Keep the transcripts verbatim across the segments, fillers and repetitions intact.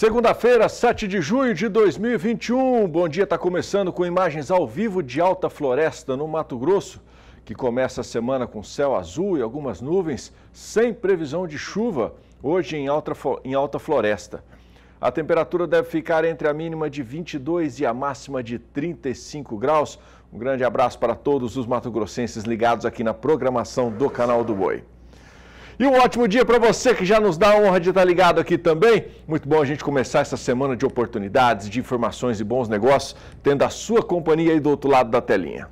Segunda-feira, sete de junho de dois mil e vinte e um. Bom dia, está começando com imagens ao vivo de Alta Floresta, no Mato Grosso, que começa a semana com céu azul e algumas nuvens, sem previsão de chuva, hoje em Alta, em Alta Floresta. A temperatura deve ficar entre a mínima de vinte e dois e a máxima de trinta e cinco graus. Um grande abraço para todos os mato-grossenses ligados aqui na programação do Canal do Boi. E um ótimo dia para você que já nos dá a honra de estar ligado aqui também. Muito bom a gente começar essa semana de oportunidades, de informações e bons negócios, tendo a sua companhia aí do outro lado da telinha.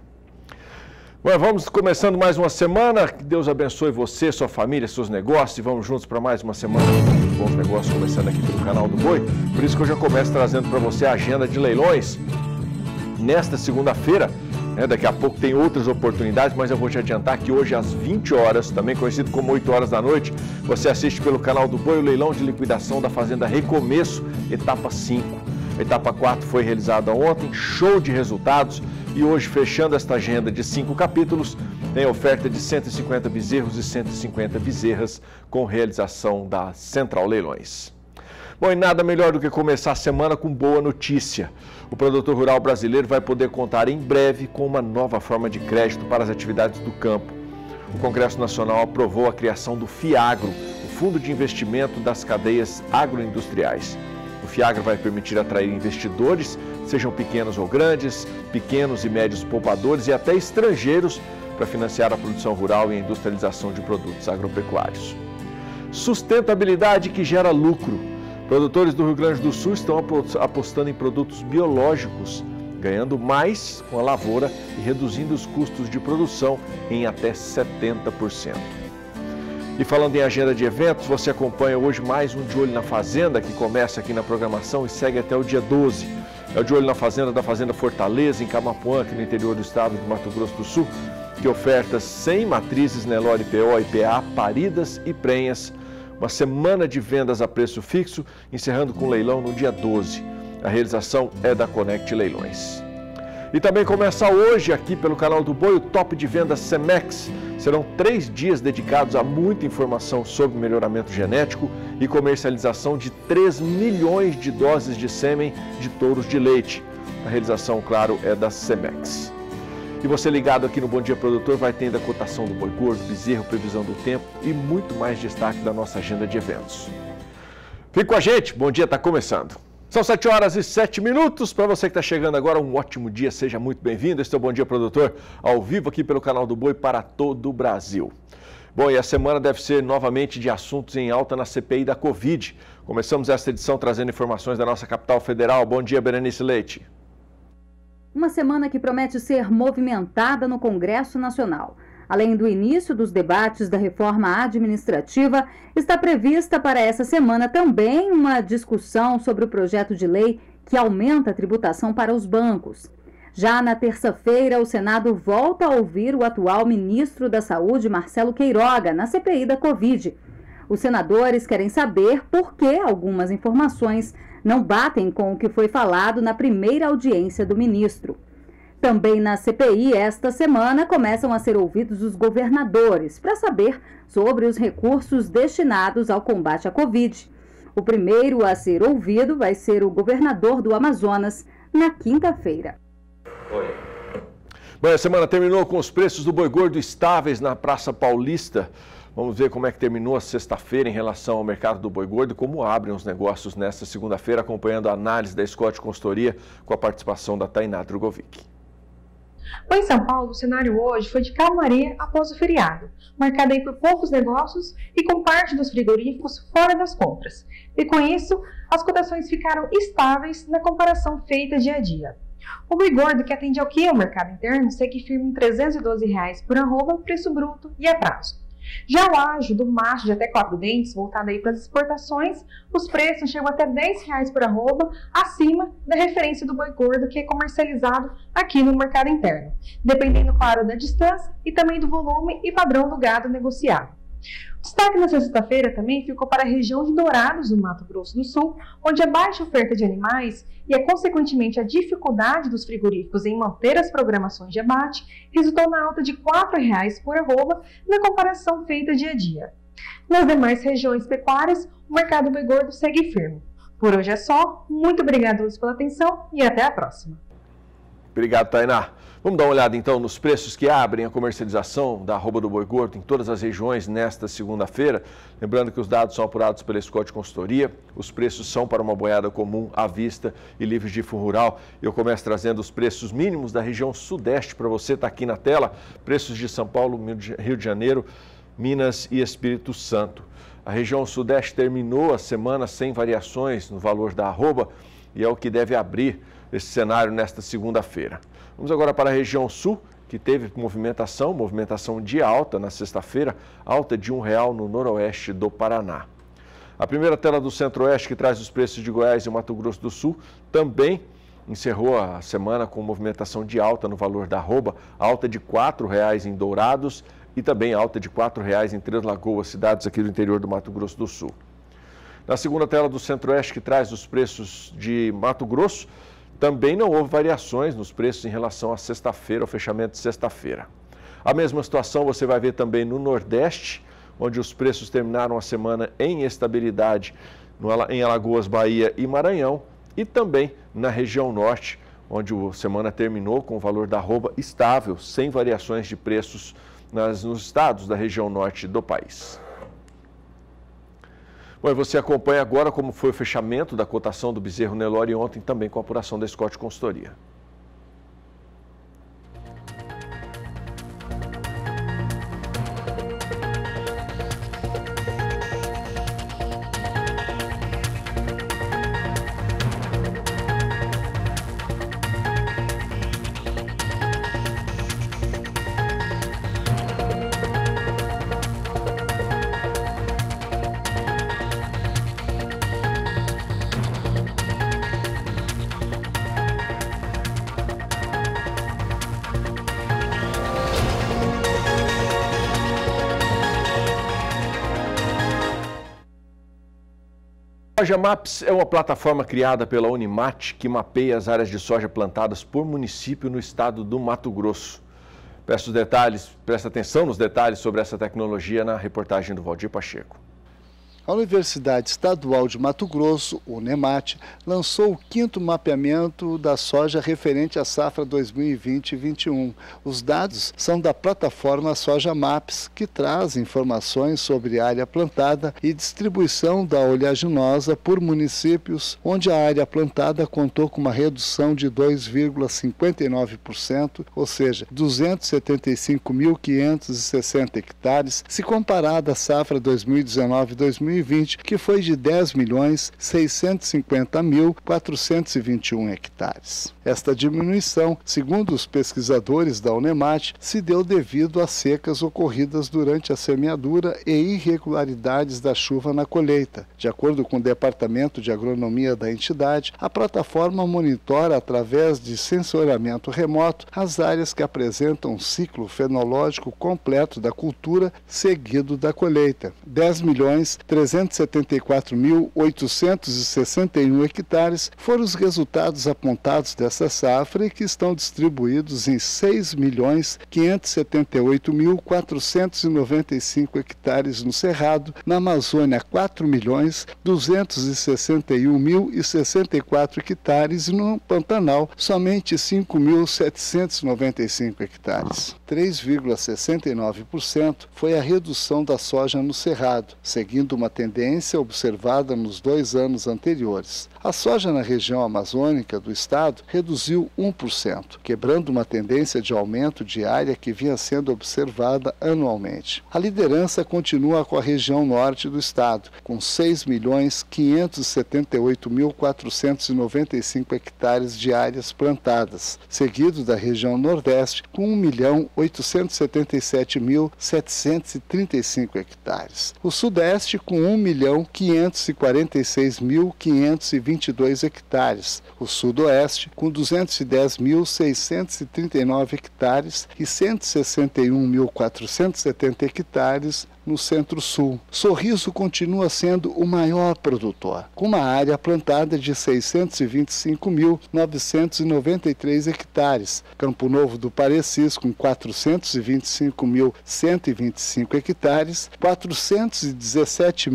Bom, vamos começando mais uma semana. Que Deus abençoe você, sua família, seus negócios. E vamos juntos para mais uma semana de bons negócios, começando aqui pelo Canal do Boi. Por isso que eu já começo trazendo para você a agenda de leilões nesta segunda-feira. É, daqui a pouco tem outras oportunidades, mas eu vou te adiantar que hoje às vinte horas, também conhecido como oito horas da noite, você assiste pelo Canal do Boi o leilão de liquidação da Fazenda Recomeço, etapa cinco. A etapa quatro foi realizada ontem, show de resultados, e hoje, fechando esta agenda de cinco capítulos, tem oferta de cento e cinquenta bezerros e cento e cinquenta bezerras com realização da Central Leilões. Bom, e nada melhor do que começar a semana com boa notícia. O produtor rural brasileiro vai poder contar em breve com uma nova forma de crédito para as atividades do campo. O Congresso Nacional aprovou a criação do FIAGRO, o Fundo de Investimento das Cadeias Agroindustriais. O FIAGRO vai permitir atrair investidores, sejam pequenos ou grandes, pequenos e médios poupadores e até estrangeiros, para financiar a produção rural e a industrialização de produtos agropecuários. Sustentabilidade que gera lucro. Produtores do Rio Grande do Sul estão apostando em produtos biológicos, ganhando mais com a lavoura e reduzindo os custos de produção em até setenta por cento. E falando em agenda de eventos, você acompanha hoje mais um De Olho na Fazenda, que começa aqui na programação e segue até o dia doze. É o De Olho na Fazenda da Fazenda Fortaleza, em Camapuã, aqui no interior do estado de Mato Grosso do Sul, que oferta cem matrizes Nelore P O e P A paridas e prenhas. Uma semana de vendas a preço fixo, encerrando com leilão no dia doze. A realização é da Connect Leilões. E também começa hoje aqui pelo Canal do Boi o Top de Vendas Semex. Serão três dias dedicados a muita informação sobre melhoramento genético e comercialização de três milhões de doses de sêmen de touros de leite. A realização, claro, é da Semex. E você ligado aqui no Bom Dia Produtor vai tendo a cotação do boi gordo, bezerro, previsão do tempo e muito mais destaque da nossa agenda de eventos. Fique com a gente, Bom Dia está começando. São sete horas e sete minutos. Para você que está chegando agora, um ótimo dia, seja muito bem-vindo. Este é o Bom Dia Produtor, ao vivo aqui pelo Canal do Boi para todo o Brasil. Bom, e a semana deve ser novamente de assuntos em alta na C P I da Covid. Começamos esta edição trazendo informações da nossa capital federal. Bom dia, Berenice Leite. Uma semana que promete ser movimentada no Congresso Nacional. Além do início dos debates da reforma administrativa, está prevista para essa semana também uma discussão sobre o projeto de lei que aumenta a tributação para os bancos. Já na terça-feira, o Senado volta a ouvir o atual ministro da Saúde, Marcelo Queiroga, na C P I da Covid. Os senadores querem saber por que algumas informações não batem com o que foi falado na primeira audiência do ministro. Também na C P I, esta semana, começam a ser ouvidos os governadores para saber sobre os recursos destinados ao combate à Covid. O primeiro a ser ouvido vai ser o governador do Amazonas, na quinta-feira. Oi. Bom, a semana terminou com os preços do boi gordo estáveis na Praça Paulista. Vamos ver como é que terminou a sexta-feira em relação ao mercado do boi gordo e como abrem os negócios nesta segunda-feira, acompanhando a análise da Scott Consultoria com a participação da Tainá Drogovic. Em São Paulo, o cenário hoje foi de calmaria após o feriado, marcado aí por poucos negócios e com parte dos frigoríficos fora das compras. E com isso, as cotações ficaram estáveis na comparação feita dia a dia. O boi gordo, que atende ao que é o mercado interno, segue firme em trezentos e doze reais por arroba, preço bruto e a prazo. Já o ágio do macho de até quatro dentes, voltado aí para as exportações, os preços chegam até dez reais por arroba, acima da referência do boi gordo que é comercializado aqui no mercado interno, dependendo, claro, da distância e também do volume e padrão do gado negociado. O destaque na sexta-feira também ficou para a região de Dourados, no Mato Grosso do Sul, onde a baixa oferta de animais e, a, consequentemente, a dificuldade dos frigoríficos em manter as programações de abate resultou na alta de quatro reais por arroba na comparação feita dia a dia. Nas demais regiões pecuárias, o mercado boi gordo segue firme. Por hoje é só. Muito obrigada pela atenção e até a próxima. Obrigado, Tainá. Vamos dar uma olhada então nos preços que abrem a comercialização da arroba do boi gordo em todas as regiões nesta segunda-feira. Lembrando que os dados são apurados pela Scott Consultoria, os preços são para uma boiada comum, à vista e livre de fundo rural. Eu começo trazendo os preços mínimos da região sudeste para você, está aqui na tela. Preços de São Paulo, Rio de Janeiro, Minas e Espírito Santo. A região sudeste terminou a semana sem variações no valor da arroba e é o que deve abrir esse cenário nesta segunda-feira. Vamos agora para a região sul, que teve movimentação, movimentação de alta na sexta-feira, alta de um real no noroeste do Paraná. A primeira tela do Centro-Oeste, que traz os preços de Goiás e Mato Grosso do Sul, também encerrou a semana com movimentação de alta no valor da arroba, alta de quatro reais em Dourados e também alta de quatro reais em Três Lagoas, cidades aqui do interior do Mato Grosso do Sul. Na segunda tela do Centro-Oeste, que traz os preços de Mato Grosso, também não houve variações nos preços em relação à sexta-feira, ao fechamento de sexta-feira. A mesma situação você vai ver também no Nordeste, onde os preços terminaram a semana em estabilidade em Alagoas, Bahia e Maranhão, e também na região Norte, onde a semana terminou com o valor da arroba estável, sem variações de preços nas, nos estados da região Norte do país. Bom, e você acompanha agora como foi o fechamento da cotação do bezerro Nelore ontem, também com a apuração da Scott Consultoria. A Soja Maps é uma plataforma criada pela Unimat que mapeia as áreas de soja plantadas por município no estado do Mato Grosso. Peço os detalhes, presta atenção nos detalhes sobre essa tecnologia na reportagem do Valdir Pacheco. A Universidade Estadual de Mato Grosso, Unemat, lançou o quinto mapeamento da soja referente à safra dois mil e vinte e vinte e um. Os dados são da plataforma Soja Maps, que traz informações sobre área plantada e distribuição da oleaginosa por municípios, onde a área plantada contou com uma redução de dois vírgula cinquenta e nove por cento, ou seja, duzentos e setenta e cinco mil quinhentos e sessenta hectares, se comparada à safra dois mil e dezenove dois mil e vinte, que foi de dez milhões seiscentos e cinquenta mil quatrocentos e vinte e um hectares. Esta diminuição, segundo os pesquisadores da Unemat, se deu devido às secas ocorridas durante a semeadura e irregularidades da chuva na colheita. De acordo com o Departamento de Agronomia da entidade, a plataforma monitora através de sensoriamento remoto as áreas que apresentam um ciclo fenológico completo da cultura seguido da colheita. dez milhões trezentos e setenta e quatro mil oitocentos e sessenta e um hectares foram os resultados apontados dessa safra e que estão distribuídos em seis milhões quinhentos e setenta e oito mil quatrocentos e noventa e cinco hectares no Cerrado, na Amazônia quatro milhões duzentos e sessenta e um mil e sessenta e quatro hectares e no Pantanal somente cinco mil setecentos e noventa e cinco hectares. três vírgula sessenta e nove por cento foi a redução da soja no Cerrado, seguindo uma tendência observada nos dois anos anteriores. A soja na região amazônica do estado reduziu um por cento, quebrando uma tendência de aumento de área que vinha sendo observada anualmente. A liderança continua com a região norte do estado, com seis milhões quinhentos e setenta e oito mil quatrocentos e noventa e cinco hectares de áreas plantadas, seguido da região nordeste, com um milhão oitocentos e setenta e sete mil setecentos e trinta e cinco hectares. O sudeste com um milhão quinhentos e quarenta e seis mil quinhentos e vinte e dois hectares, o sudoeste com duzentos e dez mil seiscentos e trinta e nove hectares e cento e sessenta e um mil quatrocentos e setenta hectares no centro-sul. Sorriso continua sendo o maior produtor, com uma área plantada de seiscentos e vinte e cinco mil novecentos e noventa e três hectares. Campo Novo do Parecis, com quatrocentos e vinte e cinco mil cento e vinte e cinco hectares, quatrocentos e dezessete mil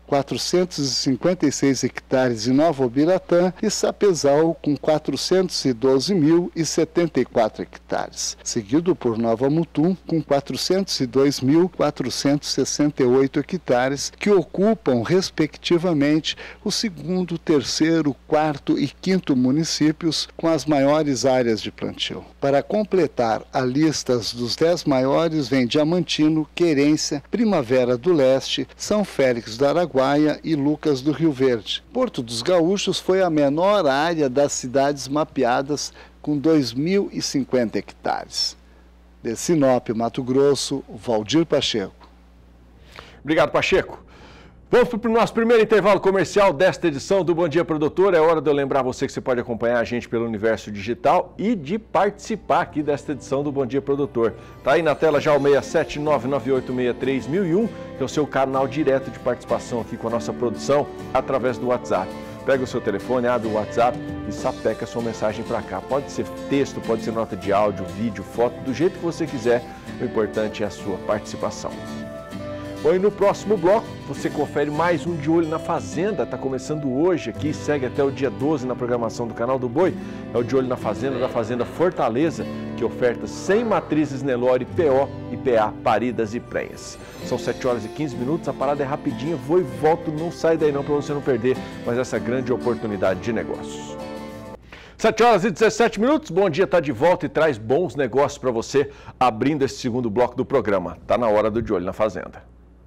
quatrocentos e cinquenta e seis hectares em Nova Ubiratã e Sapezal, com quatrocentos e doze mil e setenta e quatro hectares, seguido por Nova Mutum, com quatrocentos e dois mil quatrocentos e sessenta e oito hectares, que ocupam, respectivamente, o segundo, terceiro, quarto e quinto municípios com as maiores áreas de plantio. Para completar a lista dos dez maiores, vem Diamantino, Querência, Primavera do Leste, São Félix do Araguaia e Lucas do Rio Verde. Porto dos Gaúchos foi a menor área das cidades mapeadas, com dois mil e cinquenta hectares. De Sinop, Mato Grosso, Valdir Pacheco. Obrigado, Pacheco. Vamos para o nosso primeiro intervalo comercial desta edição do Bom Dia Produtor. É hora de eu lembrar você que você pode acompanhar a gente pelo Universo Digital e de participar aqui desta edição do Bom Dia Produtor. Tá aí na tela já o seis sete nove nove oito seis três mil e um, que é o seu canal direto de participação aqui com a nossa produção através do WhatsApp. Pega o seu telefone, abre o WhatsApp e sapeca a sua mensagem para cá. Pode ser texto, pode ser nota de áudio, vídeo, foto, do jeito que você quiser. O importante é a sua participação. Bom, e no próximo bloco você confere mais um De Olho na Fazenda. Está começando hoje aqui, segue até o dia doze na programação do Canal do Boi. É o De Olho na Fazenda da Fazenda Fortaleza, que oferta cem matrizes Nelore P O e P A paridas e prenhas. São sete horas e quinze minutos, a parada é rapidinha, vou e volto, não sai daí não para você não perder mais essa grande oportunidade de negócios. sete horas e dezessete minutos, Bom Dia está de volta e traz bons negócios para você, abrindo esse segundo bloco do programa. Está na hora do De Olho na Fazenda.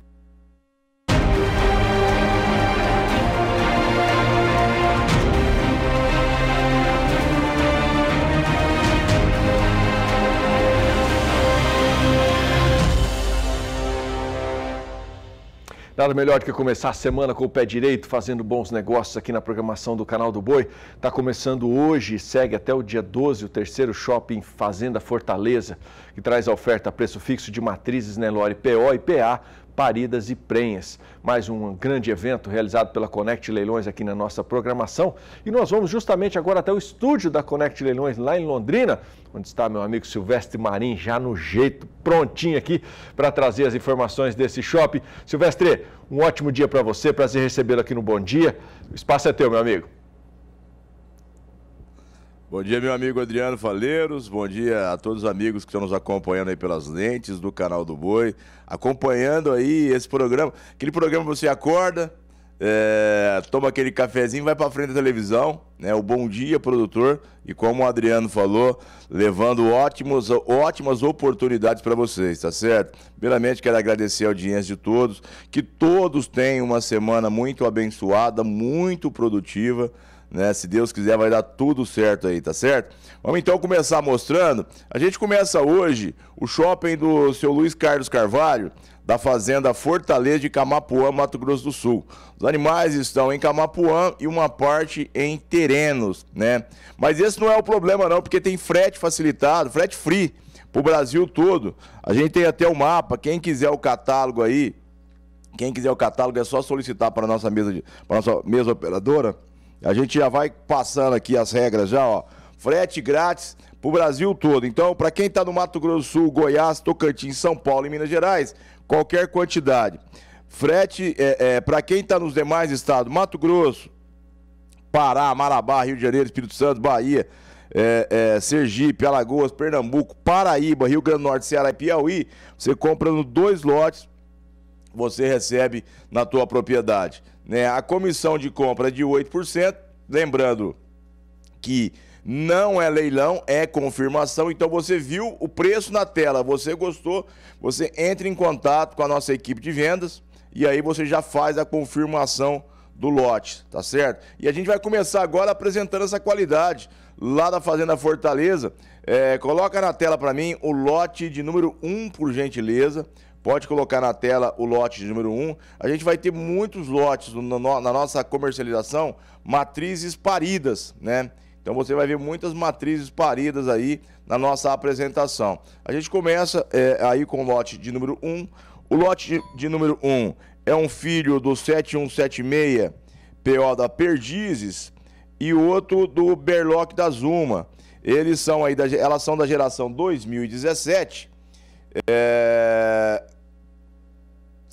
Nada melhor do que começar a semana com o pé direito, fazendo bons negócios aqui na programação do Canal do Boi. Está começando hoje e segue até o dia doze o terceiro Shopping Fazenda Fortaleza, que traz a oferta a preço fixo de matrizes Nelore P O e P A, paridas e prenhas. Mais um grande evento realizado pela Connect Leilões aqui na nossa programação. E nós vamos justamente agora até o estúdio da Connect Leilões lá em Londrina, onde está meu amigo Silvestre Marim, já no jeito, prontinho aqui para trazer as informações desse shopping. Silvestre, um ótimo dia para você, prazer recebê-lo aqui no Bom Dia. O espaço é teu, meu amigo. Bom dia, meu amigo Adriano Faleiros, bom dia a todos os amigos que estão nos acompanhando aí pelas lentes do Canal do Boi, acompanhando aí esse programa, aquele programa que você acorda, é, toma aquele cafezinho, vai para frente da televisão, né, o Bom Dia Produtor, e como o Adriano falou, levando ótimos, ótimas oportunidades para vocês, tá certo? Primeiramente, quero agradecer a audiência de todos, que todos tenham uma semana muito abençoada, muito produtiva, né? Se Deus quiser vai dar tudo certo aí, tá certo? Vamos então começar mostrando. A gente começa hoje o shopping do seu Luiz Carlos Carvalho, da Fazenda Fortaleza de Camapuã, Mato Grosso do Sul. Os animais estão em Camapuã e uma parte em Terenos, né? Mas esse não é o problema não, porque tem frete facilitado, frete free pro Brasil todo. A gente tem até o mapa, quem quiser o catálogo aí, quem quiser o catálogo é só solicitar para a nossa mesa de, para nossa mesa operadora. A gente já vai passando aqui as regras já, ó. Frete grátis pro Brasil todo. Então, para quem está no Mato Grosso do Sul, Goiás, Tocantins, São Paulo e Minas Gerais, qualquer quantidade. Frete é, é, para quem está nos demais estados, Mato Grosso, Pará, Marabá, Rio de Janeiro, Espírito Santo, Bahia, é, é, Sergipe, Alagoas, Pernambuco, Paraíba, Rio Grande do Norte, Ceará e Piauí, você compra no dois lotes, você recebe na tua propriedade. Né? A comissão de compra é de oito por cento, lembrando que não é leilão, é confirmação, então você viu o preço na tela, você gostou, você entra em contato com a nossa equipe de vendas e aí você já faz a confirmação do lote, tá certo? E a gente vai começar agora apresentando essa qualidade lá da Fazenda Fortaleza. É, coloca na tela para mim o lote de número um, por gentileza. Pode colocar na tela o lote de número um. A gente vai ter muitos lotes no, no, na nossa comercialização, matrizes paridas, né? Então você vai ver muitas matrizes paridas aí na nossa apresentação. A gente começa é, aí com o lote de número um. O lote de, de número um é um filho do sete um sete seis P O da Perdizes e o outro do Berlock da Zuma. Eles são aí da, elas são da geração dois mil e dezessete. É...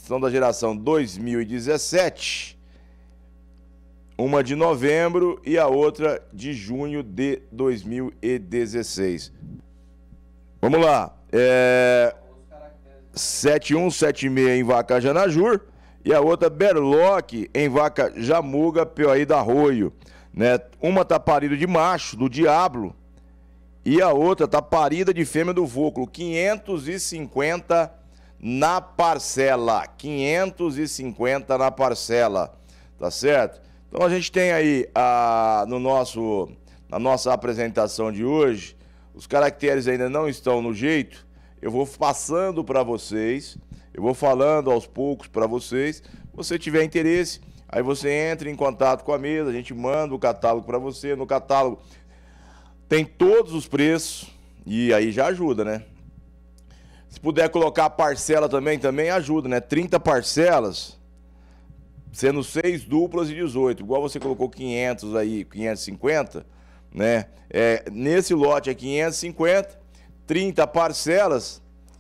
são da geração dois mil e dezessete, uma de novembro e a outra de junho de dois mil e dezesseis. Vamos lá, é... sete um sete seis em vaca Janajur e a outra Berlock em vaca Jamuga, P O I da Arroio, né? Uma tá parida de macho, do Diablo, e a outra tá parida de fêmea do Vôculo, quinhentos e cinquenta na parcela, quinhentos e cinquenta na parcela, tá certo? Então a gente tem aí a, no nosso, na nossa apresentação de hoje, os caracteres ainda não estão no jeito, eu vou passando para vocês, eu vou falando aos poucos para vocês, se você tiver interesse, aí você entra em contato com a mesa, a gente manda o catálogo para você, no catálogo tem todos os preços e aí já ajuda, né? Se puder colocar a parcela também, também ajuda, né? trinta parcelas, sendo seis duplas e dezoito, igual você colocou quinhentos aí, quinhentos e cinquenta, né? É, nesse lote é quinhentos e cinquenta, trinta parcelas,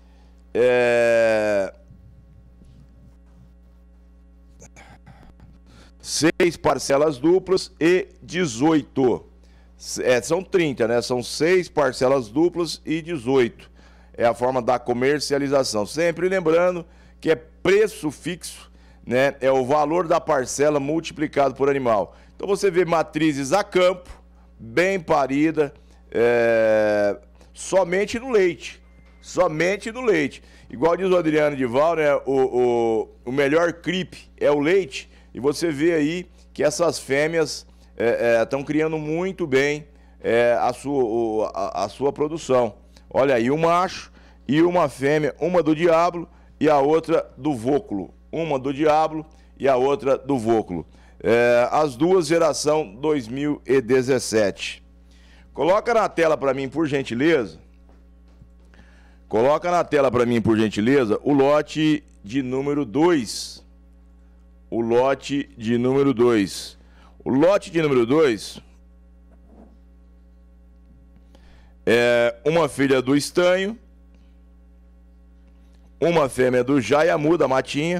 é... seis parcelas duplas e dezoito. É, são trinta, né? São seis parcelas duplas e dezoito. É a forma da comercialização. Sempre lembrando que é preço fixo, né? É o valor da parcela multiplicado por animal. Então você vê matrizes a campo, bem parida, é... somente no leite. Somente no leite. Igual diz o Adriano Dival, né? O, o, o melhor creep é o leite. E você vê aí que essas fêmeas estão é, é, criando muito bem é, a, sua, o, a, a sua produção. Olha aí, um macho e uma fêmea, uma do Diablo e a outra do Vôculo. Uma do Diablo e a outra do Vôculo. É, as duas geração dois mil e dezessete. Coloca na tela para mim, por gentileza. Coloca na tela para mim, por gentileza, o lote de número dois. O lote de número dois. O lote de número dois é uma filha do Estanho, uma fêmea do Jaiamu, da Matinha,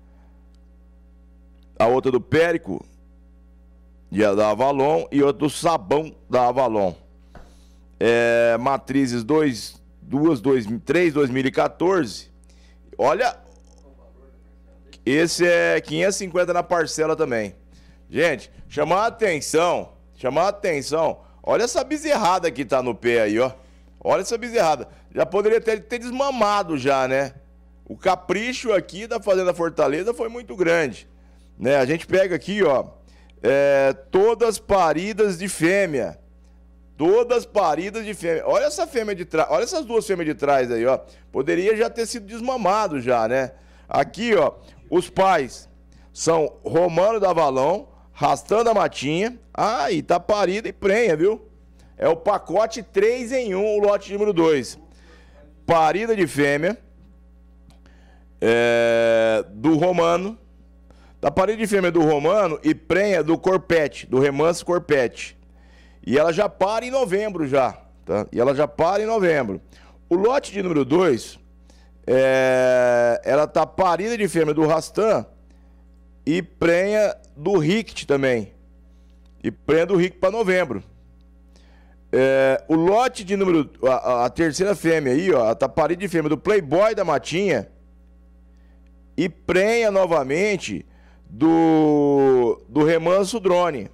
a outra do Périco, da Avalon, e outra do Sabão, da Avalon. É, matrizes dois, duas, dois, três, dois mil e quatorze. Olha, esse é quinhentos e cinquenta na parcela também. Gente, chamar a atenção, chamar a atenção, olha essa bezerrada que tá no pé aí, ó. Olha essa bezerrada. Já poderia ter, ter desmamado já, né? O capricho aqui da Fazenda Fortaleza foi muito grande, né? A gente pega aqui, ó, é, todas paridas de fêmea. Todas paridas de fêmea. Olha essa fêmea de trás, olha essas duas fêmeas de trás aí, ó. Poderia já ter sido desmamado já, né? Aqui, ó, os pais são Romano da Avalon, Rastan da Matinha. Ah, e tá parida e prenha, viu? É o pacote três em um, o lote número dois. Parida de fêmea, é, do Romano. Da parida de fêmea do Romano e prenha do Corpete, do Remanso Corpete. E ela já para em novembro já, tá? E ela já para em novembro. O lote de número dois, é, ela tá parida de fêmea do Rastan e prenha do Rict também. E prenha do Rict para novembro. É, o lote de número... A, a terceira fêmea aí, ó, tá parida de fêmea do Playboy da Matinha e prenha novamente do, do Remanso Drone.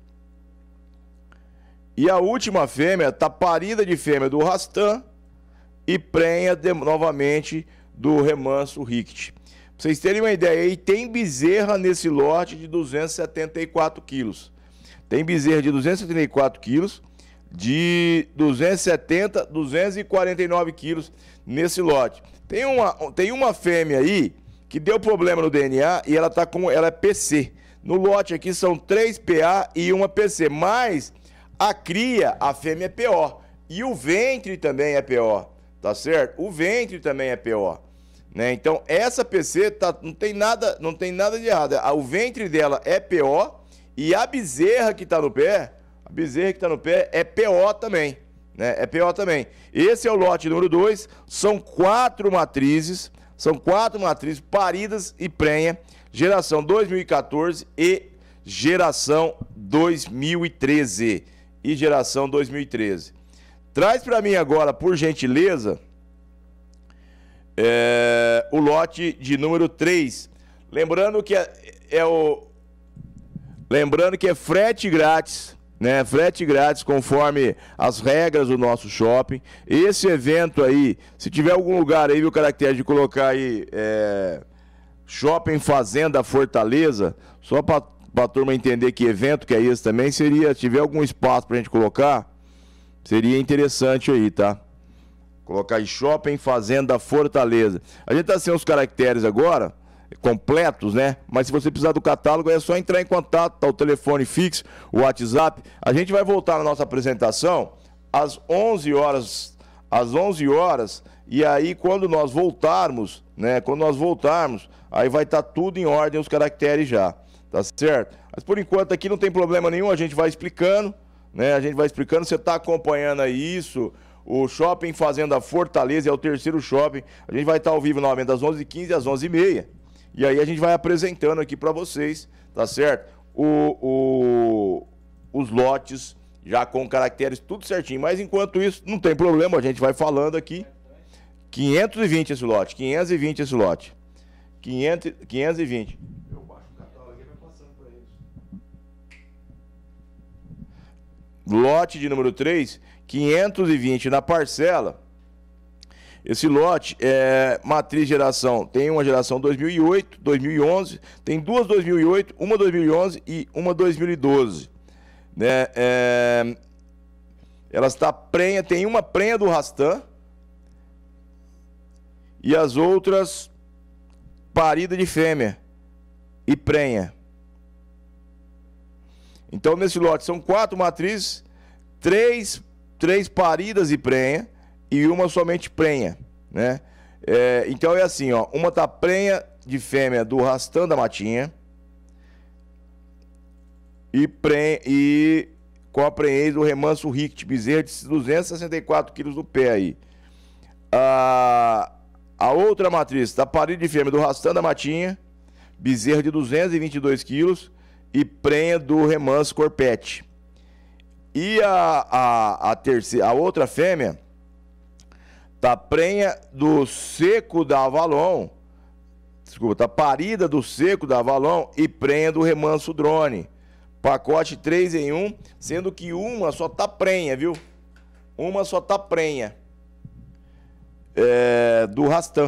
E a última fêmea tá parida de fêmea do Rastan e prenha de, novamente do Remanso Rict. Pra vocês terem uma ideia aí, tem bezerra nesse lote de duzentos e setenta e quatro quilos. Tem bezerra de duzentos e setenta e quatro quilos, de duzentos e setenta, duzentos e quarenta e nove quilos nesse lote. Tem uma, tem uma fêmea aí que deu problema no D N A e ela tá com, ela é P C. No lote aqui são três P A e uma P C, mas a cria, a fêmea é P O. E o ventre também é P O, tá certo? O ventre também é P O. Né? Então, essa P C tá, não, tem nada, não tem nada de errado. O ventre dela é P O e a bezerra que está no pé, a bezerra que está no pé é P O também. Né? É P O também. Esse é o lote número dois. São quatro matrizes. São quatro matrizes paridas e prenha, geração dois mil e quatorze e geração dois mil e treze. E geração dois mil e treze. Traz para mim agora, por gentileza, é, o lote de número três. Lembrando que é, é o... Lembrando que é frete grátis, né? Frete grátis conforme as regras do nosso shopping. Esse evento aí, se tiver algum lugar aí, viu, caractere de colocar aí é, Shopping Fazenda Fortaleza, só para a turma entender que evento que é esse também, seria, se tiver algum espaço pra gente colocar, seria interessante aí, tá? Colocar aí Shopping Fazenda Fortaleza. A gente tá sem os caracteres agora, completos, né? Mas se você precisar do catálogo, é só entrar em contato, tá o telefone fixo, o WhatsApp. A gente vai voltar na nossa apresentação às onze horas, às onze horas, e aí quando nós voltarmos, né? Quando nós voltarmos, aí vai estar tudo em ordem, os caracteres já, tá certo? Mas por enquanto aqui não tem problema nenhum, a gente vai explicando, né? A gente vai explicando, você tá acompanhando aí isso. O Shopping Fazenda Fortaleza é o terceiro shopping. A gente vai estar ao vivo novamente das onze e quinze às onze e meia. E aí a gente vai apresentando aqui para vocês, tá certo? O, o, os lotes já com caracteres tudo certinho. Mas enquanto isso, não tem problema, a gente vai falando aqui. quinhentos e vinte esse lote, quinhentos e vinte esse lote. quinhentos, quinhentos e vinte. Eu baixo o catálogo aqui e vai passando para eles. Lote de número três, quinhentos e vinte na parcela. Esse lote é matriz geração, tem uma geração dois mil e oito, dois mil e onze, tem duas dois mil e oito, uma dois mil e onze e uma dois mil e doze. Né? É, ela está prenha, tem uma prenha do Rastan e as outras parida de fêmea e prenha. Então nesse lote são quatro matrizes, três, três paridas e prenha, e uma somente prenha, né? É, então é assim, ó, uma tá prenha de fêmea do Rastan da Matinha e, prenha, e com a prenhez do Remanso Richt Bezerra de duzentos e sessenta e quatro quilos no pé aí. A, a outra matriz tá parida de fêmea do Rastan da Matinha, Bezerra de duzentos e vinte e dois quilos e prenha do Remanso Corpete. E a, a, a, terceira, a outra fêmea tá prenha do seco da Avalon, desculpa, tá parida do seco da Avalon e prenha do Remanso Drone. Pacote três em um, sendo que uma só tá prenha, viu? Uma só tá prenha. É, do Rastan.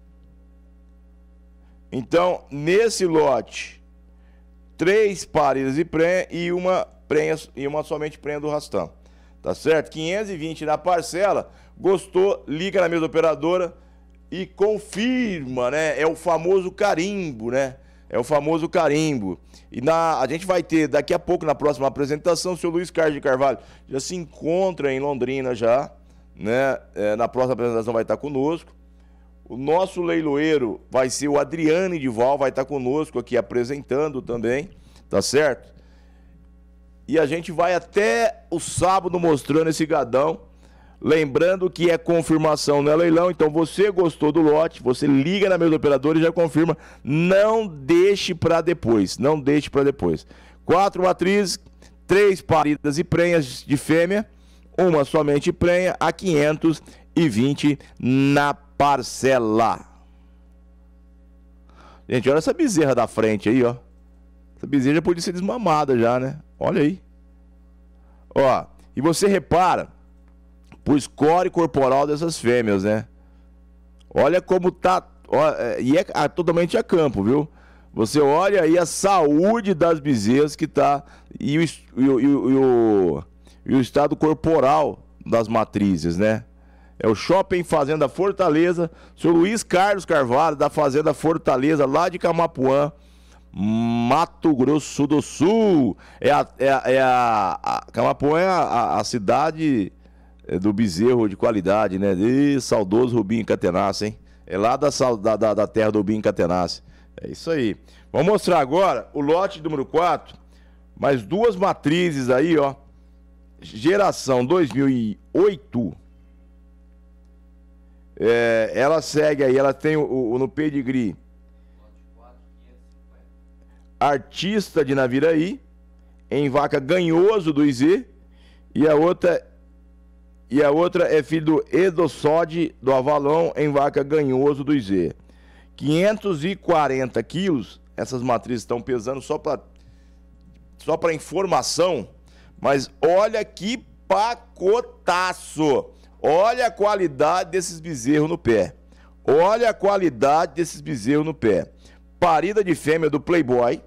Então, nesse lote, três paridas e prenha e uma prenha e uma somente prenha do Rastan. Tá certo? quinhentos e vinte na parcela. Gostou? Liga na mesma operadora e confirma, né? É o famoso carimbo, né? É o famoso carimbo. E na, a gente vai ter daqui a pouco, na próxima apresentação, o senhor Luiz Carlos de Carvalho já se encontra em Londrina já, né? É, na próxima apresentação vai estar conosco. O nosso leiloeiro vai ser o Adriane de Val, vai estar conosco aqui apresentando também, tá certo? E a gente vai até o sábado mostrando esse gadão. Lembrando que é confirmação, não é leilão. Então você gostou do lote, você liga na mesma operadora e já confirma. Não deixe para depois, não deixe para depois. Quatro matrizes, três paridas e prenhas de fêmea, uma somente prenha a quinhentos e vinte na parcela. Gente, olha essa bezerra da frente aí, ó. Essa bezerra já podia ser desmamada já, né? Olha aí. Ó, e você repara pro score corporal dessas fêmeas, né? Olha como tá, ó, e é totalmente a campo, viu? Você olha aí a saúde das bezerras que tá, e o, e o, e o, e o, e o estado corporal das matrizes, né? É o Shopping Fazenda Fortaleza, senhor Luiz Carlos Carvalho, da Fazenda Fortaleza, lá de Camapuã, Mato Grosso do Sul. É a, é a, é a, a Camapuã é a, a, a cidade do bezerro de qualidade, né? E saudoso Rubinho Catenacci, hein? É lá da, da, da terra do Rubinho Catenacci. É isso aí. Vamos mostrar agora o lote número quatro. Mais duas matrizes aí, ó. Geração dois mil e oito. É, ela segue aí, ela tem o, o, no pedigree Artista de Naviraí, em vaca Ganhoso do I Z, e a outra e a outra é filho do Edossode do Avalon, em vaca Ganhoso do I Z. quinhentos e quarenta quilos, essas matrizes estão pesando só para só para informação, mas olha que pacotaço! Olha a qualidade desses bezerros no pé. Olha a qualidade desses bezerros no pé. Parida de fêmea do Playboy.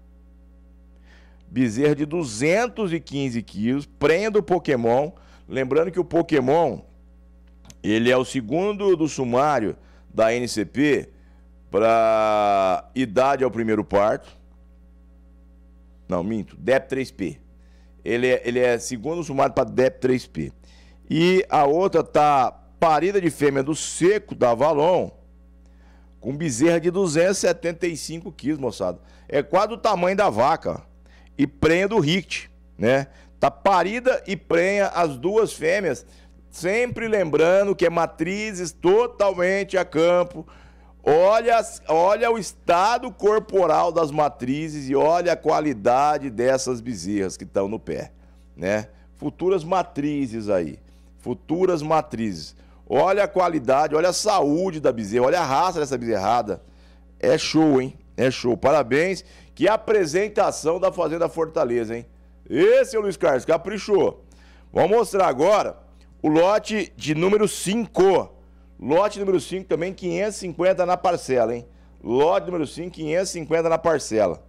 Bezerro de duzentos e quinze quilos. Prenha do Pokémon. Lembrando que o Pokémon, ele é o segundo do sumário da N C P para idade ao primeiro parto. Não, minto. D E P três P. Ele é, ele é segundo sumário para D E P três P. E a outra tá parida de fêmea do Seco da Avalon, com bezerra de duzentos e setenta e cinco quilos, moçada. É quase o tamanho da vaca. E prenha do Richt, né? Tá parida e prenha as duas fêmeas, sempre lembrando que é matrizes totalmente a campo. Olha, olha o estado corporal das matrizes e olha a qualidade dessas bezerras que estão no pé, né? Futuras matrizes aí. Futuras matrizes. Olha a qualidade, olha a saúde da bezerra, olha a raça dessa bezerrada. É show, hein? É show. Parabéns. Que apresentação da Fazenda Fortaleza, hein? Esse é o Luiz Carlos, caprichou. Vamos mostrar agora o lote de número cinco. Lote número cinco também, quinhentos e cinquenta na parcela, hein? Lote número cinco, quinhentos e cinquenta na parcela.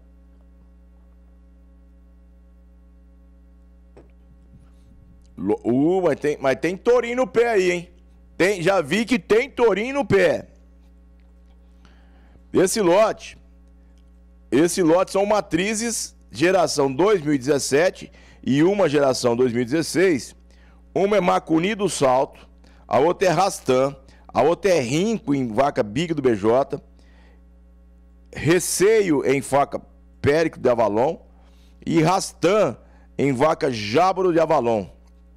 Uh, mas tem, mas tem tourinho no pé aí, hein? Tem, já vi que tem tourinho no pé. Esse lote, esse lote são matrizes geração dois mil e dezessete e uma geração dois mil e dezesseis. Uma é Macuni do Salto, a outra é Rastan, a outra é Rinco em vaca Big do B J, Receio em vaca Périco de Avalon e Rastan em vaca Jáboro de Avalon.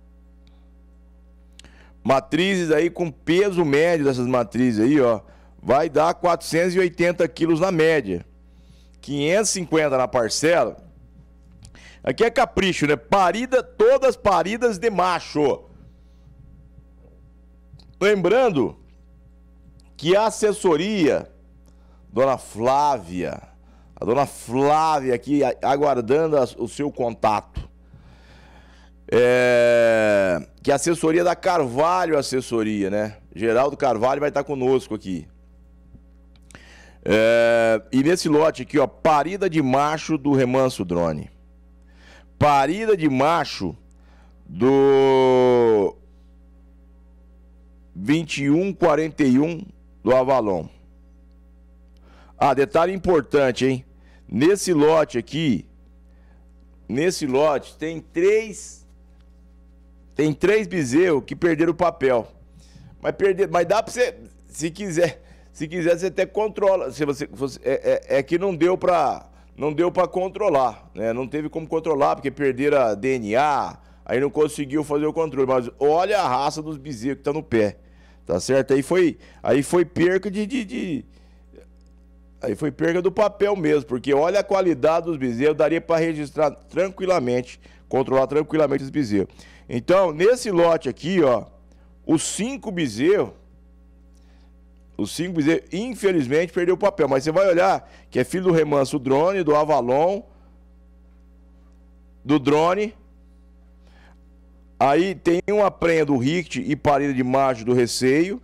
Matrizes aí com peso médio dessas matrizes aí, ó, vai dar quatrocentos e oitenta quilos na média. quinhentos e cinquenta na parcela. Aqui é capricho, né? Parida, todas paridas de macho. Lembrando que a assessoria, Dona Flávia, a Dona Flávia aqui aguardando o seu contato. É, que a assessoria da Carvalho Assessoria, né? Geraldo Carvalho vai estar conosco aqui. É, e nesse lote aqui, ó, parida de macho do Remanso Drone. Parida de macho do vinte e um quarenta e um do Avalon. Ah, detalhe importante, hein? Nesse lote aqui, nesse lote tem três Tem três bezerros que perderam o papel. Mas, perder, mas dá pra você, se quiser, se quiser, você até controla. Se você, você, é, é, é que não deu pra, não deu pra controlar, né? Não teve como controlar, porque perderam a D N A, aí não conseguiu fazer o controle. Mas olha a raça dos bezerros que tá no pé, tá certo? Aí foi, aí foi perca de, de, de... Aí foi perca do papel mesmo, porque olha a qualidade dos bezerros, daria para registrar tranquilamente, controlar tranquilamente os bezerros. Então, nesse lote aqui, ó, os cinco bezerros, os cinco bezerros, infelizmente, perdeu o papel. Mas você vai olhar que é filho do Remanso Drone, do Avalon, do Drone. Aí tem uma prenha do Richt e parida de macho do Receio.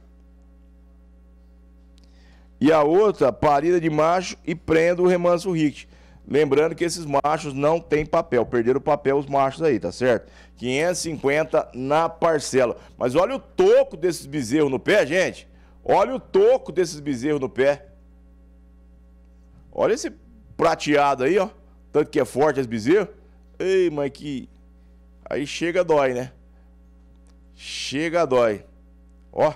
E a outra, parida de macho e prenha do Remanso Richt. Lembrando que esses machos não tem papel, perderam o papel os machos aí, tá certo? quinhentos e cinquenta na parcela. Mas olha o toco desses bezerros no pé, gente. Olha o toco desses bezerros no pé. Olha esse prateado aí, ó. Tanto que é forte esse bezerro. Ei, mas que... Aí chega dói, né? Chega dói. Ó.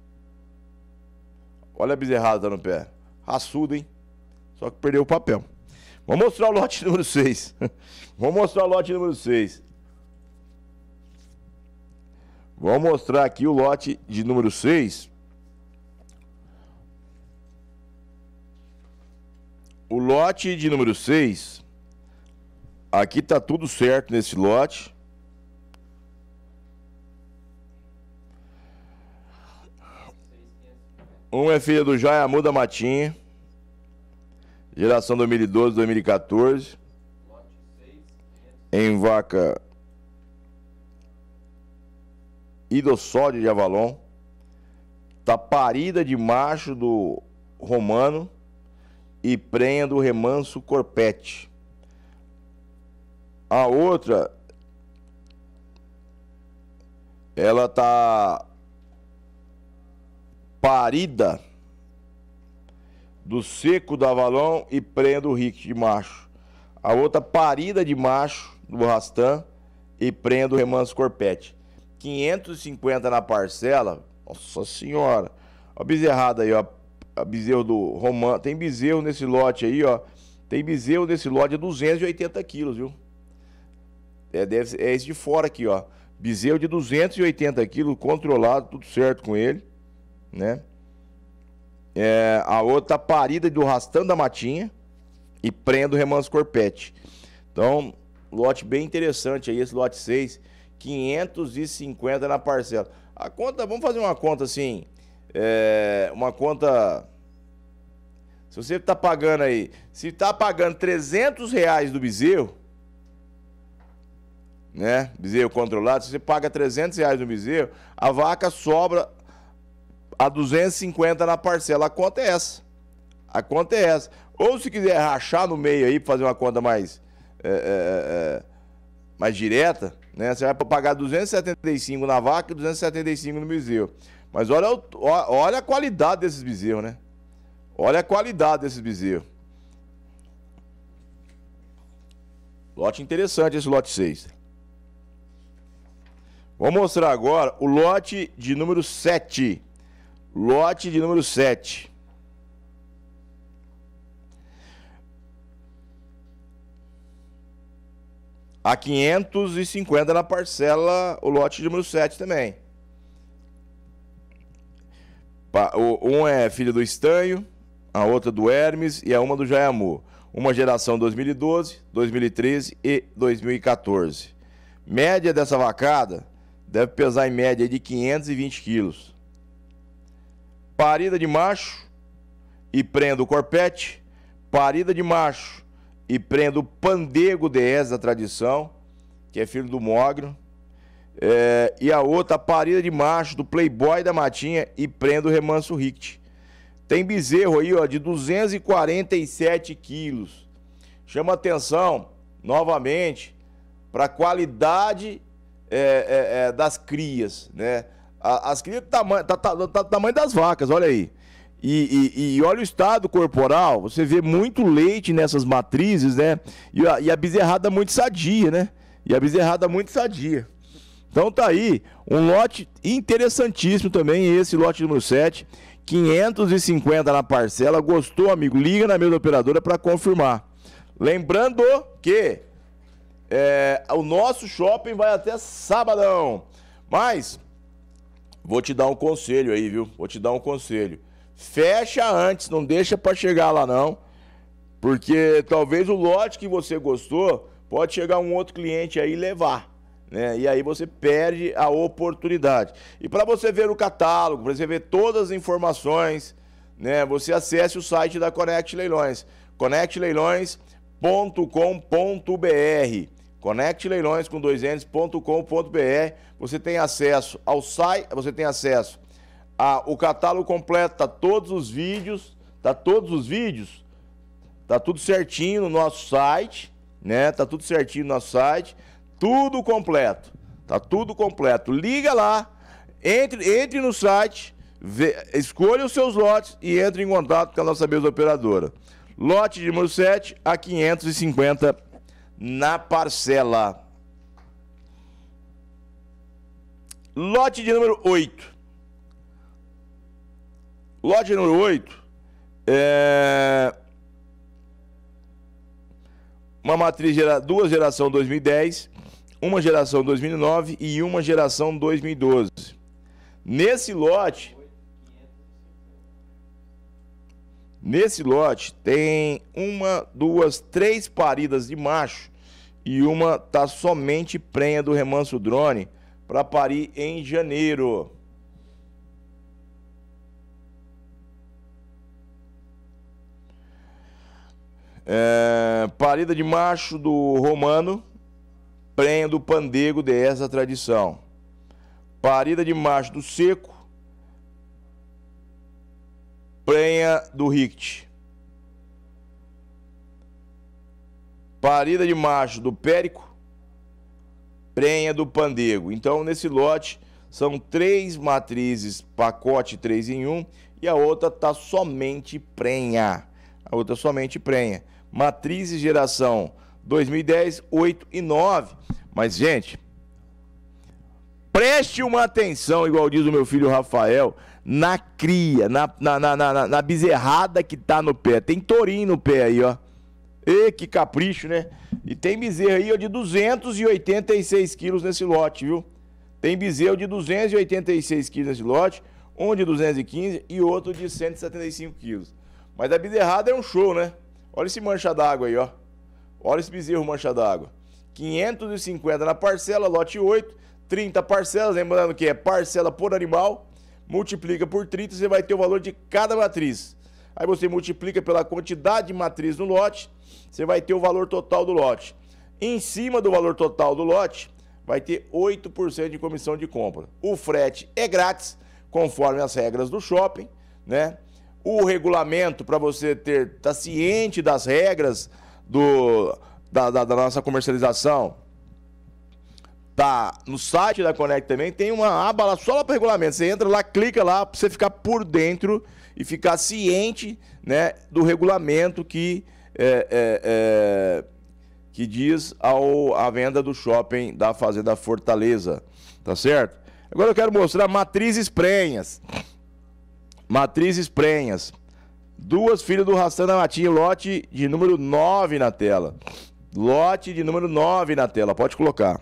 Olha a bezerrada no pé. Raçudo, hein? Só que perdeu o papel. Vamos mostrar o lote número seis. Vamos mostrar o lote número seis. Vamos mostrar aqui o lote de número seis. o lote de número seis, aqui tá tudo certo nesse lote. Um é filha do Jaiamu da Matinha, geração dois mil e doze, dois mil e quatorze, em vaca Idossódio de Avalon, tá parida de macho do Romano e prenha do Remanso Corpete. A outra, ela tá parida do Seco do Avalon e prenha do Rick de macho. A outra parida de macho do Rastan e prenha do Remanso Corpete. quinhentos e cinquenta na parcela. Nossa senhora. Ó a bezerrada aí, ó. A bezerro do Romano. Tem bezerro nesse lote aí, ó. Tem bezerro nesse lote de duzentos e oitenta quilos, viu? É, deve ser, é esse de fora aqui, ó. Bezerro de duzentos e oitenta quilos, controlado, tudo certo com ele, né? É, a outra parida do Rastão da Matinha e prenha do Remanso Corpete. Então, lote bem interessante aí, esse lote seis. quinhentos e cinquenta na parcela. A conta, vamos fazer uma conta assim, é, uma conta, se você tá pagando aí, se tá pagando trezentos reais do bezerro, né, bezerro controlado, se você paga trezentos reais no bezerro, a vaca sobra a duzentos e cinquenta na parcela. A conta é essa, a conta é essa. Ou se quiser rachar no meio aí, para fazer uma conta mais, é, é, é, mais direta, né? Você vai pagar duzentos e setenta e cinco na vaca e duzentos e setenta e cinco no bezerro. Mas olha, olha a qualidade desses bezerros, né? Olha a qualidade desses bezerros. Lote interessante esse lote seis. Vou mostrar agora o lote de número sete. Lote de número sete. A quinhentos e cinquenta na parcela, o lote de número sete também. Um é filha do Estanho, a outra do Hermes e a uma do Jaiamu. Uma geração dois mil e doze, dois mil e treze e dois mil e quatorze. Média dessa vacada deve pesar em média de quinhentos e vinte quilos. Parida de macho e prenha do Corpete. Parida de macho e prenha do Pandego D S da tradição, que é filho do Mogro. É, e a outra, parida de macho do Playboy da Matinha e prenha do Remanso Richt. Tem bezerro aí, ó, de duzentos e quarenta e sete quilos. Chama atenção, novamente, para a qualidade é, é, é, das crias, né? As crias do tamanho, tá, tá, tá, tá, tamanho das vacas, olha aí. E, e, e olha o estado corporal, você vê muito leite nessas matrizes, né? E a, e a bezerrada muito sadia, né? E a bezerrada muito sadia. Então tá aí, um lote interessantíssimo também, esse lote número sete. quinhentos e cinquenta na parcela. Gostou, amigo? Liga na mesa operadora para confirmar. Lembrando que é, o nosso shopping vai até sabadão. Mas vou te dar um conselho aí, viu? Vou te dar um conselho. Fecha antes, não deixa para chegar lá não. Porque talvez o lote que você gostou, pode chegar um outro cliente aí e levar, né? E aí você perde a oportunidade. E para você ver o catálogo, para você ver todas as informações, né, você acesse o site da Connect Leilões, conect leilões ponto com ponto br. Connect Leilões com dois N's ponto com ponto br. Você tem acesso ao site, você tem acesso ao catálogo completo, tá todos os vídeos, tá todos os vídeos, tá tudo certinho no nosso site, né? Tá tudo certinho no nosso site. Tudo completo, tá tudo completo. Liga lá, entre, entre no site, vê, escolha os seus lotes e entre em contato com a nossa mesa operadora. Lote de número sete a quinhentos e cinquenta na parcela. Lote de número oito. Lote número oito é uma matriz, gera, duas geração dois mil e dez, uma geração dois mil e nove e uma geração dois mil e doze. Nesse lote, Nesse lote tem uma, duas, três paridas de macho e uma tá somente prenha do remanso drone para parir em janeiro. É, parida de macho do romano, prenha do pandego dessa tradição. Parida de macho do seco, prenha do rict. Parida de macho do périco, prenha do pandego. Então, nesse lote, são três matrizes, pacote três em um, e a outra tá somente prenha. A outra somente prenha. Matrizes geração dois mil e dez, oito e nove. Mas, gente, preste uma atenção, igual diz o meu filho Rafael, na cria, na, na, na, na, na bezerrada que tá no pé. Tem tourinho no pé aí, ó. E que capricho, né? E tem bezerro aí, ó, de duzentos e oitenta e seis quilos nesse lote, viu? Tem bezerro de duzentos e oitenta e seis quilos nesse lote, um de duzentos e quinze e outro de cento e setenta e cinco quilos. Mas a bezerrada é um show, né? Olha esse mancha d'água aí, ó. Olha esse bezerro mancha d'água. quinhentos e cinquenta na parcela, lote oito, trinta parcelas, lembrando que é parcela por animal, multiplica por trinta, você vai ter o valor de cada matriz. Aí você multiplica pela quantidade de matriz no lote, você vai ter o valor total do lote. Em cima do valor total do lote, vai ter oito por cento de comissão de compra. O frete é grátis, conforme as regras do shopping, né? O regulamento, para você ter, tá ciente das regras do, da, da, da nossa comercialização, tá no site da Conect também, tem uma aba lá só lá para regulamento. Você entra lá, clica lá para você ficar por dentro e ficar ciente, né, do regulamento que, é, é, é, que diz ao, a venda do shopping da Fazenda Fortaleza, tá certo? Agora eu quero mostrar matrizes prenhas. Matrizes prenhas. Duas filhas do Rastan da Matinha, lote de número nove na tela. Lote de número nove na tela, pode colocar.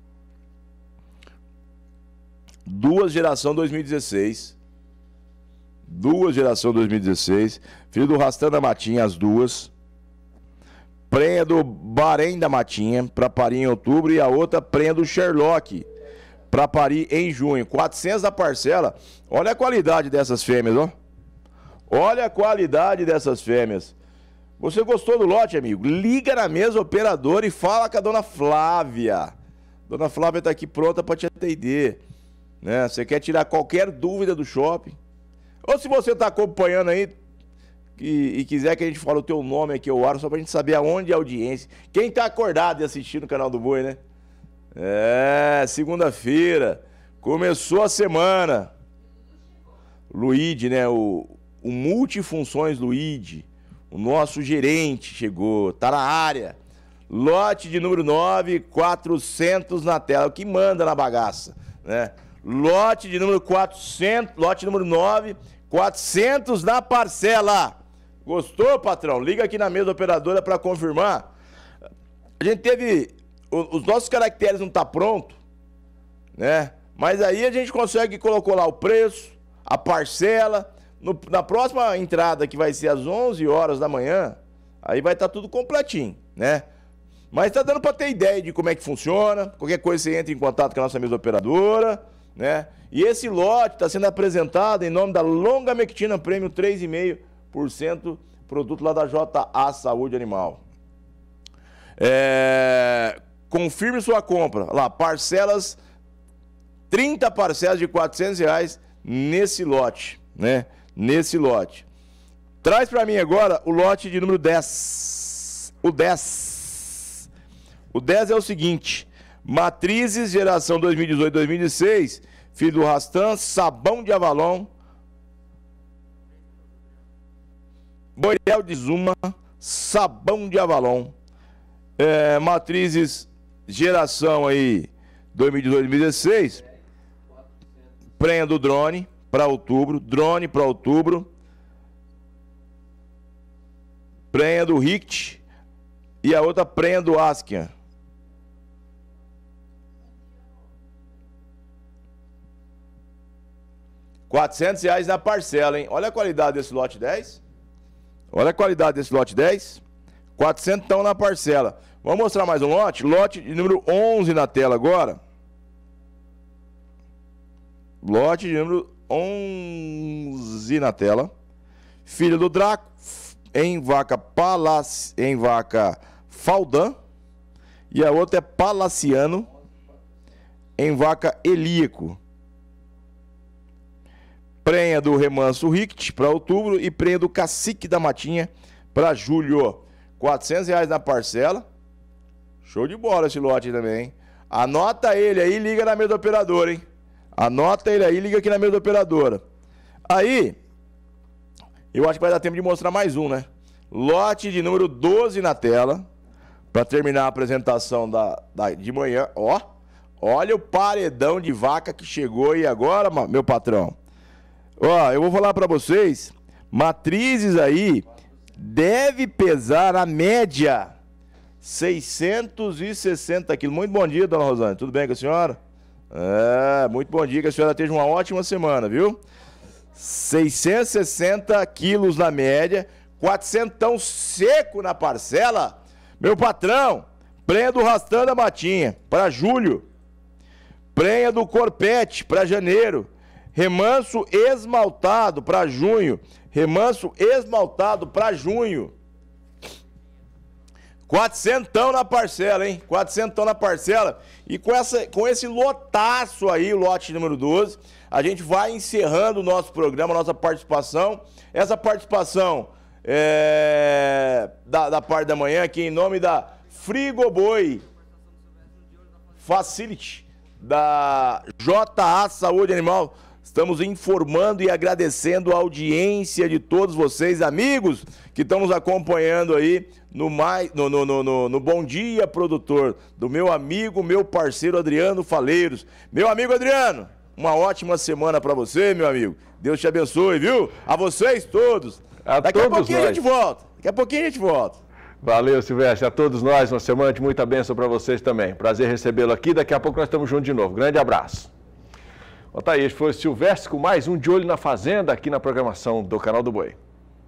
Duas geração dois mil e dezesseis. Duas geração dois mil e dezesseis. Filho do Rastan da Matinha, as duas. Prenha do Bahrein da Matinha, para parir em outubro. E a outra prenha do Sherlock, para parir em junho. quatrocentos da parcela. Olha a qualidade dessas fêmeas, ó. Olha a qualidade dessas fêmeas. Você gostou do lote, amigo? Liga na mesa operadora e fala com a dona Flávia. Dona Flávia está aqui pronta para te atender, né? Você quer tirar qualquer dúvida do shopping? Ou se você está acompanhando aí e, e quiser que a gente fale o teu nome aqui ao ar, só para a gente saber aonde é a audiência. Quem está acordado e assistindo o canal do Boi, né? É, segunda-feira. Começou a semana. Luíde, né? O, o Multifunções Luíde, o nosso gerente chegou, tá na área. Lote de número nove, quatrocentos na tela, o que manda na bagaça, né? Lote de número quatrocentos, lote número nove, quatrocentos na parcela. Gostou, patrão? Liga aqui na mesa operadora para confirmar. A gente teve, os nossos caracteres não tá pronto, né? Mas aí a gente consegue colocar lá o preço, a parcela. No, na próxima entrada, que vai ser às onze horas da manhã, aí vai estar tudo completinho, né? Mas tá dando para ter ideia de como é que funciona. Qualquer coisa você entra em contato com a nossa mesa operadora, né? E esse lote está sendo apresentado em nome da Longamectina Prêmio três vírgula cinco por cento, produto lá da J A Saúde Animal. É... Confirme sua compra. Lá, parcelas, trinta parcelas de quatrocentos reais nesse lote, né? Nesse lote. Traz para mim agora o lote de número dez. O dez. O dez é o seguinte: matrizes, geração dois mil e dezoito, dois mil e dezesseis, filho do Rastan, sabão de Avalon, Boreal de Zuma, sabão de Avalon. É, matrizes, geração aí dois mil e dezoito, dois mil e dezesseis, prenha do drone para outubro, drone para outubro, prenha do Richt e a outra prenha do Askia. quatrocentos reais na parcela, hein? Olha a qualidade desse lote dez. Olha a qualidade desse lote dez. quatrocentos na parcela. Vamos mostrar mais um lote? Lote de número onze na tela agora. Lote de número onze na tela. Filha do Draco, em vaca Palac... em vaca Faldan. E a outra é Palaciano, em vaca Elíaco. Prenha do Remanso Richt para outubro e prenha do Cacique da Matinha para julho. quatrocentos reais na parcela. Show de bola esse lote também, hein? Anota ele aí, liga na mesa do operador, hein? Anota ele aí, liga aqui na mesa da operadora. Aí, eu acho que vai dar tempo de mostrar mais um, né? Lote de número doze na tela. Para terminar a apresentação da, da, de manhã. Ó, olha o paredão de vaca que chegou aí agora, meu patrão. Ó, eu vou falar para vocês. Matrizes aí deve pesar a média seiscentos e sessenta quilos. Muito bom dia, dona Rosane. Tudo bem com a senhora? É, muito bom dia, que a senhora esteja uma ótima semana, viu? seiscentos e sessenta quilos na média, quatrocentos seco na parcela. Meu patrão, prenha do Rastão da Matinha para julho, prenha do Corpete para janeiro, remanso esmaltado para junho, remanso esmaltado para junho. quatrocentão na parcela, hein? quatrocentão na parcela. E com, essa, com esse lotaço aí, lote número doze, a gente vai encerrando o nosso programa, a nossa participação. Essa participação é, da, da parte da manhã, aqui em nome da Frigoboi Facility, da J A Saúde Animal. Estamos informando e agradecendo a audiência de todos vocês, amigos, que estão nos acompanhando aí no, mais, no, no, no, no, no Bom Dia Produtor, do meu amigo, meu parceiro Adriano Faleiros. Meu amigo Adriano, uma ótima semana para você, meu amigo. Deus te abençoe, viu? A vocês todos. A Daqui todos a pouquinho nós. a gente volta. Daqui a pouquinho a gente volta. Valeu, Silvestre. A todos nós, uma semana de muita bênção para vocês também. Prazer recebê-lo aqui. Daqui a pouco nós estamos juntos de novo. Grande abraço. Bom, tá aí, este foi o Silvestre com mais um De Olho na Fazenda aqui na programação do Canal do Boi.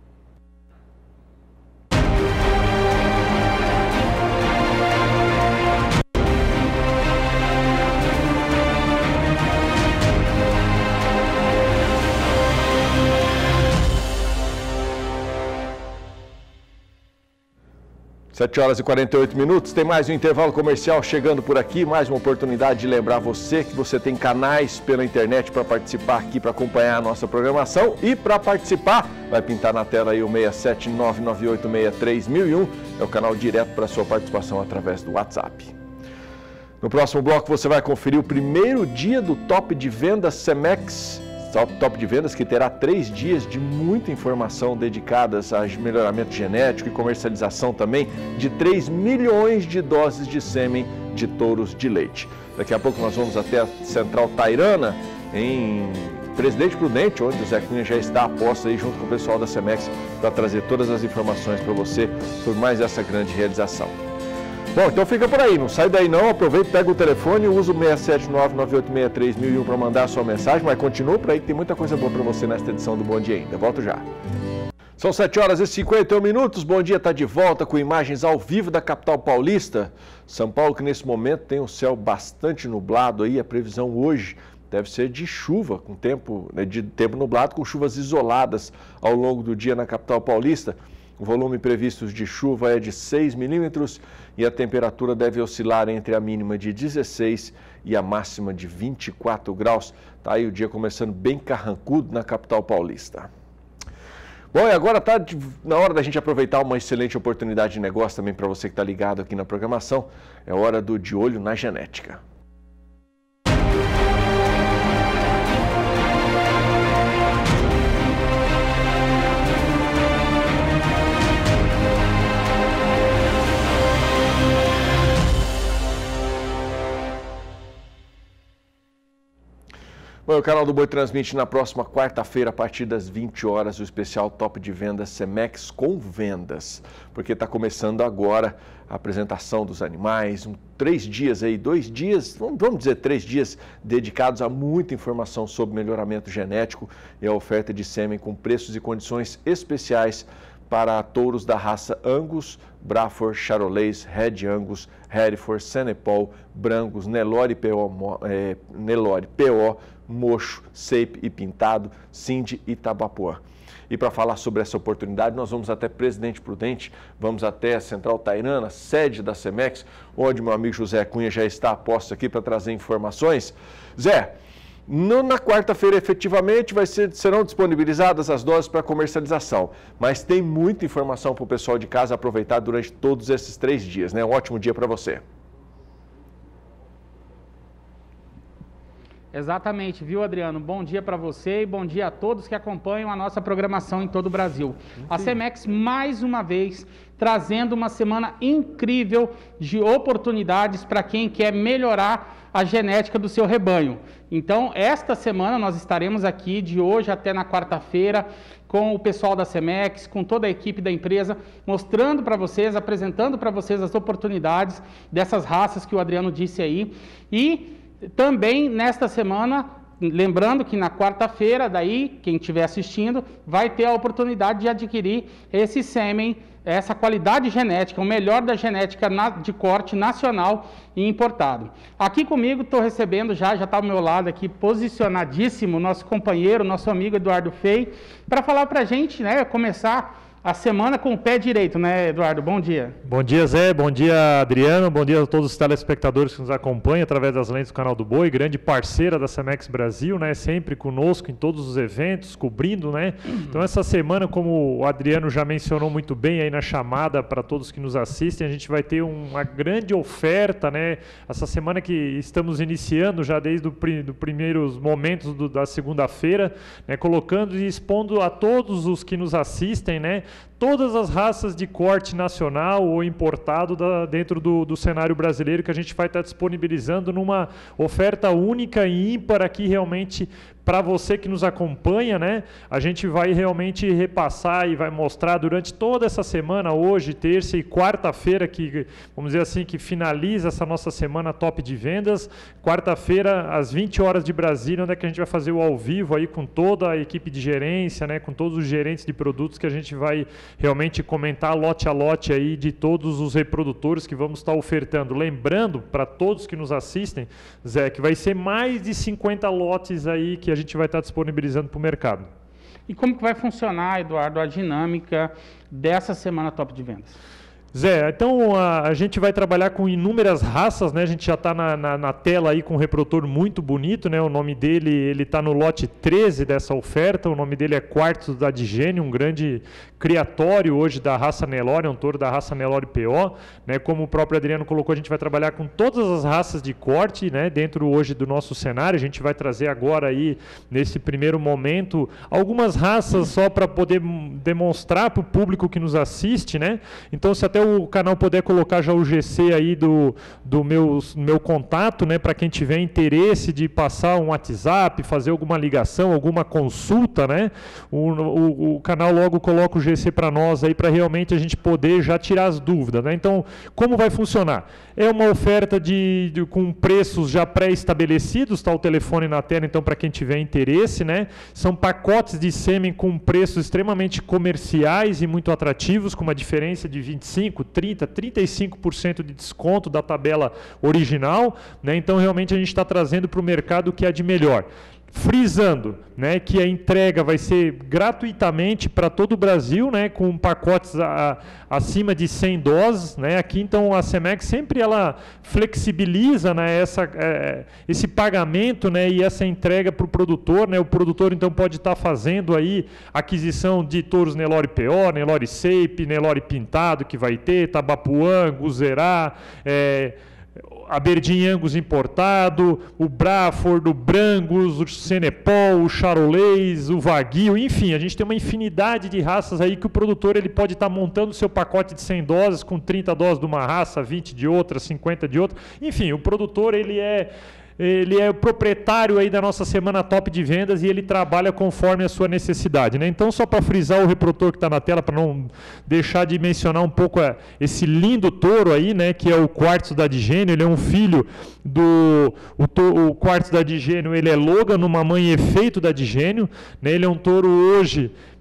sete horas e quarenta e oito minutos, tem mais um intervalo comercial chegando por aqui, mais uma oportunidade de lembrar você que você tem canais pela internet para participar aqui, para acompanhar a nossa programação. E para participar, vai pintar na tela aí o seis sete nove nove oito seis três mil e um, é o canal direto para sua participação através do WhatsApp. No próximo bloco você vai conferir o primeiro dia do Top de Vendas Cemex, Top de Vendas, que terá três dias de muita informação dedicadas a melhoramento genético e comercialização também de três milhões de doses de sêmen de touros de leite. Daqui a pouco nós vamos até a Central Tairana, em Presidente Prudente, onde o Zé Cunha já está a posto aí junto com o pessoal da Cemex para trazer todas as informações para você sobre mais essa grande realização. Bom, então fica por aí, não sai daí não, aproveita, pega o telefone, usa o seis sete nove nove oito seis três mil e um para mandar a sua mensagem, mas continua por aí que tem muita coisa boa para você nesta edição do Bom Dia ainda. Volto já. São sete horas e cinquenta e um minutos, Bom Dia está de volta com imagens ao vivo da capital paulista. São Paulo que nesse momento tem um céu bastante nublado aí, a previsão hoje deve ser de chuva, com tempo, né, de tempo nublado, com chuvas isoladas ao longo do dia na capital paulista. O volume previsto de chuva é de seis milímetros e a temperatura deve oscilar entre a mínima de dezesseis e a máxima de vinte e quatro graus. Tá aí o dia começando bem carrancudo na capital paulista. Bom, e agora está na hora da gente aproveitar uma excelente oportunidade de negócio também para você que está ligado aqui na programação. É hora do De Olho na Genética. Bom, o Canal do Boi transmite na próxima quarta-feira, a partir das vinte horas, o especial Top de Vendas Cemex com vendas, porque está começando agora a apresentação dos animais, um, três dias aí, dois dias, vamos dizer três dias dedicados a muita informação sobre melhoramento genético e a oferta de sêmen com preços e condições especiais para touros da raça Angus, Braford, Charolais, Red Angus, Hereford, Senepol, Brangus, Nelore P O, é, Nelore P O, Mocho, Seipe e Pintado, Cindy e Tabapuã. E para falar sobre essa oportunidade, nós vamos até Presidente Prudente, vamos até a Central Tairana, sede da Cemex, onde meu amigo José Cunha já está a posto aqui para trazer informações. Zé, no, na quarta-feira, efetivamente, vai ser, serão disponibilizadas as doses para comercialização, mas tem muita informação para o pessoal de casa aproveitar durante todos esses três dias, né? Um ótimo dia para você. Exatamente, viu, Adriano? Bom dia para você e bom dia a todos que acompanham a nossa programação em todo o Brasil. A Cemex, mais uma vez, trazendo uma semana incrível de oportunidades para quem quer melhorar a genética do seu rebanho. Então, esta semana nós estaremos aqui, de hoje até na quarta-feira, com o pessoal da Cemex, com toda a equipe da empresa, mostrando para vocês, apresentando para vocês as oportunidades dessas raças que o Adriano disse aí. E também, nesta semana, lembrando que na quarta-feira, daí, quem estiver assistindo, vai ter a oportunidade de adquirir esse sêmen, essa qualidade genética, o melhor da genética de corte nacional e importado. Aqui comigo, estou recebendo já, já está ao meu lado aqui, posicionadíssimo, nosso companheiro, nosso amigo Eduardo Fei, para falar para a gente, né, começar a semana com o pé direito, né, Eduardo? Bom dia. Bom dia, Zé. Bom dia, Adriano. Bom dia a todos os telespectadores que nos acompanham através das lentes do Canal do Boi, grande parceira da Cemex Brasil, né? Sempre conosco em todos os eventos, cobrindo, né? Uhum. Então, essa semana, como o Adriano já mencionou muito bem aí na chamada para todos que nos assistem, a gente vai ter uma grande oferta, né? Essa semana que estamos iniciando já desde os do primeiros momentos do, da segunda-feira, né? Colocando e expondo a todos os que nos assistem, né? Todas as raças de corte nacional ou importado da, dentro do, do cenário brasileiro que a gente vai estar disponibilizando numa oferta única e ímpar aqui realmente para você que nos acompanha, né? A gente vai realmente repassar e vai mostrar durante toda essa semana, hoje, terça e quarta-feira, que, vamos dizer assim, que finaliza essa nossa semana top de vendas. Quarta-feira, às vinte horas de Brasília, onde é que a gente vai fazer o ao vivo aí com toda a equipe de gerência, né? Com todos os gerentes de produtos que a gente vai realmente comentar lote a lote aí de todos os reprodutores que vamos estar ofertando. Lembrando, para todos que nos assistem, Zé, que vai ser mais de cinquenta lotes aí que a gente vai estar disponibilizando para o mercado. E como que vai funcionar, Eduardo, a dinâmica dessa semana top de vendas? Zé, então a, a gente vai trabalhar com inúmeras raças, né? A gente já está na, na, na tela aí com um reprodutor muito bonito, né? O nome dele, ele está no lote treze dessa oferta, o nome dele é Quartzo da Digene, um grande criatório hoje da raça Nelore, um touro da raça Nelore P O, né? Como o próprio Adriano colocou, a gente vai trabalhar com todas as raças de corte, né? Dentro hoje do nosso cenário, a gente vai trazer agora aí, nesse primeiro momento, algumas raças só para poder demonstrar para o público que nos assiste, né? Então, se até o canal puder colocar já o G C aí do, do meu, meu contato, né, para quem tiver interesse de passar um WhatsApp, fazer alguma ligação, alguma consulta, né, o, o, o canal logo coloca o G C para nós aí, para realmente a gente poder já tirar as dúvidas, né? Então, como vai funcionar? É uma oferta de, de, com preços já pré-estabelecidos, está o telefone na tela, então, para quem tiver interesse, né? São pacotes de sêmen com preços extremamente comerciais e muito atrativos, com uma diferença de vinte e cinco, trinta, trinta e cinco por cento de desconto da tabela original, né? Então, realmente, a gente está trazendo para o mercado o que é de melhor. Frisando, né, que a entrega vai ser gratuitamente para todo o Brasil, né, com pacotes a, a, acima de cem doses, né. Aqui, então, a Cemex sempre ela flexibiliza, né, essa, é, esse pagamento, né, e essa entrega para o produtor, né. O produtor, então, pode estar tá fazendo aí aquisição de touros Nelore P O, Nelore Seipe, Nelore Pintado, que vai ter, Tabapuã, Guzerá, é, Aberdeen Angus importado, o Braford, o Brangus, o Senepol, o Charolais, o Wagyu, enfim, a gente tem uma infinidade de raças aí que o produtor ele pode estar tá montando o seu pacote de cem doses, com trinta doses de uma raça, vinte de outra, cinquenta de outra, enfim, o produtor ele é... Ele é o proprietário aí da nossa semana top de vendas e ele trabalha conforme a sua necessidade, né? Então, só para frisar o reprodutor que está na tela, para não deixar de mencionar um pouco esse lindo touro aí, né? Que é o Quartzo da Digene, ele é um filho do... O, to, o Quartzo da Digene, ele é Logan, uma mãe efeito da Digene, né? Ele é um touro hoje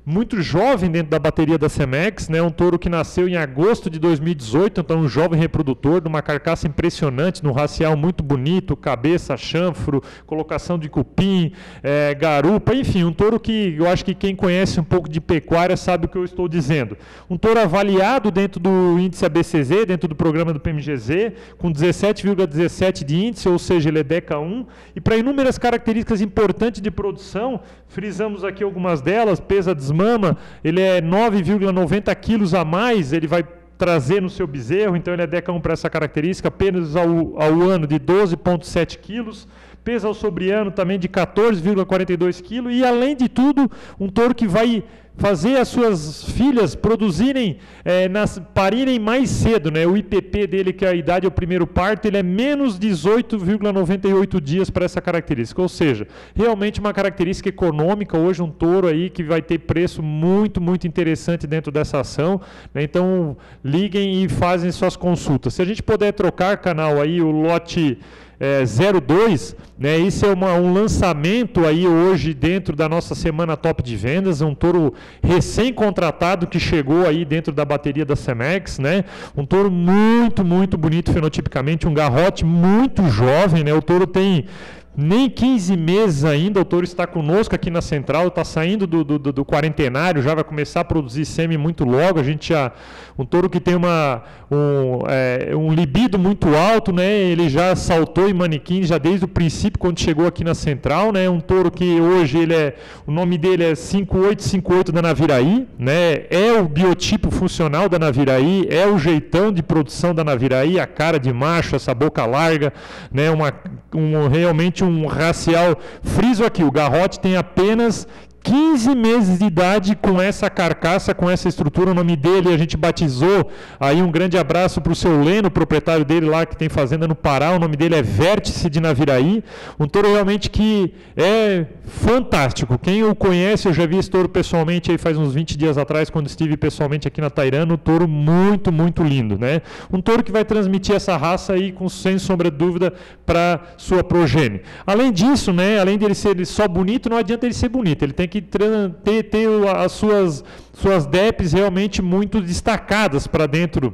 muito jovem dentro da bateria da Cemex, né? Um touro que nasceu em agosto de dois mil e dezoito, então um jovem reprodutor, de uma carcaça impressionante, num racial muito bonito, cabeça, chanfro, colocação de cupim, é, garupa, enfim, um touro que eu acho que quem conhece um pouco de pecuária sabe o que eu estou dizendo. Um touro avaliado dentro do índice A B C Z, dentro do programa do P M G Z, com dezessete vírgula dezessete de índice, ou seja, ele é DECA um, e para inúmeras características importantes de produção, frisamos aqui algumas delas, pesa desmama, ele é nove vírgula noventa quilos a mais, ele vai trazer no seu bezerro, então ele é DECA um para essa característica, apenas ao, ao ano de doze vírgula sete quilos, peso ao sobreano também de quatorze vírgula quarenta e dois quilos, e além de tudo, um touro que vai fazer as suas filhas produzirem, é, nas, parirem mais cedo, né? O I P P dele, que é a idade ao primeiro parto, ele é menos dezoito vírgula noventa e oito dias para essa característica, ou seja, realmente uma característica econômica, hoje um touro aí que vai ter preço muito, muito interessante dentro dessa ação, né? Então, liguem e fazem suas consultas. Se a gente puder trocar canal aí, o lote É, zero dois, né, esse é uma, um lançamento aí hoje dentro da nossa semana top de vendas, um touro recém-contratado que chegou aí dentro da bateria da Cemex, né, um touro muito, muito bonito fenotipicamente, um garrote muito jovem, né, o touro tem nem quinze meses ainda, o touro está conosco aqui na central, está saindo do, do, do quarentenário, já vai começar a produzir sêmen muito logo, a gente já, um touro que tem uma, um, é, um libido muito alto, né, ele já saltou em manequim, já desde o princípio, quando chegou aqui na central, né, um touro que hoje, ele é, o nome dele é cinco oito cinco oito da Naviraí, né, é o biotipo funcional da Naviraí, é o jeitão de produção da Naviraí, a cara de macho, essa boca larga, né, uma, um, realmente um um racial, friso aqui, o garrote tem apenas quinze meses de idade com essa carcaça, com essa estrutura, o nome dele a gente batizou, aí um grande abraço para o seu Leno, proprietário dele lá que tem fazenda no Pará, o nome dele é Vértice de Naviraí, um touro realmente que é fantástico, quem o conhece, eu já vi esse touro pessoalmente aí faz uns vinte dias atrás, quando estive pessoalmente aqui na Tairana, um touro muito, muito lindo, né? Um touro que vai transmitir essa raça aí, com, sem sombra de dúvida, para sua progênie. Além disso, né, além dele ser só bonito, não adianta ele ser bonito, ele tem que ter, ter as suas, suas D E Ps realmente muito destacadas para dentro,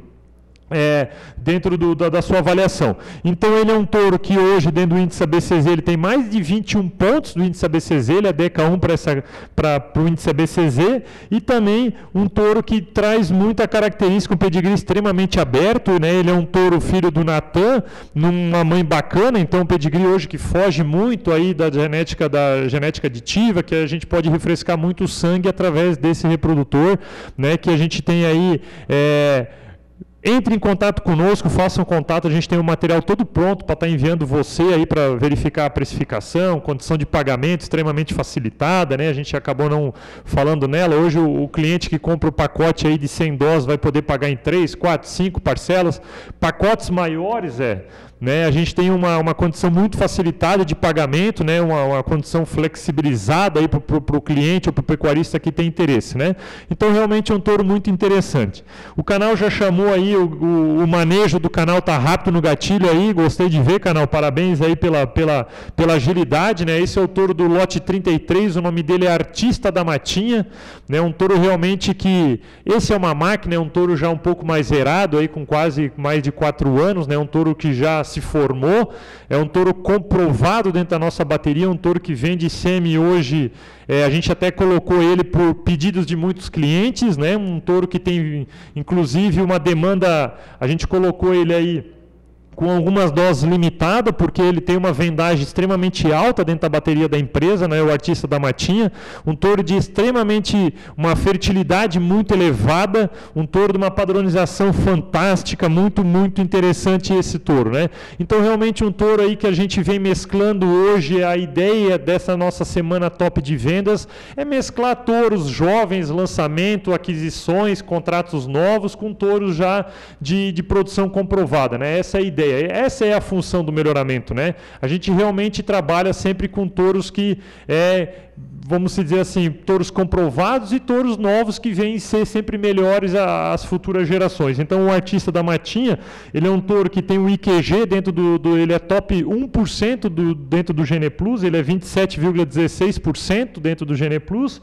é, dentro do, da, da sua avaliação. Então ele é um touro que hoje dentro do índice A B C Z ele tem mais de vinte e um pontos do índice A B C Z, ele é DECA um para o índice A B C Z, e também um touro que traz muita característica, um pedigree extremamente aberto, né? Ele é um touro filho do Natan, numa mãe bacana, então um pedigree hoje que foge muito aí da genética, da genética aditiva, que a gente pode refrescar muito o sangue através desse reprodutor, né? Que a gente tem aí... É, entre em contato conosco, façam um contato, a gente tem o material todo pronto para estar enviando você aí para verificar a precificação, condição de pagamento extremamente facilitada, né? A gente acabou não falando nela, hoje o, o cliente que compra o pacote aí de cem doses vai poder pagar em três, quatro, cinco parcelas, pacotes maiores é... Né, a gente tem uma, uma condição muito facilitada de pagamento, né, uma, uma condição flexibilizada para o cliente ou para o pecuarista que tem interesse. Né? Então, realmente é um touro muito interessante. O canal já chamou aí, o, o, o manejo do canal está rápido no gatilho aí, gostei de ver, canal, parabéns aí pela, pela, pela agilidade. Né? Esse é o touro do lote trinta e três, o nome dele é Artista da Matinha, né? Um touro realmente que, esse é uma máquina, é um touro já um pouco mais zerado, aí, com quase mais de quatro anos, né? Um touro que já se formou, é um touro comprovado dentro da nossa bateria, um touro que vende sêmen hoje, é, a gente até colocou ele por pedidos de muitos clientes, né? Um touro que tem inclusive uma demanda, a gente colocou ele aí com algumas doses limitadas, porque ele tem uma vendagem extremamente alta dentro da bateria da empresa, né, o Artista da Matinha, um touro de extremamente, uma fertilidade muito elevada, um touro de uma padronização fantástica, muito, muito interessante esse touro, né? Então, realmente um touro aí que a gente vem mesclando hoje, a ideia dessa nossa semana top de vendas é mesclar touros jovens, lançamento, aquisições, contratos novos, com touros já de, de produção comprovada, né? Essa é a ideia. Essa é a função do melhoramento, né? A gente realmente trabalha sempre com touros que, é, vamos dizer assim, touros comprovados e touros novos que vêm ser sempre melhores às futuras gerações. Então, o Artista da Matinha, ele é um touro que tem um I Q G dentro do, do ele é top um por cento do, dentro do Gene Plus, ele é vinte e sete vírgula dezesseis por cento dentro do Gene Plus,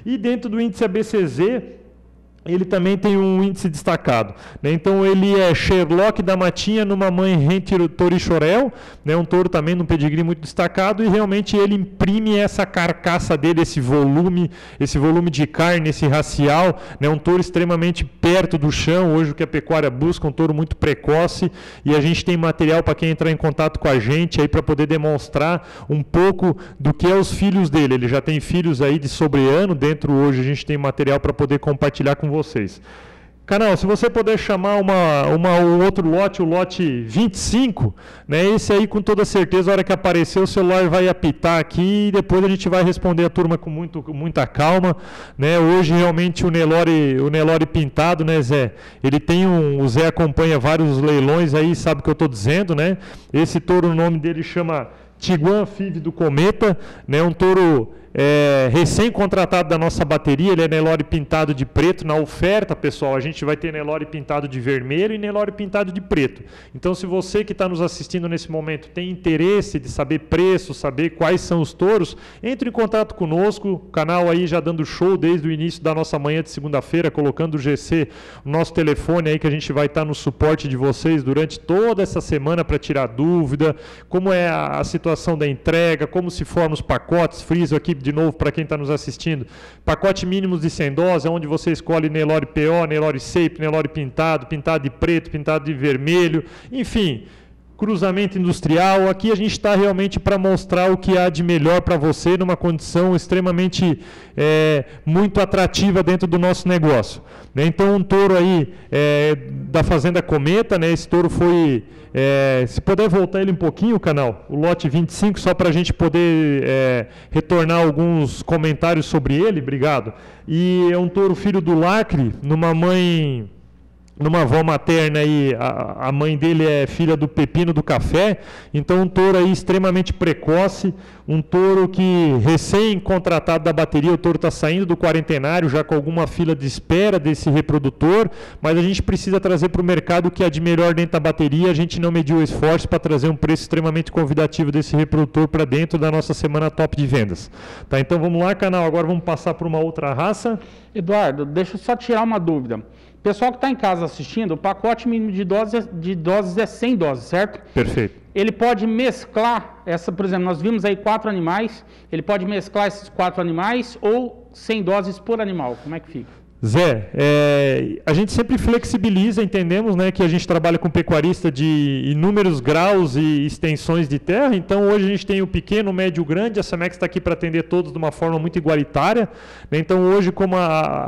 E dentro do índice A B C Z, ele também tem um índice destacado, né? Então ele é Sherlock da Matinha numa mãe Rente Torichorel, né? Um touro também num pedigree muito destacado, e realmente ele imprime essa carcaça dele, esse volume, esse volume de carne, esse racial, né? Um touro extremamente perto do chão, hoje o que a pecuária busca, um touro muito precoce, e a gente tem material para quem entrar em contato com a gente aí para poder demonstrar um pouco do que é os filhos dele. Ele já tem filhos aí de sobreano, dentro hoje a gente tem material para poder compartilhar com vocês. Canal, se você puder chamar uma, uma, um outro lote, o lote vinte e cinco, né, esse aí com toda certeza, a hora que aparecer o celular vai apitar aqui e depois a gente vai responder a turma com, muito, com muita calma, né? Hoje realmente o Nelore, o Nelore pintado, né, Zé? Ele tem um, o Zé acompanha vários leilões aí, sabe o que eu estou dizendo, né? Esse touro, o nome dele chama Tiguan Five do Cometa, né? Um touro É, recém-contratado da nossa bateria, ele é Nelore pintado de preto. Na oferta, pessoal, a gente vai ter Nelore pintado de vermelho e Nelore pintado de preto. Então, se você que está nos assistindo nesse momento tem interesse de saber preço, saber quais são os touros, entre em contato conosco, o canal aí já dando show desde o início da nossa manhã de segunda-feira, colocando o G C, o nosso telefone aí que a gente vai estar no suporte de vocês durante toda essa semana para tirar dúvida, como é a, a situação da entrega, como se formam os pacotes, friso aqui de novo para quem está nos assistindo, pacote mínimos de cem doses, onde você escolhe Nelore P O, Nelore Shape, Nelore pintado, pintado de preto, pintado de vermelho, enfim, cruzamento industrial. Aqui a gente está realmente para mostrar o que há de melhor para você numa condição extremamente é, muito atrativa dentro do nosso negócio, né? Então um touro aí é, da Fazenda Cometa, né? Esse touro foi, é, se puder voltar ele um pouquinho, canal, o lote vinte e cinco, só para a gente poder é, retornar alguns comentários sobre ele, obrigado. E é um touro filho do lacre, numa mãe... numa avó materna aí, a, a mãe dele é filha do Pepino do Café, então um touro aí extremamente precoce, um touro que recém-contratado da bateria, o touro está saindo do quarentenário, já com alguma fila de espera desse reprodutor, mas a gente precisa trazer para o mercado o que há de melhor dentro da bateria, a gente não mediu esforço para trazer um preço extremamente convidativo desse reprodutor para dentro da nossa semana top de vendas. Tá, então vamos lá, canal, agora vamos passar para uma outra raça. Eduardo, deixa eu só tirar uma dúvida. Pessoal que está em casa assistindo, o pacote mínimo de doses, de doses é cem doses, certo? Perfeito. Ele pode mesclar, essa, por exemplo, nós vimos aí quatro animais, ele pode mesclar esses quatro animais ou cem doses por animal, como é que fica? Zé, é, a gente sempre flexibiliza, entendemos, né, que a gente trabalha com pecuarista de inúmeros graus e extensões de terra, então hoje a gente tem o pequeno, o médio, o grande, a Cemex está aqui para atender todos de uma forma muito igualitária, né? Então hoje, como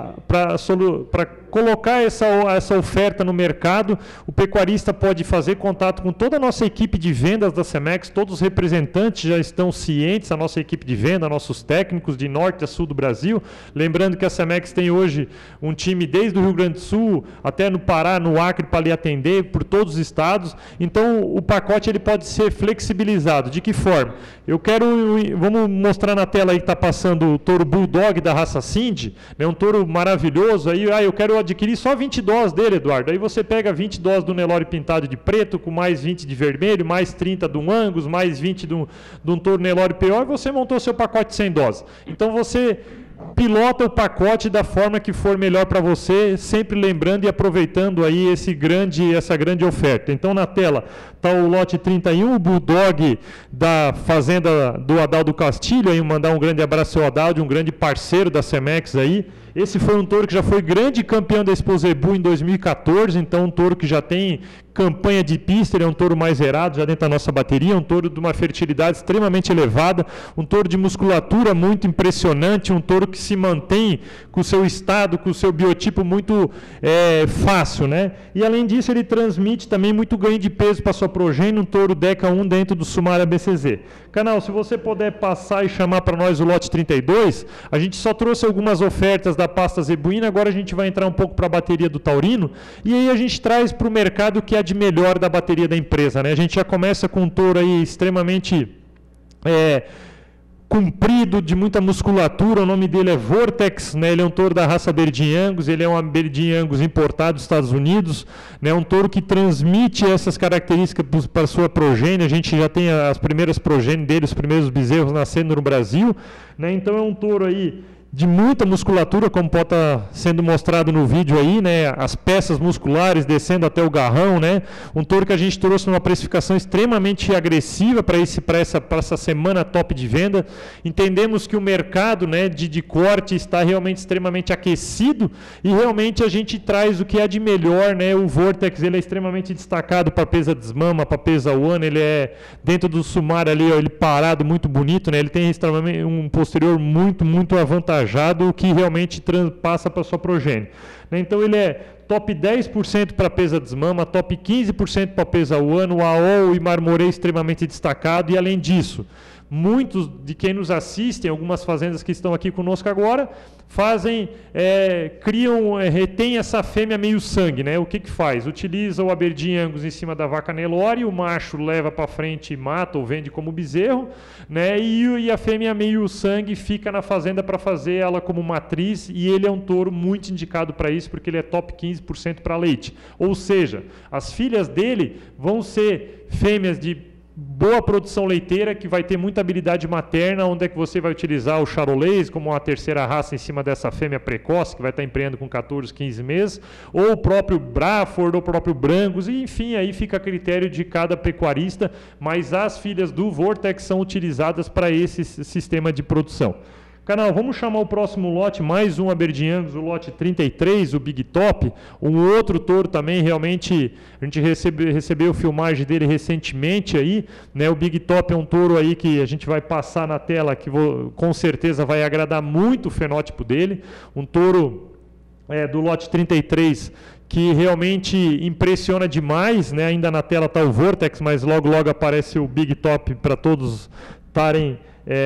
para colocar essa, essa oferta no mercado, o pecuarista pode fazer contato com toda a nossa equipe de vendas da Cemex, todos os representantes já estão cientes, a nossa equipe de venda, nossos técnicos de norte a sul do Brasil, lembrando que a Cemex tem hoje um time desde o Rio Grande do Sul até no Pará, no Acre, para lhe atender por todos os estados. Então o pacote ele pode ser flexibilizado. De que forma? Eu quero, vamos mostrar na tela aí que está passando o touro Bulldog da raça Cindy, né, um touro maravilhoso. Aí, ah, eu quero adquirir só vinte doses dele, Eduardo. Aí você pega vinte doses do Nelore pintado de preto, com mais vinte de vermelho, mais trinta do Angus, mais vinte de um, de um touro Nelore P O, e você montou seu pacote de cem doses. Então você pilota o pacote da forma que for melhor para você, sempre lembrando e aproveitando aí esse grande, essa grande oferta. Então na tela está o lote trinta e um, o Bulldog da fazenda do Adaldo Castilho, aí mandar um grande abraço ao Adaldo, um grande parceiro da Cemex aí. Esse foi um touro que já foi grande campeão da Expo Zebu em dois mil e quatorze, então um touro que já tem campanha de pista, ele é um touro mais zerado, já dentro da nossa bateria, um touro de uma fertilidade extremamente elevada, um touro de musculatura muito impressionante, um touro que se mantém com o seu estado, com o seu biotipo muito é, fácil, né? E além disso, ele transmite também muito ganho de peso para sua progênie, um touro Deca um dentro do Sumar A B C Z. Canal, se você puder passar e chamar para nós o lote trinta e dois, a gente só trouxe algumas ofertas da pasta zebuína, agora a gente vai entrar um pouco para a bateria do taurino, e aí a gente traz para o mercado o que é de melhor da bateria da empresa, né? A gente já começa com um touro aí extremamente é, comprido, de muita musculatura, o nome dele é Vortex, né? Ele é um touro da raça Aberdeen Angus, ele é um Aberdeen Angus importado dos Estados Unidos, né? Um touro que transmite essas características para a sua progênie, a gente já tem as primeiras progênies dele, os primeiros bezerros nascendo no Brasil, né? Então é um touro aí de muita musculatura, como pode estar sendo mostrado no vídeo aí, né? As peças musculares descendo até o garrão, né? Um touro que a gente trouxe numa precificação extremamente agressiva para esse, para essa, para essa semana top de venda. Entendemos que o mercado, né, de, de corte está realmente extremamente aquecido e realmente a gente traz o que há de melhor, né? O Vortex, ele é extremamente destacado para pesa desmama, para pesa one, ele é dentro do sumar ali, ó, ele parado muito bonito, né? Ele tem extremamente um posterior muito, muito avantajado, o que realmente passa para a sua progênie. Então ele é top dez por cento para pesa desmama, top quinze por cento para pesa one, o A O e marmoreio extremamente destacado, e além disso, muitos de quem nos assistem, algumas fazendas que estão aqui conosco agora, fazem, é, criam, é, retém essa fêmea meio sangue, né? O que que faz? Utiliza o Aberdeen Angus em cima da vaca Nelore, o macho leva para frente e mata ou vende como bezerro, né? E, e a fêmea meio sangue fica na fazenda para fazer ela como matriz, e ele é um touro muito indicado para isso, porque ele é top quinze por cento para leite. Ou seja, as filhas dele vão ser fêmeas de boa produção leiteira, que vai ter muita habilidade materna, onde é que você vai utilizar o Charolais como uma terceira raça em cima dessa fêmea precoce, que vai estar empreendendo com quatorze, quinze meses, ou o próprio Braford, ou o próprio Brangus, e enfim, aí fica a critério de cada pecuarista, mas as filhas do Vortex são utilizadas para esse sistema de produção. Canal, vamos chamar o próximo lote, mais um Aberdeen Angus, o lote trinta e três, o Big Top, um outro touro também, realmente, a gente recebe, recebeu filmagem dele recentemente aí, né? O Big Top é um touro aí que a gente vai passar na tela, que vou, com certeza vai agradar muito o fenótipo dele, um touro é, do lote trinta e três, que realmente impressiona demais, né? Ainda na tela está o Vortex, mas logo logo aparece o Big Top para todos estarem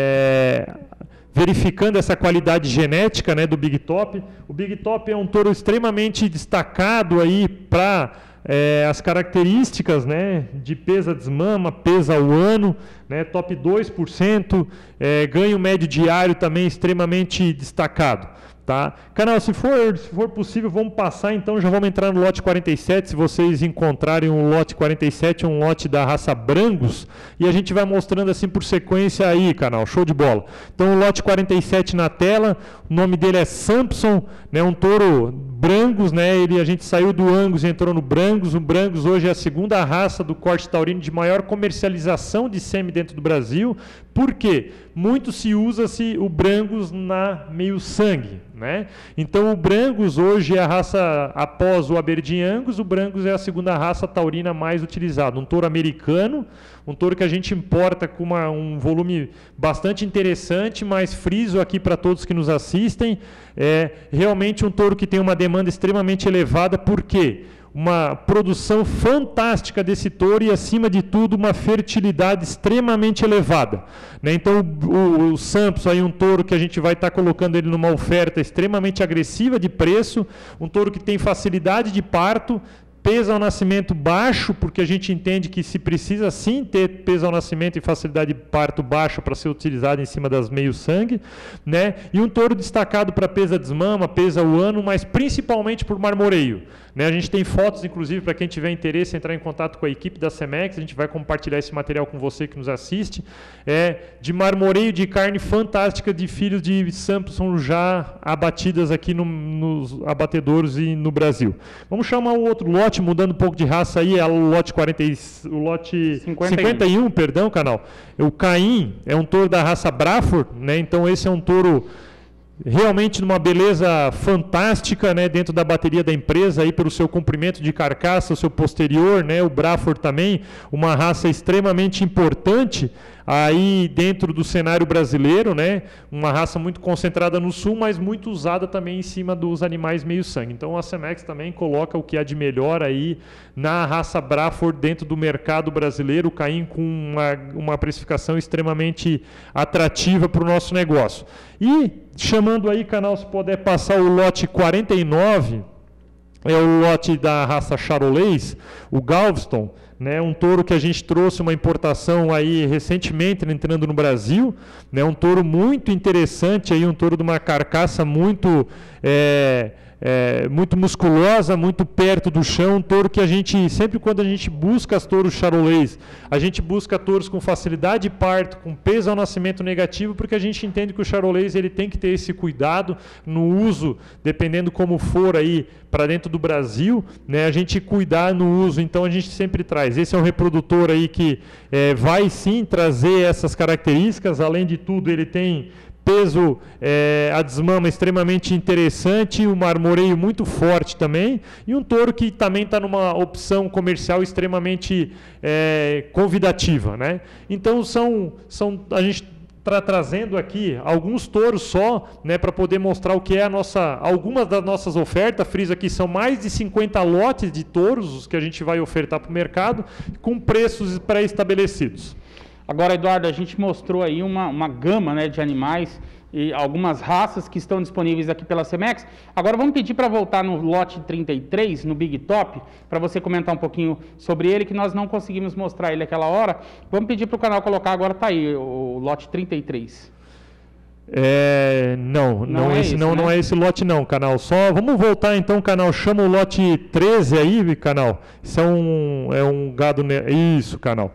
É, verificando essa qualidade genética, né, do Big Top. O Big Top é um touro extremamente destacado aí para é, as características, né, de pesa desmama, pesa ao ano, né, top dois por cento, é, ganho médio diário também extremamente destacado. Tá? Canal, se for, se for possível, vamos passar, então já vamos entrar no lote quarenta e sete, se vocês encontrarem um lote quarenta e sete, um lote da raça Brangus, e a gente vai mostrando assim por sequência aí, canal, show de bola. Então o lote quarenta e sete na tela, o nome dele é Samson, né, um touro Brangus, né, ele, a gente saiu do Angus e entrou no Brangus. O Brangus hoje é a segunda raça do corte taurino de maior comercialização de sêmen dentro do Brasil. Por quê? Muito se usa-se o Brangus na meio sangue, né? Então o Brangus hoje é a raça, após o Aberdeen Angus, o Brangus é a segunda raça taurina mais utilizada. Um touro americano, um touro que a gente importa com uma, um volume bastante interessante, mas friso aqui para todos que nos assistem, é realmente um touro que tem uma demanda extremamente elevada. Por quê? Uma produção fantástica desse touro e, acima de tudo, uma fertilidade extremamente elevada, né? Então, o, o, o Samson, aí, um touro que a gente vai estar tá colocando ele numa oferta extremamente agressiva de preço, um touro que tem facilidade de parto, peso ao nascimento baixo, porque a gente entende que se precisa sim ter peso ao nascimento e facilidade de parto baixo para ser utilizado em cima das meio-sangue, né? E um touro destacado para pesa desmama, pesa o ano, mas principalmente por marmoreio, né? A gente tem fotos, inclusive, para quem tiver interesse, entrar em contato com a equipe da Semex, a gente vai compartilhar esse material com você que nos assiste, é, de marmoreio de carne fantástica de filhos de Samson já abatidas aqui no, nos abatedouros e no Brasil. Vamos chamar o outro lote, mudando um pouco de raça aí, é o lote, quarenta, o lote cinquenta e um. cinquenta e um, perdão, canal. O Caim é um touro da raça Braford, né? Então esse é um touro realmente numa beleza fantástica, né, dentro da bateria da empresa, aí pelo seu comprimento de carcaça, o seu posterior, né, o Braford também, uma raça extremamente importante aí dentro do cenário brasileiro, né, uma raça muito concentrada no sul, mas muito usada também em cima dos animais meio sangue. Então a Semex também coloca o que há de melhor aí na raça Braford dentro do mercado brasileiro, o Caim com uma, uma precificação extremamente atrativa para o nosso negócio. E chamando aí, canal, se puder passar o lote quarenta e nove, é o lote da raça Charolais, o Galveston, né, um touro que a gente trouxe uma importação aí recentemente entrando no Brasil, né, um touro muito interessante, aí, um touro de uma carcaça muito... É, É, muito musculosa, muito perto do chão, um touro que a gente, sempre quando a gente busca os touros charolês, a gente busca touros com facilidade de parto, com peso ao nascimento negativo, porque a gente entende que o charolês ele tem que ter esse cuidado no uso, dependendo como for aí para dentro do Brasil, né, a gente cuidar no uso, então a gente sempre traz. Esse é um reprodutor aí que é, vai sim trazer essas características, além de tudo ele tem peso, é, a desmama extremamente interessante, um marmoreio muito forte também, e um touro que também está numa opção comercial extremamente é, convidativa, né? Então são, são a gente está trazendo aqui alguns touros só, né, para poder mostrar o que é a nossa, algumas das nossas ofertas. Friso aqui são mais de cinquenta lotes de touros os que a gente vai ofertar para o mercado, com preços pré-estabelecidos. Agora, Eduardo, a gente mostrou aí uma, uma gama, né, de animais e algumas raças que estão disponíveis aqui pela Cemex. Agora vamos pedir para voltar no lote trinta e três, no Big Top, para você comentar um pouquinho sobre ele, que nós não conseguimos mostrar ele aquela hora. Vamos pedir para o canal colocar, agora está aí, o lote trinta e três. É, não, não, não, é esse, esse, não, né? não é esse lote não, canal. Só vamos voltar então, canal. Chama o lote treze aí, canal. Isso é um, é um gado. Isso, canal.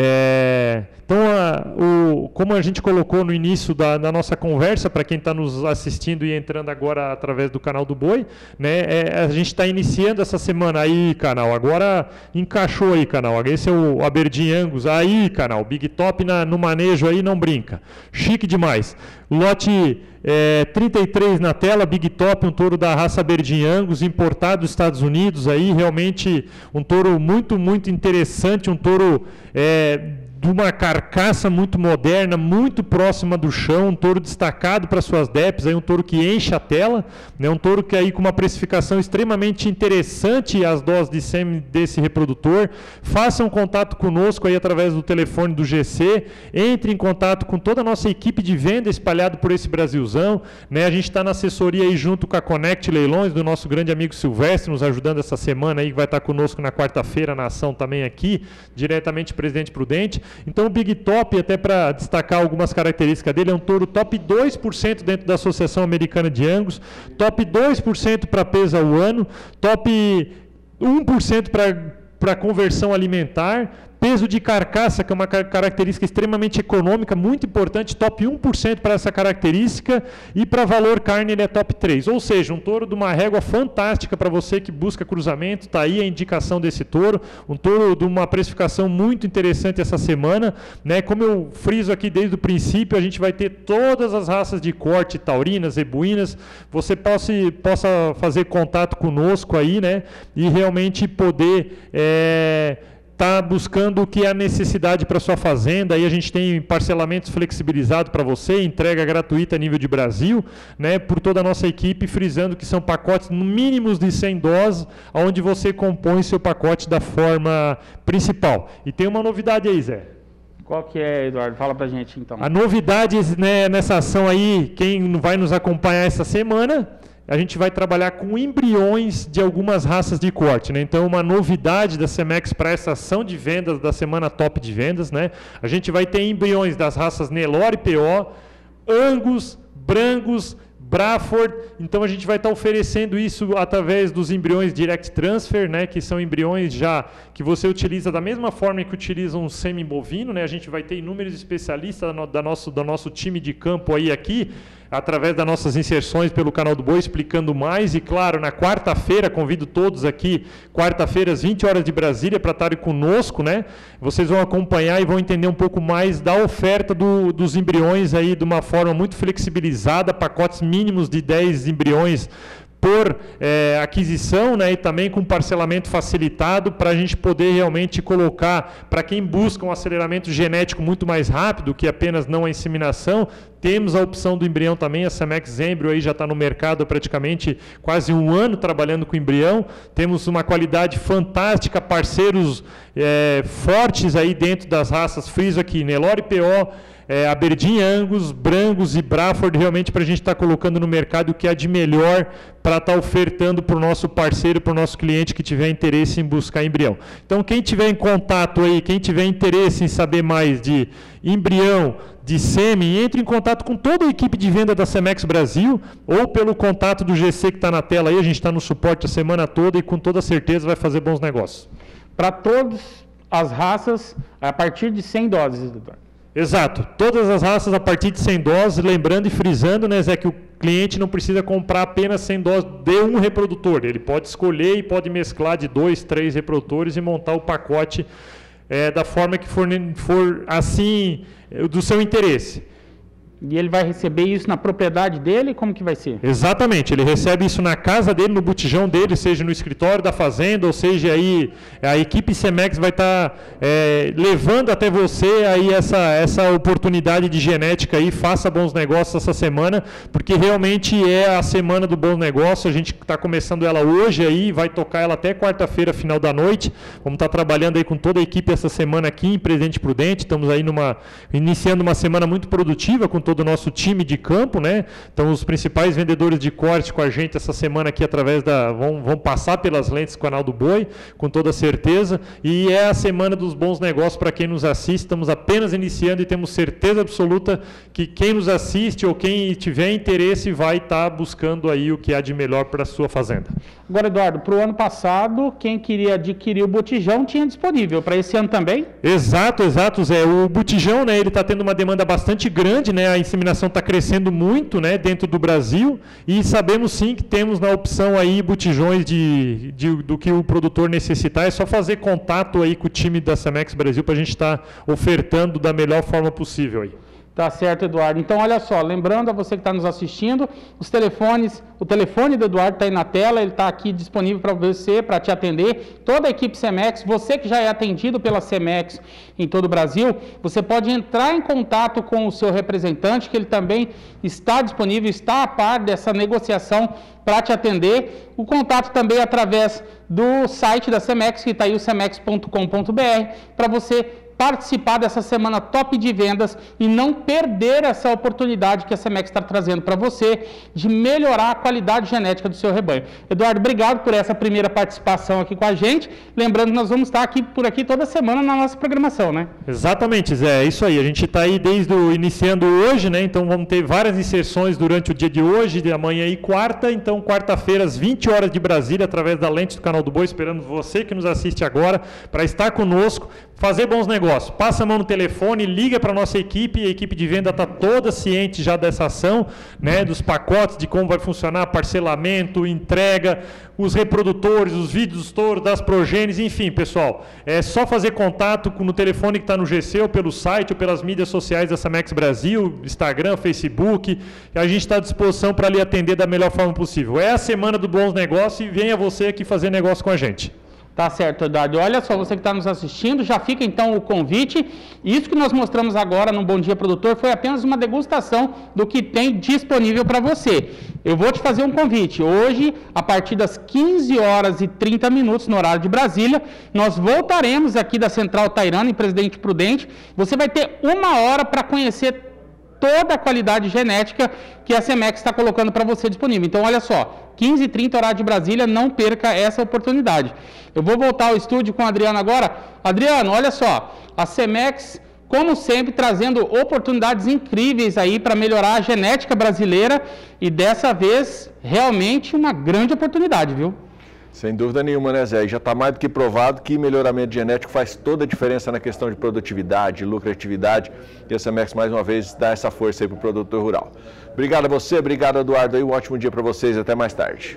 É, então, a, o, como a gente colocou no início da, da nossa conversa, para quem está nos assistindo e entrando agora através do canal do Boi, né? É, a gente está iniciando essa semana aí, canal. Agora encaixou aí, canal. Esse é o Aberdeen Angus. Aí, canal. Big Top na, no manejo aí, não brinca. Chique demais. Lote é, trinta e três na tela, Big Top, um touro da raça Aberdeen Angus, importado dos Estados Unidos, aí realmente um touro muito, muito interessante, um touro é, de uma carcaça muito moderna, muito próxima do chão, um touro destacado para suas D E Ps, aí um touro que enche a tela, né, um touro que aí com uma precificação extremamente interessante as doses de sêmen desse reprodutor. Façam contato conosco aí através do telefone do G C, entre em contato com toda a nossa equipe de venda espalhada por esse Brasilzão, né, a gente está na assessoria aí junto com a Connect Leilões, do nosso grande amigo Silvestre, nos ajudando essa semana aí, que vai estar conosco na quarta-feira na ação também aqui, diretamente Presidente Prudente. Então o Big Top, até para destacar algumas características dele, é um touro top dois por cento dentro da Associação Americana de Angus, top dois por cento para peso ao ano, top um por cento para conversão alimentar, peso de carcaça, que é uma característica extremamente econômica, muito importante, top um por cento para essa característica, e para valor carne ele é top três. Ou seja, um touro de uma régua fantástica para você que busca cruzamento, está aí a indicação desse touro, um touro de uma precificação muito interessante essa semana, né? Como eu friso aqui desde o princípio, a gente vai ter todas as raças de corte, taurinas, zebuínas, você possa, possa fazer contato conosco aí, né? E realmente poder... É, está buscando o que é a necessidade para sua fazenda. Aí a gente tem parcelamentos flexibilizados para você, entrega gratuita a nível de Brasil, né, por toda a nossa equipe, frisando que são pacotes no mínimos de cem doses, onde você compõe seu pacote da forma principal. E tem uma novidade aí, Zé. Qual que é, Eduardo? Fala pra gente então. A novidade, né, nessa ação aí, quem vai nos acompanhar essa semana, a gente vai trabalhar com embriões de algumas raças de corte, né? Então, uma novidade da Cemex para essa ação de vendas da semana top de vendas, né? A gente vai ter embriões das raças Nelore P O, Angus, Brangus, Braford. Então a gente vai estar oferecendo isso através dos embriões Direct Transfer, né, que são embriões já que você utiliza da mesma forma que utiliza um semi-bovino, né? A gente vai ter inúmeros especialistas da, da nosso, do nosso time de campo aí aqui, através das nossas inserções pelo canal do Boi, explicando mais. E claro, na quarta-feira, convido todos aqui, quarta-feira às vinte horas de Brasília, para estarem conosco, né? Vocês vão acompanhar e vão entender um pouco mais da oferta do, dos embriões aí de uma forma muito flexibilizada, pacotes mínimos de dez embriões por é, aquisição, né, e também com parcelamento facilitado, para a gente poder realmente colocar, para quem busca um aceleramento genético muito mais rápido que apenas não a inseminação, temos a opção do embrião também. A Cemex Embryo aí já está no mercado há praticamente quase um ano trabalhando com embrião, temos uma qualidade fantástica, parceiros é, fortes aí dentro das raças, friso aqui, Nelore P O, é, Aberdeen Angus, Brangus e Braford, realmente para a gente estar tá colocando no mercado o que há de melhor para estar tá ofertando para o nosso parceiro, para o nosso cliente que tiver interesse em buscar embrião. Então, quem tiver em contato aí, quem tiver interesse em saber mais de embrião, de sêmen, entre em contato com toda a equipe de venda da Semex Brasil ou pelo contato do G C que está na tela aí, a gente está no suporte a semana toda e com toda certeza vai fazer bons negócios. Para todas as raças, a partir de cem doses, doutor. Exato, todas as raças a partir de cem doses, lembrando e frisando, né, Zé, que o cliente não precisa comprar apenas cem doses de um reprodutor, ele pode escolher e pode mesclar de dois, três reprodutores e montar o pacote é, da forma que for, for assim, do seu interesse. E ele vai receber isso na propriedade dele? Como que vai ser? Exatamente, ele recebe isso na casa dele, no botijão dele, seja no escritório da fazenda, ou seja, aí a equipe Semex vai estar tá, é, levando até você aí essa, essa oportunidade de genética aí, faça bons negócios essa semana, porque realmente é a semana do bom negócio, a gente está começando ela hoje aí, vai tocar ela até quarta-feira, final da noite, vamos estar tá trabalhando aí com toda a equipe essa semana aqui em Presidente Prudente, estamos aí numa, iniciando uma semana muito produtiva com todo o nosso time de campo, né? Então os principais vendedores de corte com a gente essa semana aqui através da vão, vão passar pelas lentes do Canal do Boi, com toda certeza, e é a semana dos bons negócios para quem nos assiste. Estamos apenas iniciando e temos certeza absoluta que quem nos assiste ou quem tiver interesse vai estar tá buscando aí o que há de melhor para a sua fazenda. Agora, Eduardo, para o ano passado, quem queria adquirir o botijão tinha disponível. Para esse ano também? Exato, exato, Zé. O botijão, né, ele está tendo uma demanda bastante grande, né? A inseminação está crescendo muito, né, dentro do Brasil, e sabemos sim que temos na opção aí botijões de, de, do que o produtor necessitar. É só fazer contato aí com o time da Semex Brasil para a gente estar tá ofertando da melhor forma possível aí. Tá certo, Eduardo. Então, olha só, lembrando a você que está nos assistindo, os telefones, o telefone do Eduardo está aí na tela, ele está aqui disponível para você, para te atender. Toda a equipe Semex, você que já é atendido pela Semex em todo o Brasil, você pode entrar em contato com o seu representante, que ele também está disponível, está a par dessa negociação para te atender. O contato também é através do site da Semex, que está aí o semex ponto com ponto br, para você participar dessa semana top de vendas e não perder essa oportunidade que a Semex está trazendo para você de melhorar a qualidade genética do seu rebanho. Eduardo, obrigado por essa primeira participação aqui com a gente. Lembrando que nós vamos estar aqui por aqui toda semana na nossa programação, né? Exatamente, Zé, é isso aí. A gente está aí desde o iniciando hoje, né? Então vamos ter várias inserções durante o dia de hoje, de amanhã e quarta. Então, quarta-feira, às vinte horas de Brasília, através da lente do Canal do Boi, esperando você que nos assiste agora para estar conosco, fazer bons negócios. Passa a mão no telefone, liga para a nossa equipe, a equipe de venda está toda ciente já dessa ação, né, dos pacotes, de como vai funcionar, parcelamento, entrega, os reprodutores, os vídeos dos touros, das progênies, enfim, pessoal, é só fazer contato no telefone que está no G C, ou pelo site, ou pelas mídias sociais da Semex Brasil, Instagram, Facebook, a gente está à disposição para lhe atender da melhor forma possível. É a semana do bons negócios e venha você aqui fazer negócio com a gente. Tá certo, Eduardo. Olha só, você que está nos assistindo, já fica então o convite. Isso que nós mostramos agora no Bom Dia Produtor foi apenas uma degustação do que tem disponível para você. Eu vou te fazer um convite. Hoje, a partir das quinze horas e trinta minutos, no horário de Brasília, nós voltaremos aqui da Central Tairana, em Presidente Prudente. Você vai ter uma hora para conhecer toda a qualidade genética que a Semex está colocando para você disponível. Então, olha só, quinze e trinta, horário de Brasília, não perca essa oportunidade. Eu vou voltar ao estúdio com o Adriano agora. Adriano, olha só, a Semex, como sempre, trazendo oportunidades incríveis aí para melhorar a genética brasileira e dessa vez, realmente, uma grande oportunidade, viu? Sem dúvida nenhuma, né, Zé? Já está mais do que provado que melhoramento genético faz toda a diferença na questão de produtividade, lucratividade. E a Semex, mais uma vez, dá essa força aí para o produtor rural. Obrigado a você, obrigado, Eduardo. Aí, um ótimo dia para vocês. Até mais tarde.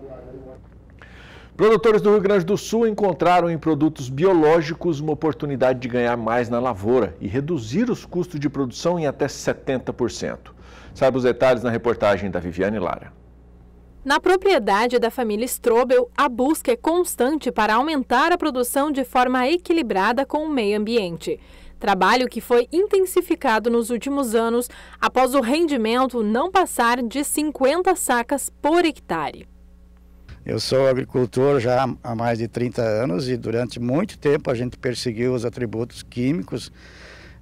Produtores do Rio Grande do Sul encontraram em produtos biológicos uma oportunidade de ganhar mais na lavoura e reduzir os custos de produção em até setenta por cento. Saiba os detalhes na reportagem da Viviane Lara. Na propriedade da família Strobel, a busca é constante para aumentar a produção de forma equilibrada com o meio ambiente. Trabalho que foi intensificado nos últimos anos após o rendimento não passar de cinquenta sacas por hectare. Eu sou agricultor já há mais de trinta anos e durante muito tempo a gente perseguiu os atributos químicos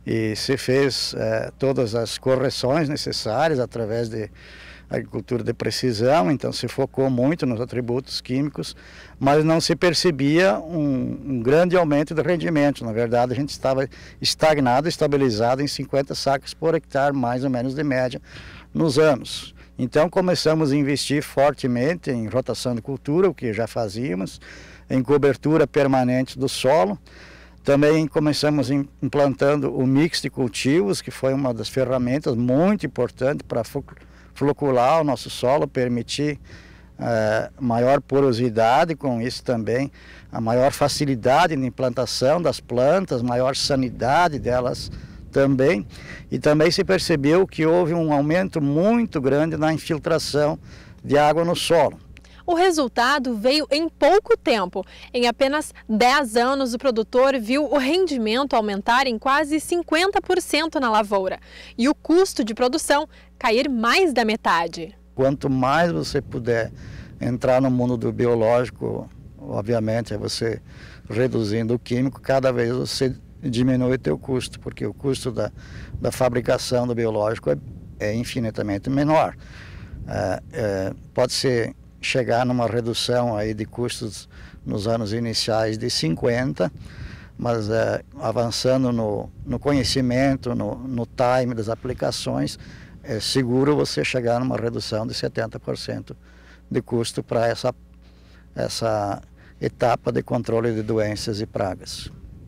e se fez eh, todas as correções necessárias através de agricultura de precisão, então se focou muito nos atributos químicos, mas não se percebia um, um grande aumento de rendimento. Na verdade, a gente estava estagnado, estabilizado em cinquenta sacos por hectare, mais ou menos de média, nos anos. Então começamos a investir fortemente em rotação de cultura, o que já fazíamos, em cobertura permanente do solo. Também começamos implantando o mix de cultivos, que foi uma das ferramentas muito importantes para flocular o nosso solo, permitir uh, maior porosidade, com isso também a maior facilidade de implantação das plantas, maior sanidade delas também. E também se percebeu que houve um aumento muito grande na infiltração de água no solo. O resultado veio em pouco tempo. Em apenas dez anos, o produtor viu o rendimento aumentar em quase cinquenta por cento na lavoura e o custo de produção cair mais da metade. Quanto mais você puder entrar no mundo do biológico, obviamente é você reduzindo o químico, cada vez você diminui o teu custo, porque o custo da, da fabricação do biológico é, é infinitamente menor. É, é, pode ser chegar numa redução aí de custos nos anos iniciais de cinquenta, mas é, avançando no, no conhecimento, no, no time das aplicações, é seguro você chegar numa redução de setenta por cento de custo para essa, essa etapa de controle de doenças e pragas.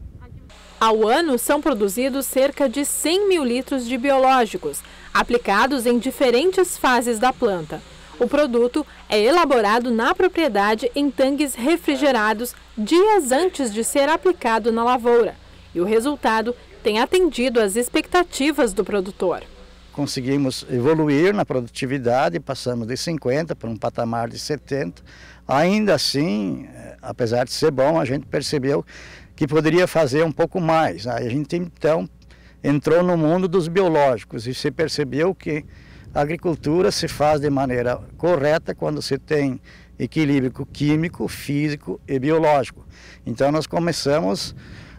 Ao ano, são produzidos cerca de cem mil litros de biológicos, aplicados em diferentes fases da planta. O produto é elaborado na propriedade em tanques refrigerados dias antes de ser aplicado na lavoura. E o resultado tem atendido às expectativas do produtor. Conseguimos evoluir na produtividade, passamos de cinquenta para um patamar de setenta. Ainda assim, apesar de ser bom, a gente percebeu que poderia fazer um pouco mais. A gente então entrou no mundo dos biológicos e se percebeu que a agricultura se faz de maneira correta quando se tem equilíbrio químico, físico e biológico. Então nós começamos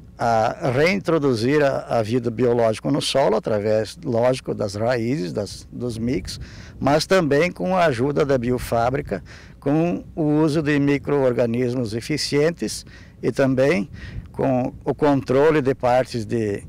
a reintroduzir a, a vida biológica no solo através, lógico, das raízes, das, dos mix, mas também com a ajuda da biofábrica, com o uso de micro-organismos eficientes e também com o controle de partes de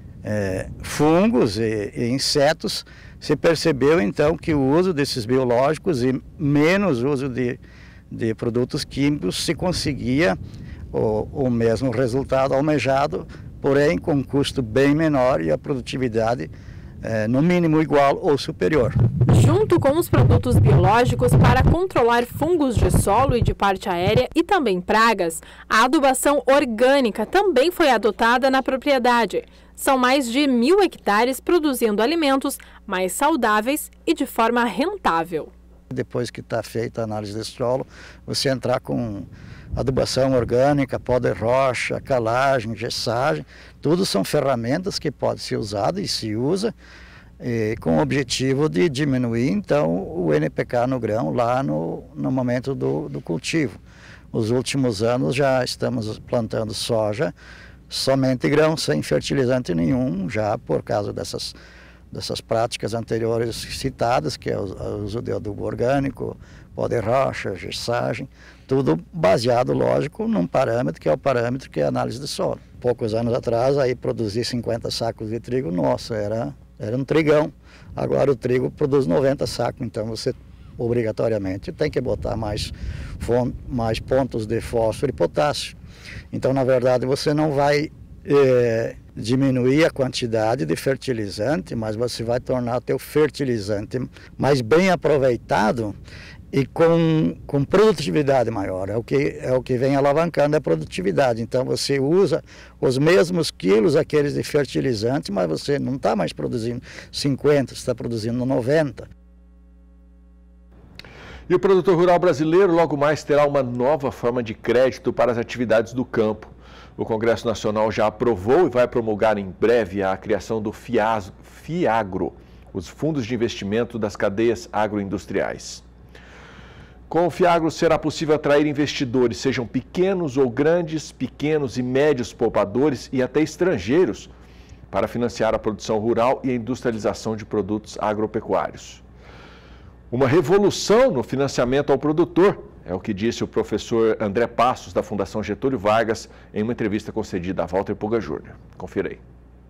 eh, fungos e, e insetos. Se percebeu então que o uso desses biológicos e menos uso de, de produtos químicos se conseguia o, o mesmo resultado almejado, porém com um custo bem menor e a produtividade eh, no mínimo igual ou superior. Junto com os produtos biológicos para controlar fungos de solo e de parte aérea e também pragas, a adubação orgânica também foi adotada na propriedade. São mais de mil hectares produzindo alimentos mais saudáveis e de forma rentável. Depois que está feita a análise de solo, você entrar com adubação orgânica, pó de rocha, calagem, gessagem, tudo são ferramentas que podem ser usadas e se usa e, com o objetivo de diminuir então o N P K no grão lá no, no momento do, do cultivo. Nos últimos anos já estamos plantando soja, somente grão, sem fertilizante nenhum, já por causa dessas, dessas práticas anteriores citadas, que é o uso de adubo orgânico, pó de rocha, gessagem, tudo baseado, lógico, num parâmetro que é o parâmetro que é a análise de solo. Poucos anos atrás, aí produzir cinquenta sacos de trigo, nossa, era, era um trigão. Agora o trigo produz noventa sacos, então você obrigatoriamente tem que botar mais, mais pontos de fósforo e potássio. Então, na verdade, você não vai é, diminuir a quantidade de fertilizante, mas você vai tornar o teu fertilizante mais bem aproveitado e com, com produtividade maior. É o, que, é o que vem alavancando a produtividade. Então, você usa os mesmos quilos, aqueles de fertilizante, mas você não está mais produzindo cinquenta, você está produzindo noventa. E o produtor rural brasileiro logo mais terá uma nova forma de crédito para as atividades do campo. O Congresso Nacional já aprovou e vai promulgar em breve a criação do FIAGRO, os fundos de investimento das cadeias agroindustriais. Com o FIAGRO será possível atrair investidores, sejam pequenos ou grandes, pequenos e médios poupadores e até estrangeiros, para financiar a produção rural e a industrialização de produtos agropecuários. Uma revolução no financiamento ao produtor, é o que disse o professor André Passos, da Fundação Getúlio Vargas, em uma entrevista concedida a Walter Puga Júnior. Confira aí.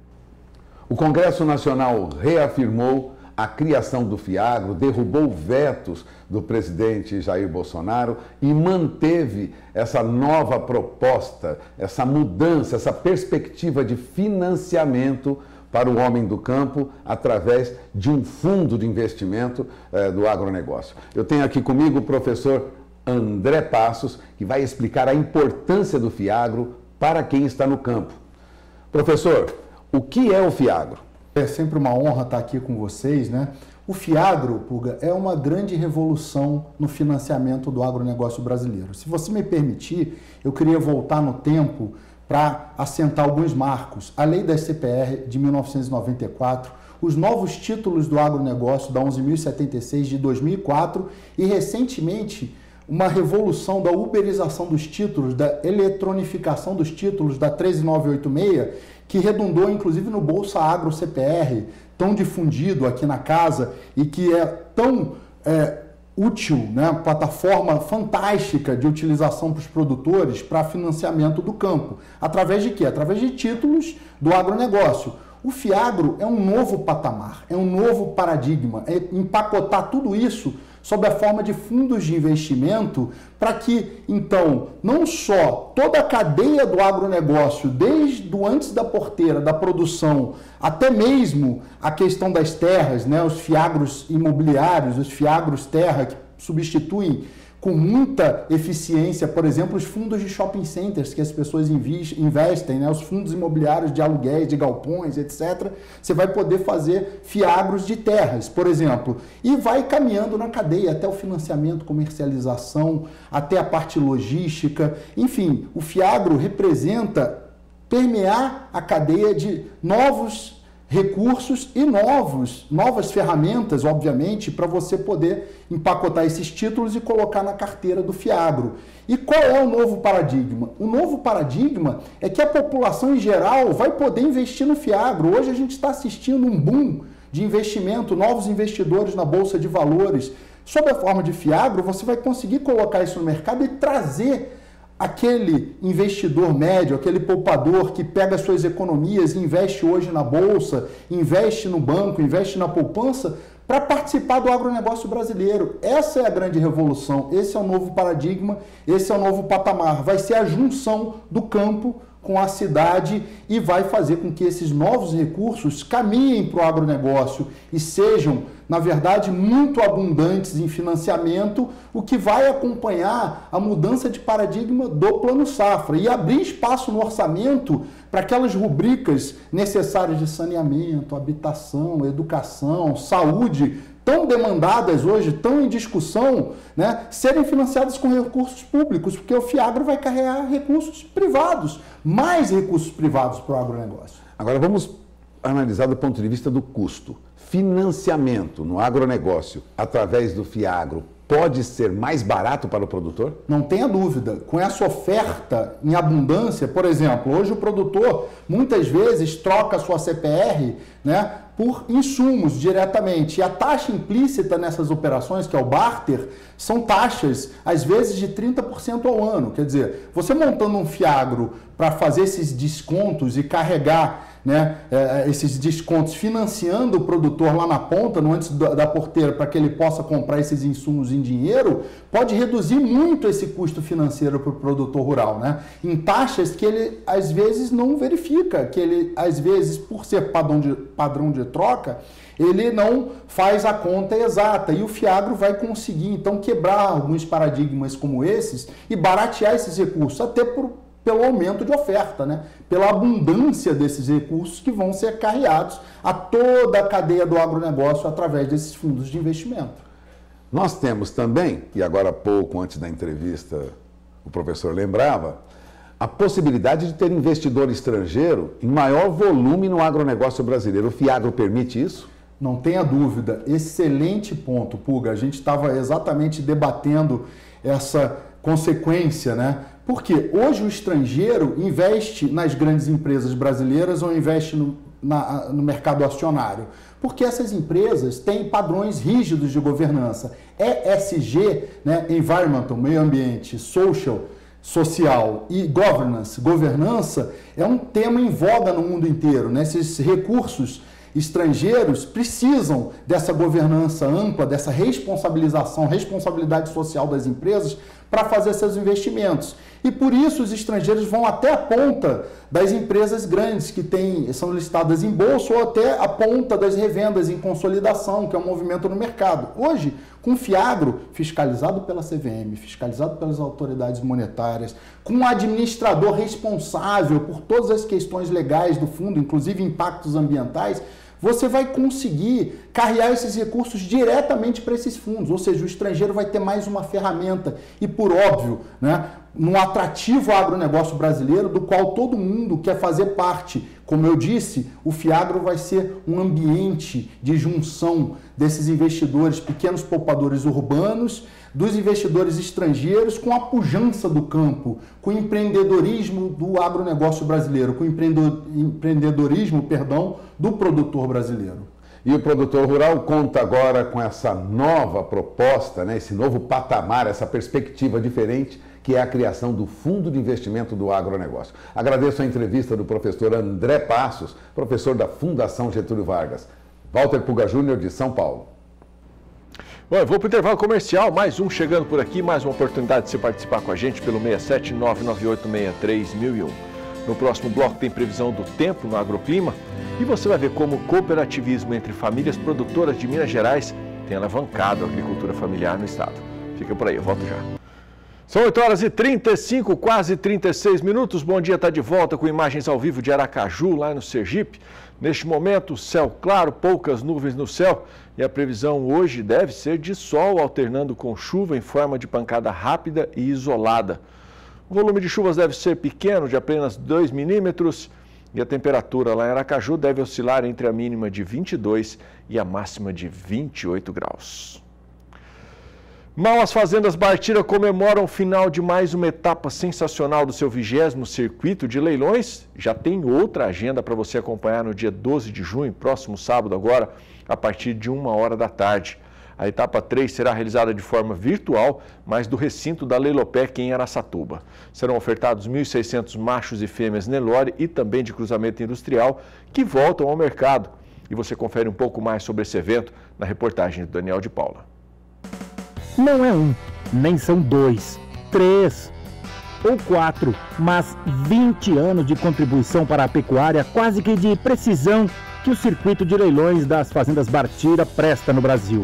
O Congresso Nacional reafirmou a criação do FIAGRO, derrubou vetos do presidente Jair Bolsonaro e manteve essa nova proposta, essa mudança, essa perspectiva de financiamento para o homem do campo através de um fundo de investimento eh, do agronegócio. Eu tenho aqui comigo o professor André Passos, que vai explicar a importância do FIAGRO para quem está no campo. Professor, o que é o FIAGRO? É sempre uma honra estar aqui com vocês, né? O FIAGRO, Puga, é uma grande revolução no financiamento do agronegócio brasileiro. Se você me permitir, eu queria voltar no tempo para assentar alguns marcos. A lei da C P R de mil novecentos e noventa e quatro, os novos títulos do agronegócio da onze mil e setenta e seis de dois mil e quatro e, recentemente, uma revolução da uberização dos títulos, da eletronificação dos títulos da treze mil novecentos e oitenta e seis, que redundou inclusive no Bolsa Agro C P R, tão difundido aqui na casa e que é tão é, útil, né? Plataforma fantástica de utilização para os produtores para financiamento do campo. Através de quê? Através de títulos do agronegócio. O FIAGRO é um novo patamar, é um novo paradigma, é empacotar tudo isso sob a forma de fundos de investimento para que, então, não só toda a cadeia do agronegócio, desde o antes da porteira, da produção, até mesmo a questão das terras, né, os fiagros imobiliários, os fiagros terra, que substituem com muita eficiência, por exemplo, os fundos de shopping centers que as pessoas investem, né? Os fundos imobiliários de aluguéis, de galpões, etcétera. Você vai poder fazer fiagros de terras, por exemplo, e vai caminhando na cadeia até o financiamento, comercialização, até a parte logística. Enfim, o fiagro representa permear a cadeia de novos recursos e novos, novas ferramentas, obviamente, para você poder empacotar esses títulos e colocar na carteira do FIAGRO. E qual é o novo paradigma? O novo paradigma é que a população em geral vai poder investir no FIAGRO. Hoje a gente está assistindo um boom de investimento, novos investidores na Bolsa de Valores. Sob a forma de FIAGRO, você vai conseguir colocar isso no mercado e trazer aquele investidor médio, aquele poupador que pega suas economias e investe hoje na bolsa, investe no banco, investe na poupança, para participar do agronegócio brasileiro. Essa é a grande revolução, esse é o novo paradigma, esse é o novo patamar. Vai ser a junção do campo com a cidade e vai fazer com que esses novos recursos caminhem para o agronegócio e sejam, na verdade, muito abundantes em financiamento, o que vai acompanhar a mudança de paradigma do Plano Safra e abrir espaço no orçamento para aquelas rubricas necessárias de saneamento, habitação, educação, saúde, tão demandadas hoje, tão em discussão, né, serem financiadas com recursos públicos, porque o FIAGRO vai carregar recursos privados, mais recursos privados para o agronegócio. Agora vamos analisar do ponto de vista do custo. Financiamento no agronegócio através do FIAGRO pode ser mais barato para o produtor? Não tenha dúvida. Com essa oferta em abundância, por exemplo, hoje o produtor muitas vezes troca a sua C P R, né, por insumos diretamente. E a taxa implícita nessas operações, que é o barter, são taxas, às vezes, de trinta por cento ao ano. Quer dizer, você montando um FIAGRO para fazer esses descontos e carregar, né, esses descontos, financiando o produtor lá na ponta, no antes da porteira, para que ele possa comprar esses insumos em dinheiro, pode reduzir muito esse custo financeiro para o produtor rural, né? Em taxas que ele, às vezes, não verifica, que ele, às vezes, por ser padrão de, padrão de troca, ele não faz a conta exata. E o FIAGRO vai conseguir, então, quebrar alguns paradigmas como esses e baratear esses recursos, até por pelo aumento de oferta, né? Pela abundância desses recursos que vão ser carreados a toda a cadeia do agronegócio através desses fundos de investimento. Nós temos também, e agora há pouco, antes da entrevista, o professor lembrava, a possibilidade de ter investidor estrangeiro em maior volume no agronegócio brasileiro. O FIAGRO permite isso? Não tenha dúvida. Excelente ponto, Puga. A gente estava exatamente debatendo essa consequência, né? Porque hoje o estrangeiro investe nas grandes empresas brasileiras ou investe no, na, no mercado acionário? Porque essas empresas têm padrões rígidos de governança. E S G, né, Environmental, meio ambiente, social, social e governance, governança, é um tema em voga no mundo inteiro, né? Esses recursos estrangeiros precisam dessa governança ampla, dessa responsabilização, responsabilidade social das empresas para fazer seus investimentos. E por isso os estrangeiros vão até a ponta das empresas grandes que têm, são listadas em bolsa ou até a ponta das revendas em consolidação, que é um movimento no mercado. Hoje, com o Fiagro, fiscalizado pela C V M, fiscalizado pelas autoridades monetárias, com um administrador responsável por todas as questões legais do fundo, inclusive impactos ambientais, você vai conseguir carregar esses recursos diretamente para esses fundos, ou seja, o estrangeiro vai ter mais uma ferramenta e, por óbvio, né, num atrativo agronegócio brasileiro do qual todo mundo quer fazer parte. Como eu disse, o Fiagro vai ser um ambiente de junção desses investidores, pequenos poupadores urbanos, dos investidores estrangeiros com a pujança do campo, com o empreendedorismo do agronegócio brasileiro, com o empreendedorismo, perdão, do produtor brasileiro. E o produtor rural conta agora com essa nova proposta, né, esse novo patamar, essa perspectiva diferente, que é a criação do Fundo de Investimento do Agronegócio. Agradeço a entrevista do professor André Passos, professor da Fundação Getúlio Vargas. Walter Puga Júnior, de São Paulo. Bom, eu vou para o intervalo comercial, mais um chegando por aqui, mais uma oportunidade de você participar com a gente pelo seis sete nove nove oito seis três mil e um. No próximo bloco tem previsão do tempo no agroclima e você vai ver como o cooperativismo entre famílias produtoras de Minas Gerais tem alavancado a agricultura familiar no estado. Fica por aí, eu volto já. São oito horas e trinta e cinco, quase trinta e seis minutos. Bom dia, está de volta com imagens ao vivo de Aracaju, lá no Sergipe. Neste momento, céu claro, poucas nuvens no céu e a previsão hoje deve ser de sol, alternando com chuva em forma de pancada rápida e isolada. O volume de chuvas deve ser pequeno, de apenas dois milímetros, e a temperatura lá em Aracaju deve oscilar entre a mínima de vinte e dois e a máxima de vinte e oito graus. Mal as fazendas Bartira comemoram o final de mais uma etapa sensacional do seu vigésimo circuito de leilões. Já tem outra agenda para você acompanhar no dia doze de junho, próximo sábado agora, a partir de uma hora da tarde. A etapa três será realizada de forma virtual, mas do recinto da Leilopec em Araçatuba. Serão ofertados mil e seiscentos machos e fêmeas Nelore e também de cruzamento industrial que voltam ao mercado. E você confere um pouco mais sobre esse evento na reportagem do Daniel de Paula. Não é um, nem são dois, três ou quatro, mas vinte anos de contribuição para a pecuária, quase que de precisão, que o circuito de leilões das fazendas Bartira presta no Brasil.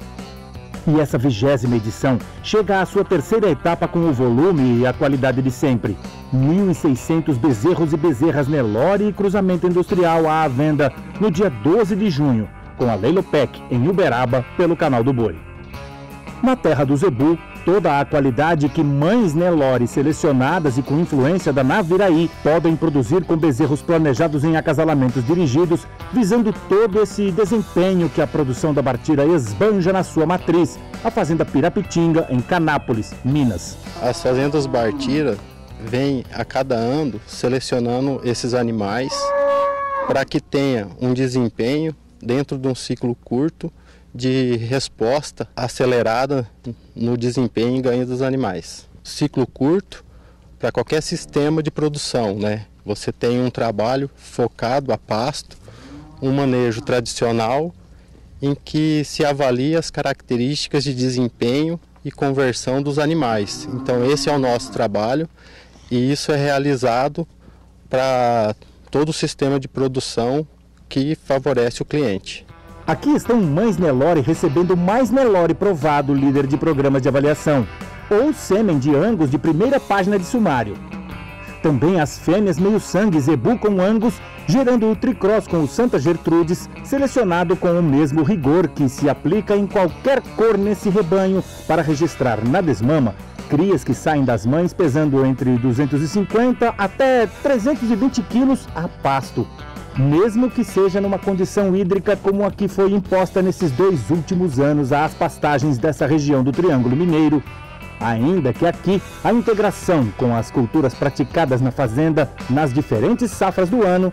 E essa vigésima edição chega à sua terceira etapa com o volume e a qualidade de sempre. mil e seiscentos bezerros e bezerras Nelore e cruzamento industrial à venda no dia doze de junho, com a Leilopec em Uberaba pelo Canal do Boi. Na terra do Zebu, toda a qualidade que mães Nelore selecionadas e com influência da Naviraí podem produzir com bezerros planejados em acasalamentos dirigidos, visando todo esse desempenho que a produção da Bartira esbanja na sua matriz, a Fazenda Pirapitinga, em Canápolis, Minas. As fazendas Bartira vêm a cada ano selecionando esses animais para que tenha um desempenho dentro de um ciclo curto de resposta acelerada no desempenho e ganho dos animais. Ciclo curto para qualquer sistema de produção, né? Você tem um trabalho focado a pasto, um manejo tradicional em que se avalia as características de desempenho e conversão dos animais. Então esse é o nosso trabalho e isso é realizado para todo o sistema de produção que favorece o cliente. Aqui estão mães Nelore recebendo mais Nelore provado, líder de programas de avaliação, ou sêmen de Angus de primeira página de sumário. Também as fêmeas meio-sangue Zebu com Angus, gerando o tricross com o Santa Gertrudes, selecionado com o mesmo rigor que se aplica em qualquer cor nesse rebanho para registrar na desmama crias que saem das mães pesando entre duzentos e cinquenta até trezentos e vinte quilos a pasto, mesmo que seja numa condição hídrica como a que foi imposta nesses dois últimos anos às pastagens dessa região do Triângulo Mineiro. Ainda que aqui a integração com as culturas praticadas na fazenda nas diferentes safras do ano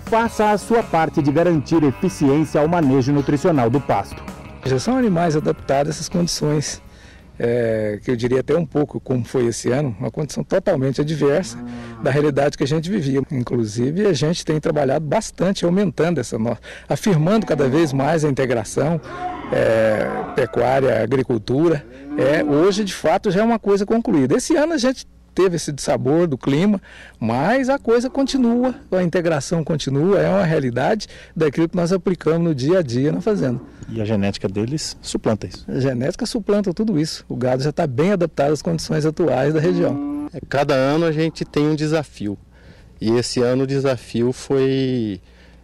faça a sua parte de garantir eficiência ao manejo nutricional do pasto. Já são animais adaptados a essas condições, é, que eu diria até um pouco como foi esse ano, uma condição totalmente adversa da realidade que a gente vivia. Inclusive, a gente tem trabalhado bastante, aumentando essa nossa, afirmando cada vez mais a integração é, pecuária, agricultura. É, hoje, de fato, já é uma coisa concluída. Esse ano a gente teve esse dissabor do clima, mas a coisa continua, a integração continua, é uma realidade daquilo que nós aplicamos no dia a dia na fazenda. E a genética deles suplanta isso? A genética suplanta tudo isso. O gado já está bem adaptado às condições atuais da região. Cada ano a gente tem um desafio. E esse ano o desafio foi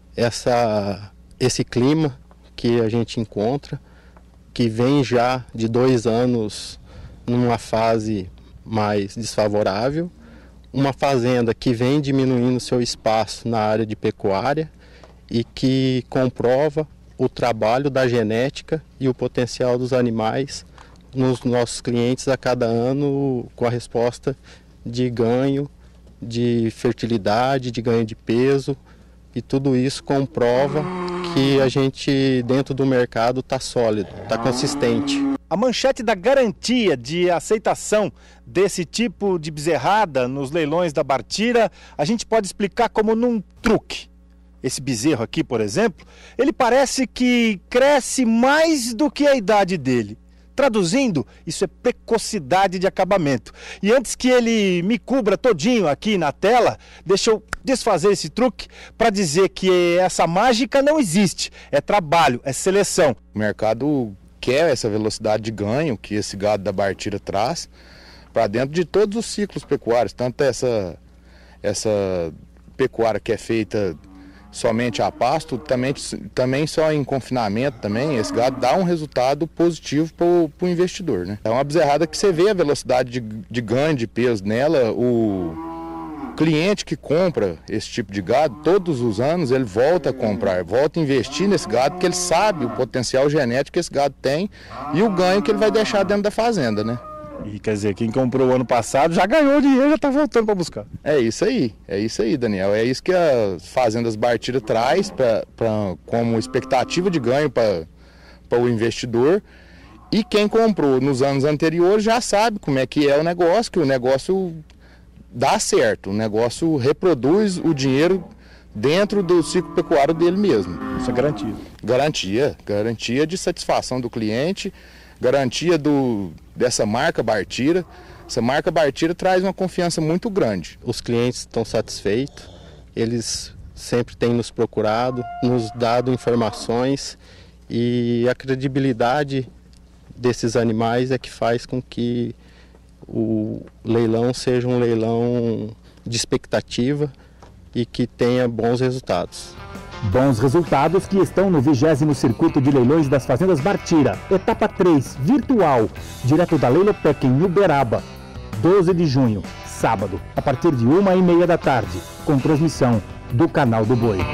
essa, esse clima que a gente encontra, que vem já de dois anos numa fase mais desfavorável, uma fazenda que vem diminuindo seu espaço na área de pecuária e que comprova o trabalho da genética e o potencial dos animais nos nossos clientes a cada ano, com a resposta de ganho, de fertilidade, de ganho de peso, e tudo isso comprova que a gente dentro do mercado está sólido, está consistente. A manchete da garantia de aceitação desse tipo de bezerrada nos leilões da Bartira, a gente pode explicar como num truque. Esse bezerro aqui, por exemplo, ele parece que cresce mais do que a idade dele. Traduzindo, isso é precocidade de acabamento. E antes que ele me cubra todinho aqui na tela, deixa eu desfazer esse truque para dizer que essa mágica não existe. É trabalho, é seleção. O mercado quer essa velocidade de ganho que esse gado da Bartira traz para dentro de todos os ciclos pecuários, tanto essa, essa pecuária que é feita somente a pasto, também, também só em confinamento também, esse gado dá um resultado positivo para o investidor, né? É uma bezerrada que você vê a velocidade de, de ganho de peso nela, o cliente que compra esse tipo de gado, todos os anos ele volta a comprar, volta a investir nesse gado, porque ele sabe o potencial genético que esse gado tem e o ganho que ele vai deixar dentro da fazenda, né? E quer dizer, quem comprou o ano passado já ganhou dinheiro, já está voltando para buscar. É isso aí, é isso aí, Daniel. É isso que as fazendas Bartira traz pra, pra, como expectativa de ganho para o investidor. E quem comprou nos anos anteriores já sabe como é que é o negócio, que o negócio dá certo, o negócio reproduz o dinheiro dentro do ciclo pecuário dele mesmo. Isso é garantia. Garantia, garantia de satisfação do cliente, garantia do, dessa marca Bartira. Essa marca Bartira traz uma confiança muito grande. Os clientes estão satisfeitos, eles sempre têm nos procurado, nos dado informações, e a credibilidade desses animais é que faz com que o leilão seja um leilão de expectativa e que tenha bons resultados. Bons resultados que estão no vigésimo Circuito de Leilões das Fazendas Bartira, etapa três, virtual, direto da Leilopec em Uberaba, doze de junho, sábado, a partir de uma e meia da tarde, com transmissão do Canal do Boi.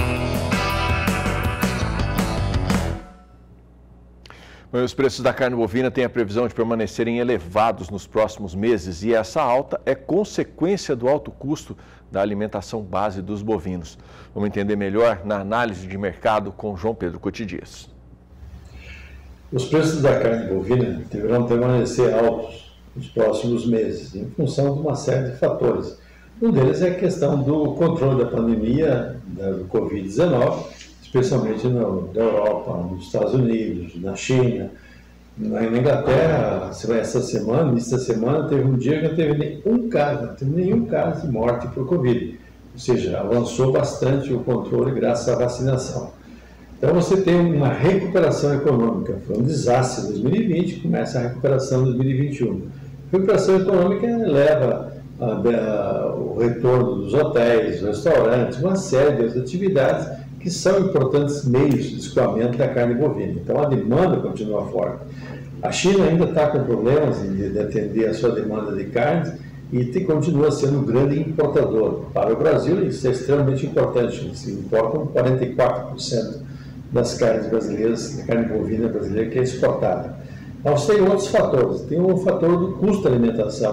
Os preços da carne bovina têm a previsão de permanecerem elevados nos próximos meses e essa alta é consequência do alto custo da alimentação base dos bovinos. Vamos entender melhor na análise de mercado com João Pedro Cotidias. Os preços da carne bovina deverão permanecer altos nos próximos meses, em função de uma série de fatores. Um deles é a questão do controle da pandemia do covid dezenove, especialmente no, na Europa, nos Estados Unidos, na China, na Inglaterra. Essa semana, esta semana, teve um dia que não teve nenhum caso, não teve nenhum caso de morte por Covid. Ou seja, avançou bastante o controle graças à vacinação. Então você tem uma recuperação econômica. Foi um desastre em dois mil e vinte, começa a recuperação em dois mil e vinte e um. A recuperação econômica leva a, a, o retorno dos hotéis, restaurantes, uma série de outras atividades que são importantes meios de escoamento da carne bovina. Então a demanda continua forte. A China ainda está com problemas de, de atender a sua demanda de carne e te, continua sendo um grande importador. Para o Brasil isso é extremamente importante, se importam quarenta e quatro por cento das carnes brasileiras, da carne bovina brasileira que é exportada. Mas tem outros fatores, tem o fator do custo da alimentação.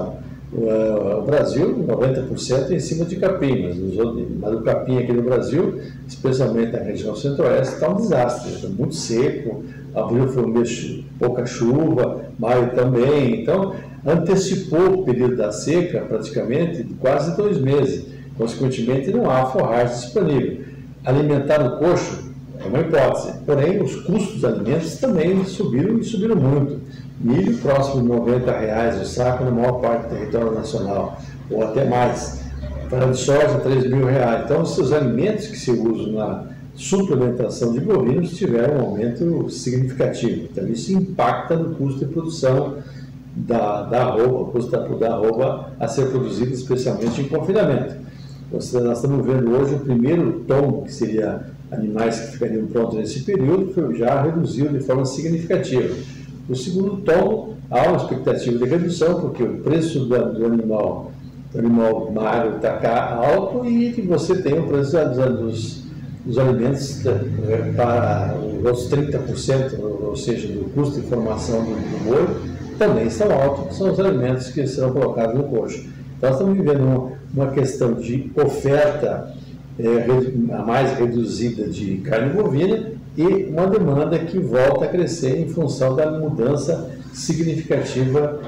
O Brasil, noventa por cento em cima de capim, mas, os outros, mas o capim aqui no Brasil, especialmente na região centro-oeste, está um desastre, está muito seco. Abril foi um mês de pouca chuva, maio também, então antecipou o período da seca praticamente quase dois meses, consequentemente não há forragem disponível. Alimentar o coxo é uma hipótese, porém os custos dos alimentos também subiram e subiram muito. Milho próximo de noventa reais o saco na maior parte do território nacional, ou até mais. Farelo de soja, três mil reais. Então, os alimentos que se usam na suplementação de bovinos tiveram um aumento significativo. Então, isso impacta no custo de produção da, da arroba, o custo da, da arroba a ser produzida, especialmente em confinamento. Então, nós estamos vendo hoje o primeiro tom, que seria animais que ficariam prontos nesse período, que já reduziu de forma significativa. O segundo tom, há uma expectativa de redução, porque o preço do, do animal, do animal magro está alto e que você tem o preço dos, dos alimentos para os trinta por cento, ou seja, do custo de formação do, do boi, também estão altos, que são os alimentos que serão colocados no coxo. Então, nós estamos vivendo uma, uma questão de oferta é, a mais reduzida de carne bovina, e uma demanda que volta a crescer em função da mudança significativa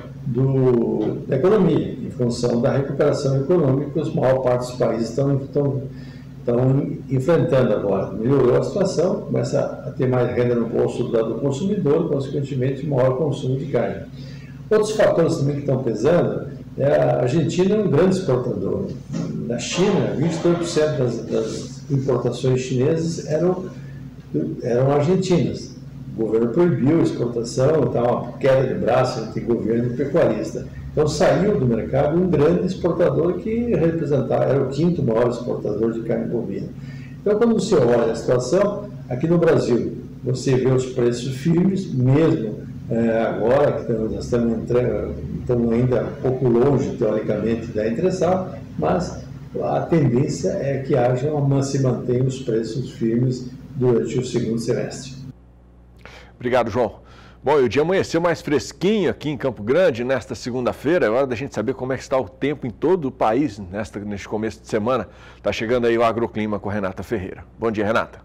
do, da economia, em função da recuperação econômica que a maior parte dos países estão, estão, estão enfrentando agora. Melhorou a situação, começa a ter mais renda no bolso do, do consumidor, consequentemente maior consumo de carne. Outros fatores também que estão pesando, é a Argentina é um grande exportador. Na China, vinte e dois por cento das, das importações chinesas eram eram argentinas. O governo proibiu a exportação, está uma queda de braço entre governo e pecuarista. Então saiu do mercado um grande exportador que representava, era o quinto maior exportador de carne bovina. Então quando você olha a situação, aqui no Brasil, você vê os preços firmes, mesmo é, agora que nós estamos, entrando, estamos ainda um pouco longe, teoricamente, da entre-safra, mas a tendência é que haja uma, se mantenham os preços firmes durante o segundo semestre. Obrigado, João. Bom, e o dia amanheceu mais fresquinho aqui em Campo Grande nesta segunda-feira. É hora da gente saber como é que está o tempo em todo o país nesta, neste começo de semana. Está chegando aí o Agroclima com Renata Ferreira. Bom dia, Renata.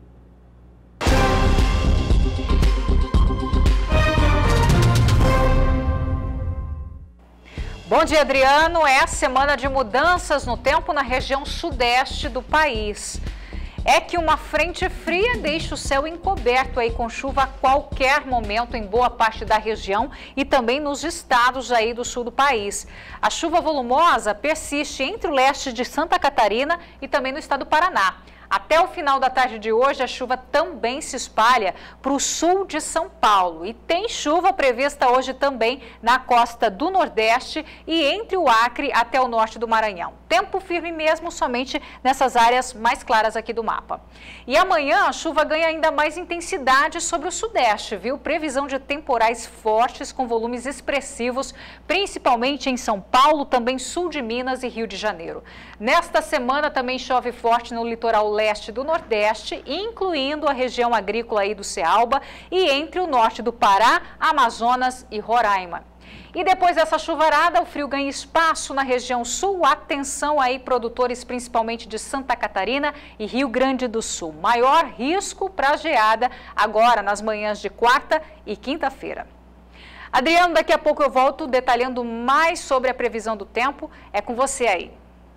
Bom dia, Adriano. É a semana de mudanças no tempo na região sudeste do país. É que uma frente fria deixa o céu encoberto aí com chuva a qualquer momento em boa parte da região e também nos estados aí do sul do país. A chuva volumosa persiste entre o leste de Santa Catarina e também no estado do Paraná. Até o final da tarde de hoje, a chuva também se espalha para o sul de São Paulo. E tem chuva prevista hoje também na costa do Nordeste e entre o Acre até o norte do Maranhão. Tempo firme mesmo somente nessas áreas mais claras aqui do mapa. E amanhã a chuva ganha ainda mais intensidade sobre o Sudeste, viu? Previsão de temporais fortes com volumes expressivos, principalmente em São Paulo, também sul de Minas e Rio de Janeiro. Nesta semana também chove forte no litoral leste do Nordeste, incluindo a região agrícola aí do Cealba e entre o norte do Pará, Amazonas e Roraima. E depois dessa chuvarada, o frio ganha espaço na região sul. Atenção aí, produtores principalmente de Santa Catarina e Rio Grande do Sul. Maior risco para geada agora nas manhãs de quarta e quinta-feira. Adriano, daqui a pouco eu volto detalhando mais sobre a previsão do tempo. É com você aí.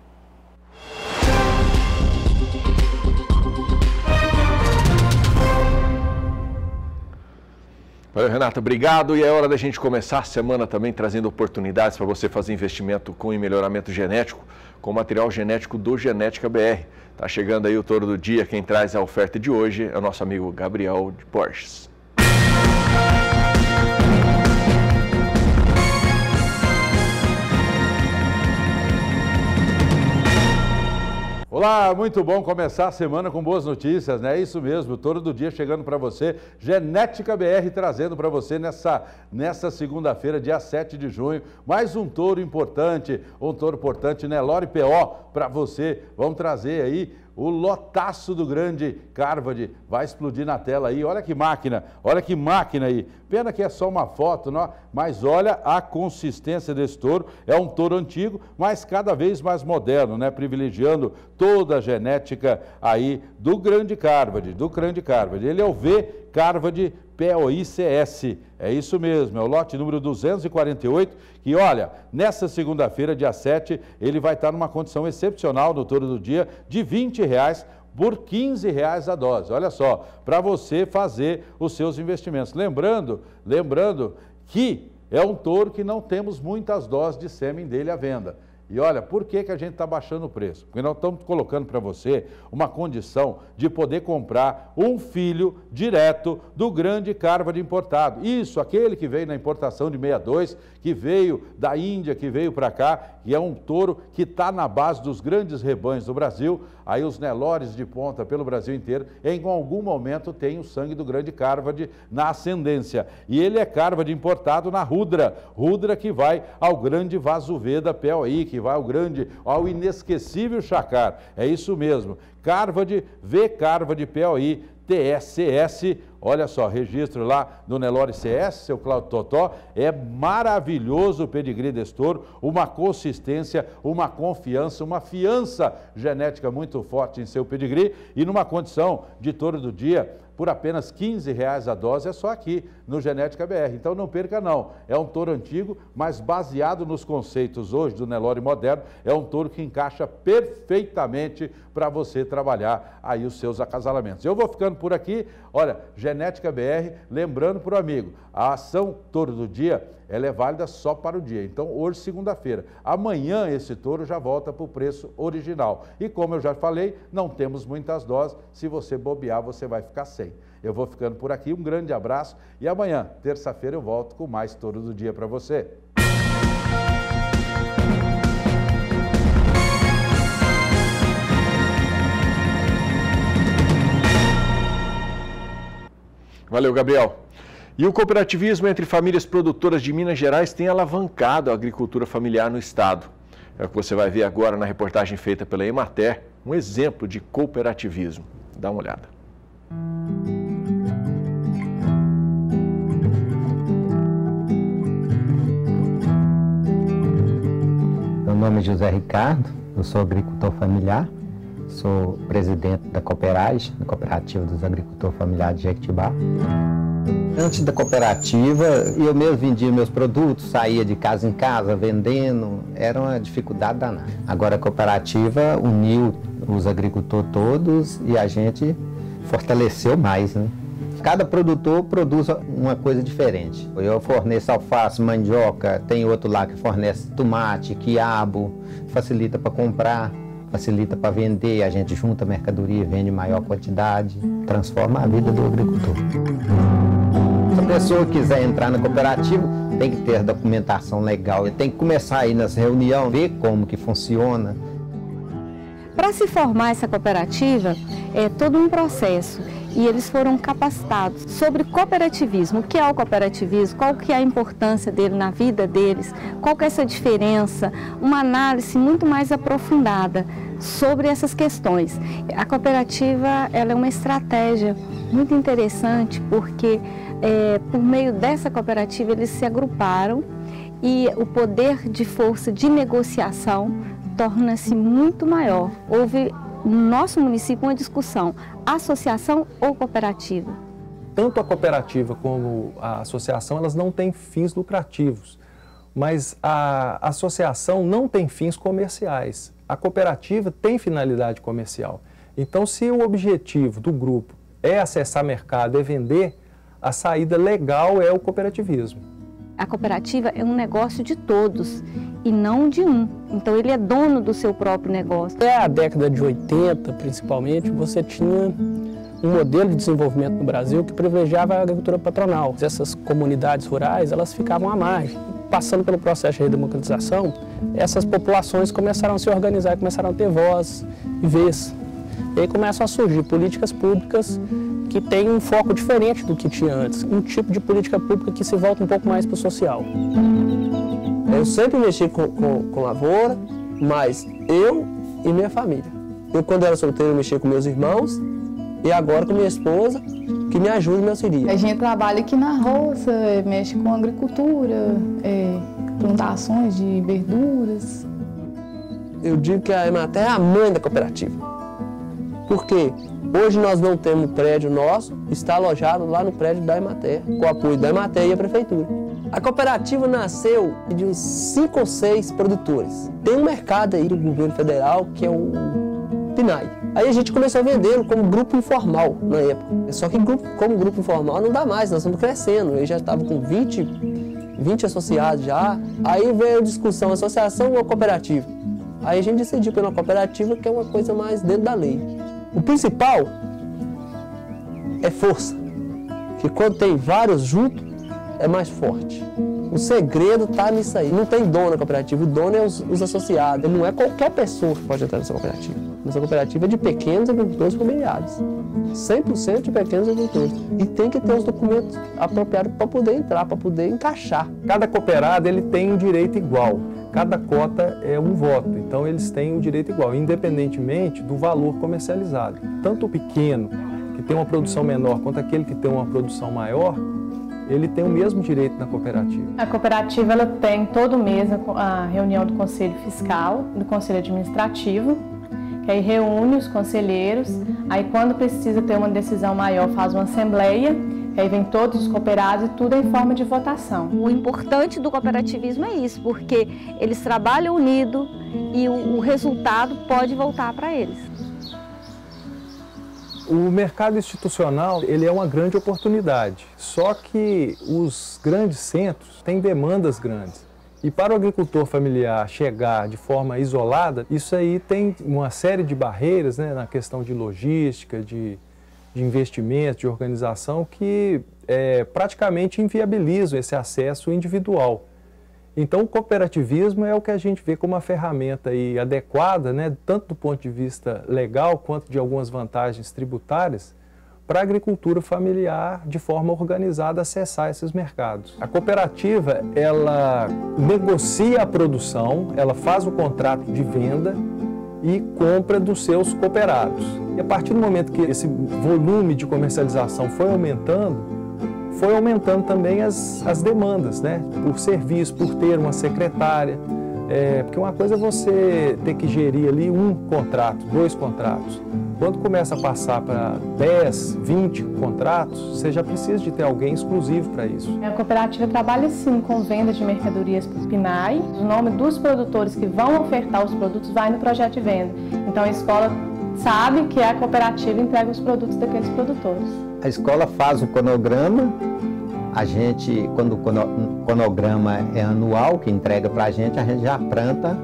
Valeu, Renata, obrigado. E é hora da gente começar a semana também trazendo oportunidades para você fazer investimento com em melhoramento genético, com material genético do Genética B R. Tá chegando aí o Touro do Dia, quem traz a oferta de hoje é o nosso amigo Gabriel de Borges. Olá, muito bom começar a semana com boas notícias, né? É isso mesmo, o Touro do Dia chegando para você, Genética B R trazendo para você nessa, nessa segunda-feira, dia sete de junho, mais um touro importante, um touro importante, Nelore P O para você. Vamos trazer aí o lotaço do grande Carvard vai explodir na tela aí. Olha que máquina, olha que máquina aí. Pena que é só uma foto, não? Mas olha a consistência desse touro. É um touro antigo, mas cada vez mais moderno, né? Privilegiando toda a genética aí do grande Carvard, do grande Carvard. Ele é o V Carvard P O I C S. É isso mesmo, é o lote número duzentos e quarenta e oito, que olha, nessa segunda-feira, dia sete, ele vai estar numa condição excepcional no touro do dia de vinte reais por quinze reais a dose. Olha só, para você fazer os seus investimentos. Lembrando, lembrando que é um touro que não temos muitas doses de sêmen dele à venda. E olha, por que que a gente está baixando o preço? Porque nós estamos colocando para você uma condição de poder comprar um filho direto do grande Carvard importado. Isso, aquele que veio na importação de sessenta e dois, que veio da Índia, que veio para cá, e é um touro que está na base dos grandes rebanhos do Brasil. Aí os Nelores de ponta pelo Brasil inteiro, em algum momento tem o sangue do grande Carvard na ascendência. E ele é Carvard importado na Rudra, Rudra que vai ao grande Vasuveda P O I, que vai ao grande, ao inesquecível Chacar. É isso mesmo, Carvard, V Carvard P O I, T S S, olha só, registro lá do Nelore C S, seu Cláudio Totó, é maravilhoso o pedigree desse touro, uma consistência, uma confiança, uma fiança genética muito forte em seu pedigree e numa condição de touro do dia por apenas quinze reais a dose, é só aqui no Genética B R. Então não perca não, é um touro antigo, mas baseado nos conceitos hoje do Nelore moderno, é um touro que encaixa perfeitamente para você trabalhar aí os seus acasalamentos. Eu vou ficando por aqui, olha, Genética B R, lembrando para o amigo, a ação Touro do Dia, ela é válida só para o dia. Então, hoje, segunda-feira. Amanhã, esse touro já volta para o preço original. E como eu já falei, não temos muitas doses. Se você bobear, você vai ficar sem. Eu vou ficando por aqui. Um grande abraço. E amanhã, terça-feira, eu volto com mais Touro do Dia para você. Valeu, Gabriel. E o cooperativismo entre famílias produtoras de Minas Gerais tem alavancado a agricultura familiar no estado. É o que você vai ver agora na reportagem feita pela Emater, um exemplo de cooperativismo. Dá uma olhada. Meu nome é José Ricardo, eu sou agricultor familiar, sou presidente da Cooperage, da Cooperativa dos Agricultores Familiares de Jequitibá. Antes da cooperativa, eu mesmo vendia meus produtos, saía de casa em casa vendendo, era uma dificuldade danada. Agora a cooperativa uniu os agricultores todos e a gente fortaleceu mais, né? Cada produtor produz uma coisa diferente. Eu forneço alface, mandioca, tem outro lá que fornece tomate, quiabo, facilita para comprar, facilita para vender, a gente junta a mercadoria, vende em maior quantidade, transforma a vida do agricultor. Se a pessoa quiser entrar na cooperativa, tem que ter documentação legal, tem que começar aí nas reuniões, ver como que funciona. Para se formar essa cooperativa, é todo um processo e eles foram capacitados sobre cooperativismo. O que é o cooperativismo? Qual que é a importância dele na vida deles? Qual que é essa diferença? Uma análise muito mais aprofundada sobre essas questões. A cooperativa ela é uma estratégia muito interessante porque é, por meio dessa cooperativa eles se agruparam e o poder de força de negociação torna-se muito maior. Houve no nosso município uma discussão, associação ou cooperativa? Tanto a cooperativa como a associação, elas não têm fins lucrativos, mas a associação não tem fins comerciais. A cooperativa tem finalidade comercial. Então, se o objetivo do grupo é acessar mercado, é vender, a saída legal é o cooperativismo. A cooperativa é um negócio de todos e não de um. Então ele é dono do seu próprio negócio. Até a década de oitenta, principalmente, você tinha um modelo de desenvolvimento no Brasil que privilegiava a agricultura patronal. Essas comunidades rurais, elas ficavam à margem. Passando pelo processo de redemocratização, essas populações começaram a se organizar, começaram a ter voz e vez. E aí começam a surgir políticas públicas que têm um foco diferente do que tinha antes, um tipo de política pública que se volta um pouco mais para o social. Eu sempre mexi com, com, com lavoura, mas eu e minha família. Eu, quando era solteiro, eu mexia com meus irmãos e agora com minha esposa, que me ajuda e me auxilia. A gente trabalha aqui na roça, mexe com agricultura, é, plantações de verduras. Eu digo que a Emater é a mãe da cooperativa. Por quê? Hoje nós não temos prédio nosso, está alojado lá no prédio da Emater, com o apoio da Emater e a prefeitura. A cooperativa nasceu de uns cinco ou seis produtores. Tem um mercado aí do governo federal que é o PNAE. Aí a gente começou a vendê-lo como grupo informal na época. Só que grupo, como grupo informal não dá mais, nós estamos crescendo. Eu já estava com vinte, vinte associados já. Aí veio a discussão, associação ou cooperativa. Aí a gente decidiu pela cooperativa, que é uma coisa mais dentro da lei. O principal é força, que quando tem vários juntos, é mais forte. O segredo está nisso aí. Não tem dono na cooperativa, o dono é os, os associados. Não é qualquer pessoa que pode entrar nessa cooperativa. Nossa cooperativa é de pequenos agricultores familiares. cem por cento de pequenos agricultores. E tem que ter os documentos apropriados para poder entrar, para poder encaixar. Cada cooperado ele tem um direito igual. Cada cota é um voto, então eles têm um direito igual, independentemente do valor comercializado. Tanto o pequeno, que tem uma produção menor, quanto aquele que tem uma produção maior, ele tem o mesmo direito na cooperativa. A cooperativa ela tem todo mês a reunião do Conselho Fiscal, do Conselho Administrativo, que aí reúne os conselheiros, aí quando precisa ter uma decisão maior faz uma assembleia, aí vem todos os cooperados e tudo em forma de votação. O importante do cooperativismo é isso, porque eles trabalham unido e o, o resultado pode voltar para eles. O mercado institucional ele é uma grande oportunidade, só que os grandes centros têm demandas grandes. E para o agricultor familiar chegar de forma isolada, isso aí tem uma série de barreiras, né, na questão de logística, de de investimento, de organização, que é, praticamente inviabilizam esse acesso individual. Então, o cooperativismo é o que a gente vê como uma ferramenta aí adequada, né, tanto do ponto de vista legal, quanto de algumas vantagens tributárias, para a agricultura familiar, de forma organizada, acessar esses mercados. A cooperativa, ela negocia a produção, ela faz o contrato de venda e compra dos seus cooperados. E a partir do momento que esse volume de comercialização foi aumentando, foi aumentando também as, as demandas, né? Por serviço, por ter uma secretária. É, porque uma coisa é você ter que gerir ali um contrato, dois contratos. Quando começa a passar para dez, vinte contratos, você já precisa de ter alguém exclusivo para isso. A cooperativa trabalha sim com venda de mercadorias para o PNAE. O nome dos produtores que vão ofertar os produtos vai no projeto de venda. Então a escola sabe que a cooperativa entrega os produtos daqueles produtores. A escola faz o cronograma. A gente, quando o cronograma é anual, que entrega para a gente, a gente já planta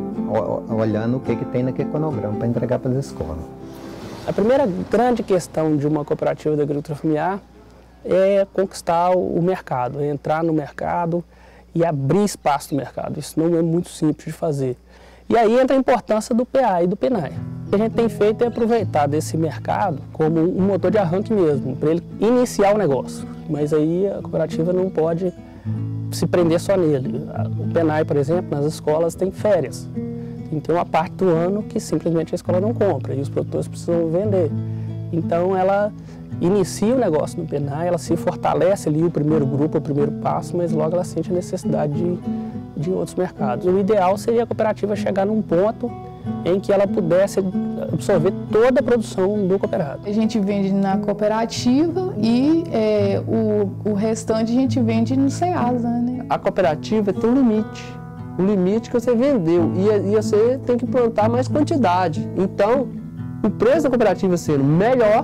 olhando o que, que tem naquele cronograma para entregar para as escolas. A primeira grande questão de uma cooperativa da agricultura familiar é conquistar o mercado, é entrar no mercado e abrir espaço no mercado. Isso não é muito simples de fazer. E aí entra a importância do P A e do PNAE. O que a gente tem feito é aproveitar desse mercado como um motor de arranque mesmo, para ele iniciar o negócio. Mas aí a cooperativa não pode se prender só nele. O PNAE, por exemplo, nas escolas tem férias. Tem uma parte do ano que simplesmente a escola não compra e os produtores precisam vender. Então ela inicia o negócio no PNAE, ela se fortalece ali o primeiro grupo, o primeiro passo, mas logo ela sente a necessidade de, de outros mercados. O ideal seria a cooperativa chegar num ponto em que ela pudesse absorver toda a produção do cooperado. A gente vende na cooperativa e é, o, o restante a gente vende no SEASA, né? A cooperativa tem um limite, um limite que você vendeu e, e você tem que plantar mais quantidade. Então, o preço da cooperativa sendo melhor,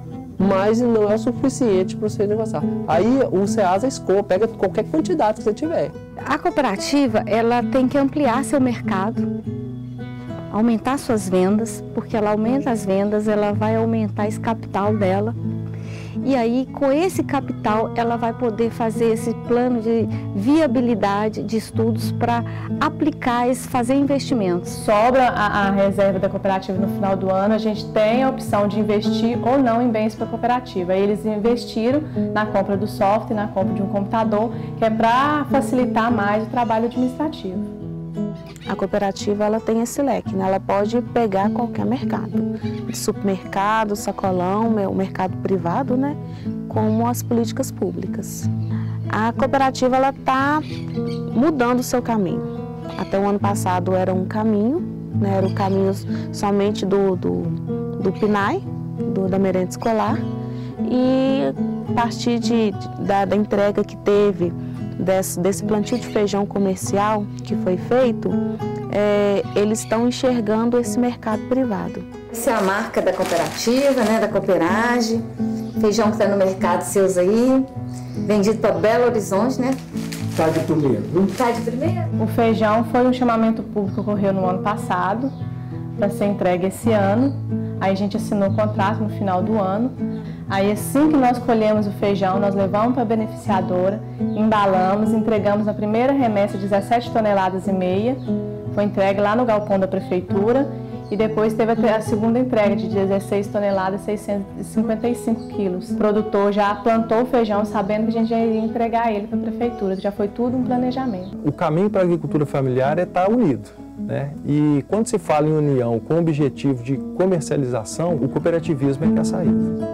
mas não é o suficiente para você negociar. Aí o SEASA escolhe, pega qualquer quantidade que você tiver. A cooperativa ela tem que ampliar seu mercado, aumentar suas vendas, porque ela aumenta as vendas, ela vai aumentar esse capital dela. E aí, com esse capital, ela vai poder fazer esse plano de viabilidade de estudos para aplicar, fazer investimentos. Sobra a, a reserva da cooperativa no final do ano, a gente tem a opção de investir ou não em bens para a cooperativa. Aí eles investiram na compra do software, na compra de um computador, que é para facilitar mais o trabalho administrativo. a cooperativa ela tem esse leque, né? Ela pode pegar qualquer mercado, de supermercado, sacolão, o mercado privado, né? Como as políticas públicas. A cooperativa ela está mudando o seu caminho. Até o ano passado era um caminho, né? Era o caminho somente do, do, do P N A E, do, da merenda escolar, e a partir de, da, da entrega que teve desse, desse plantio de feijão comercial que foi feito, é, eles estão enxergando esse mercado privado. Essa é a marca da cooperativa, né, da Cooperage, feijão que está no mercado seus aí, vendido para Belo Horizonte, né? Tá de primeiro, viu? Tá de primeiro? O feijão foi um chamamento público que ocorreu no ano passado, para ser entregue esse ano. Aí a gente assinou o contrato no final do ano. Aí assim que nós colhemos o feijão, nós levamos para a beneficiadora, embalamos, entregamos na primeira remessa dezessete toneladas e meia. Foi entregue lá no galpão da prefeitura. E depois teve a segunda entrega de dezesseis toneladas e seiscentos e cinquenta e cinco quilos. O produtor já plantou o feijão sabendo que a gente já iria entregar ele para a prefeitura. Já foi tudo um planejamento. O caminho para a agricultura familiar é estar unido, né? E quando se fala em união com o objetivo de comercialização, o cooperativismo é que é a saída.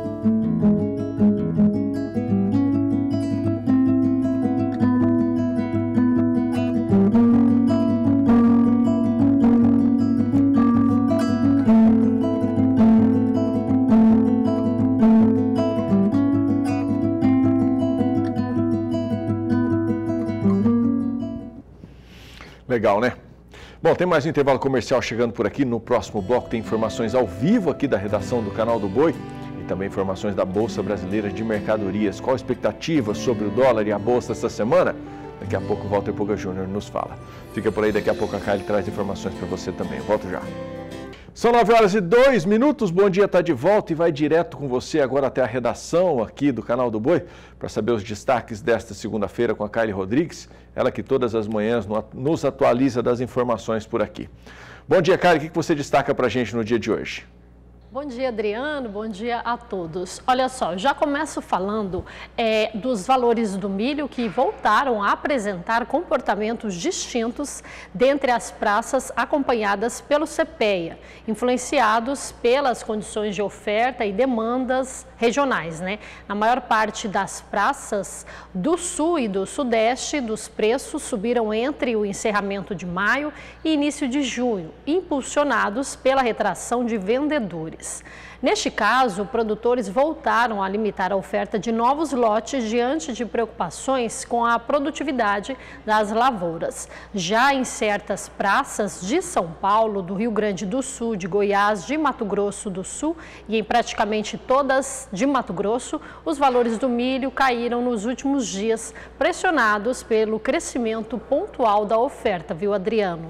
Legal, né? Bom, tem mais um intervalo comercial chegando por aqui. No próximo bloco tem informações ao vivo aqui da redação do Canal do Boi e também informações da Bolsa Brasileira de Mercadorias. Qual a expectativa sobre o dólar e a Bolsa essa semana? Daqui a pouco o Walter Puga Júnior nos fala. Fica por aí, daqui a pouco a Kylie traz informações para você também. Volto já. São nove horas e dois minutos, Bom Dia está de volta e vai direto com você agora até a redação aqui do Canal do Boi para saber os destaques desta segunda-feira com a Kylie Rodrigues, ela que todas as manhãs nos atualiza das informações por aqui. Bom dia, Kylie, o que você destaca para a gente no dia de hoje? Bom dia, Adriano. Bom dia a todos. Olha só, já começo falando é, dos valores do milho que voltaram a apresentar comportamentos distintos dentre as praças acompanhadas pelo CEPEA, influenciados pelas condições de oferta e demandas regionais, né? Na maior parte das praças do sul e do sudeste, dos preços subiram entre o encerramento de maio e início de junho, impulsionados pela retração de vendedores. Neste caso, produtores voltaram a limitar a oferta de novos lotes diante de preocupações com a produtividade das lavouras. Já em certas praças de São Paulo, do Rio Grande do Sul, de Goiás, de Mato Grosso do Sul e em praticamente todas de Mato Grosso, os valores do milho caíram nos últimos dias, pressionados pelo crescimento pontual da oferta, viu, Adriano?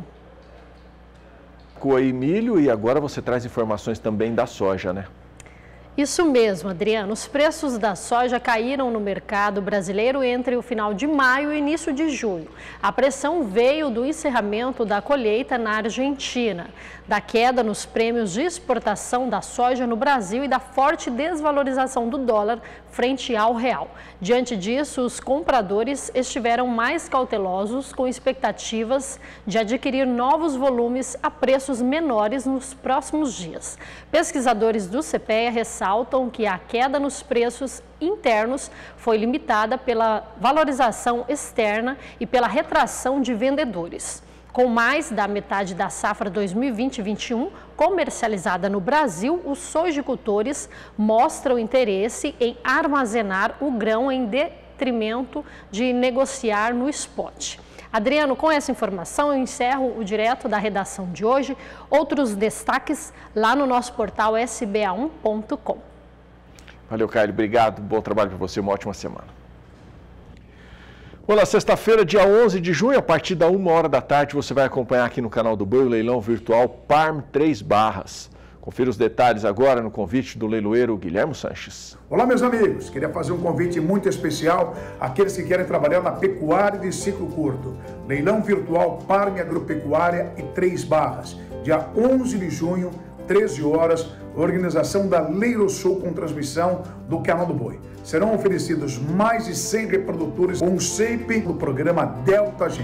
Aí milho e agora você traz informações também da soja, né? Isso mesmo, Adriano. Os preços da soja caíram no mercado brasileiro entre o final de maio e início de junho. A pressão veio do encerramento da colheita na Argentina, da queda nos prêmios de exportação da soja no Brasil e da forte desvalorização do dólar frente ao real. Diante disso, os compradores estiveram mais cautelosos com expectativas de adquirir novos volumes a preços menores nos próximos dias. Pesquisadores do CEPEA ressaltam que a queda nos preços internos foi limitada pela valorização externa e pela retração de vendedores. Com mais da metade da safra dois mil e vinte e vinte e um comercializada no Brasil, os sojicultores mostram interesse em armazenar o grão em detrimento de negociar no spot. Adriano, com essa informação eu encerro o direto da redação de hoje. Outros destaques lá no nosso portal S B A um ponto com. Valeu, Kylie. Obrigado. Bom trabalho para você. Uma ótima semana. Bom, na sexta-feira, dia onze de junho, a partir da uma hora da tarde, você vai acompanhar aqui no Canal do Boi o leilão virtual Parm três Barras. Confira os detalhes agora no convite do leiloeiro Guilherme Sanches. Olá, meus amigos. Queria fazer um convite muito especial àqueles que querem trabalhar na pecuária de ciclo curto. Leilão virtual Parm Agropecuária e Três Barras, dia onze de junho, treze horas, organização da Leiro Sul com transmissão do Canal do Boi. Serão oferecidos mais de cem reprodutores com o shape do programa Delta Gen.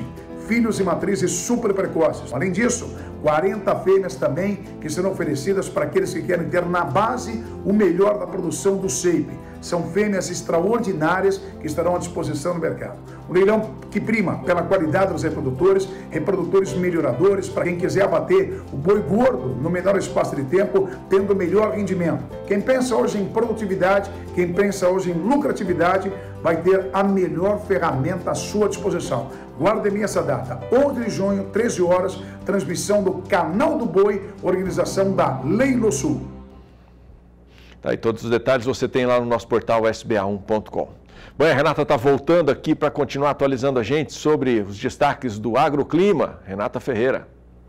filhos e matrizes super precoces. Além disso, quarenta fêmeas também que serão oferecidas para aqueles que querem ter na base o melhor da produção do S E I P. São fêmeas extraordinárias que estarão à disposição no mercado. Um leilão que prima pela qualidade dos reprodutores, reprodutores melhoradores, para quem quiser abater o boi gordo no menor espaço de tempo, tendo melhor rendimento. Quem pensa hoje em produtividade, quem pensa hoje em lucratividade, vai ter a melhor ferramenta à sua disposição. Guarde bem essa data, onze de junho, treze horas, transmissão do Canal do Boi, organização da Leilo Sul. Tá, e todos os detalhes você tem lá no nosso portal S B A um ponto com. Bom, a Renata está voltando aqui para continuar atualizando a gente sobre os destaques do agroclima. Renata Ferreira.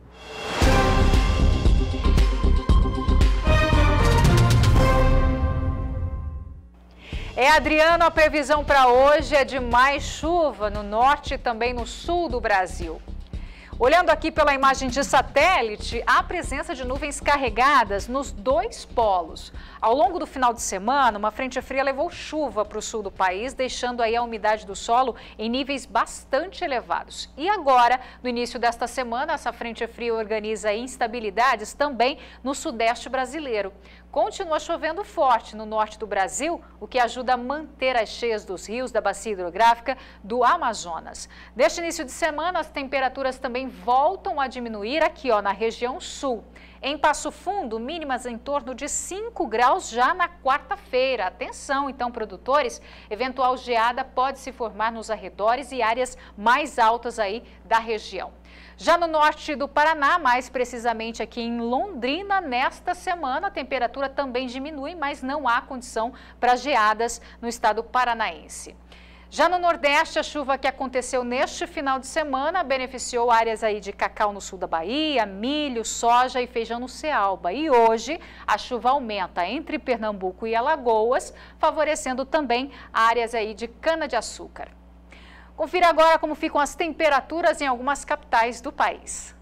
É, Adriano, a previsão para hoje é de mais chuva no norte e também no sul do Brasil. Olhando aqui pela imagem de satélite, há presença de nuvens carregadas nos dois polos. Ao longo do final de semana, uma frente fria levou chuva para o sul do país, deixando aí a umidade do solo em níveis bastante elevados. E agora, no início desta semana, essa frente fria organiza instabilidades também no sudeste brasileiro. Continua chovendo forte no norte do Brasil, o que ajuda a manter as cheias dos rios da bacia hidrográfica do Amazonas. Neste início de semana, as temperaturas também voltam a diminuir aqui, ó, na região sul. Em Passo Fundo, mínimas em torno de cinco graus já na quarta-feira. Atenção, então, produtores, eventual geada pode se formar nos arredores e áreas mais altas aí da região. Já no norte do Paraná, mais precisamente aqui em Londrina, nesta semana a temperatura também diminui, mas não há condição para geadas no estado paranaense. Já no Nordeste, a chuva que aconteceu neste final de semana beneficiou áreas aí de cacau no sul da Bahia, milho, soja e feijão no Cealba. E hoje a chuva aumenta entre Pernambuco e Alagoas, favorecendo também áreas aí de cana-de-açúcar. Confira agora como ficam as temperaturas em algumas capitais do país.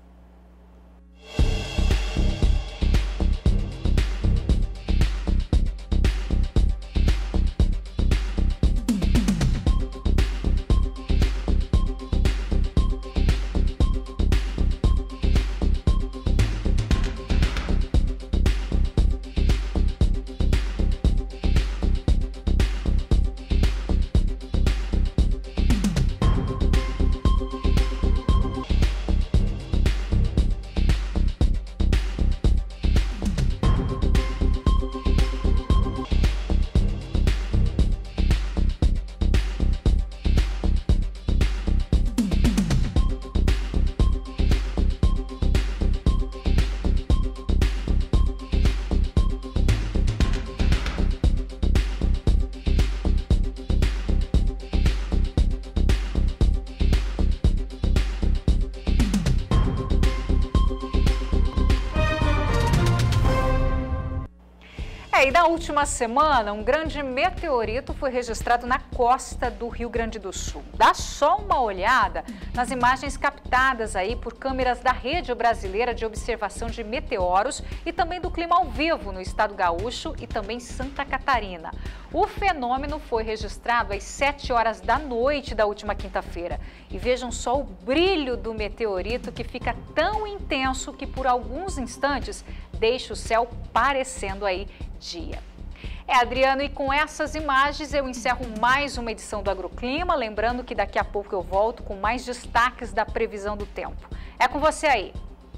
E na última semana, um grande meteorito foi registrado na costa do Rio Grande do Sul. Dá só uma olhada nas imagens captadas aí por câmeras da Rede Brasileira de Observação de Meteoros e também do clima ao vivo no estado gaúcho e também Santa Catarina. O fenômeno foi registrado às sete horas da noite da última quinta-feira. E vejam só o brilho do meteorito, que fica tão intenso que por alguns instantes deixa o céu parecendo aí dia. É, Adriano, e com essas imagens eu encerro mais uma edição do Agroclima, lembrando que daqui a pouco eu volto com mais destaques da previsão do tempo. É com você aí.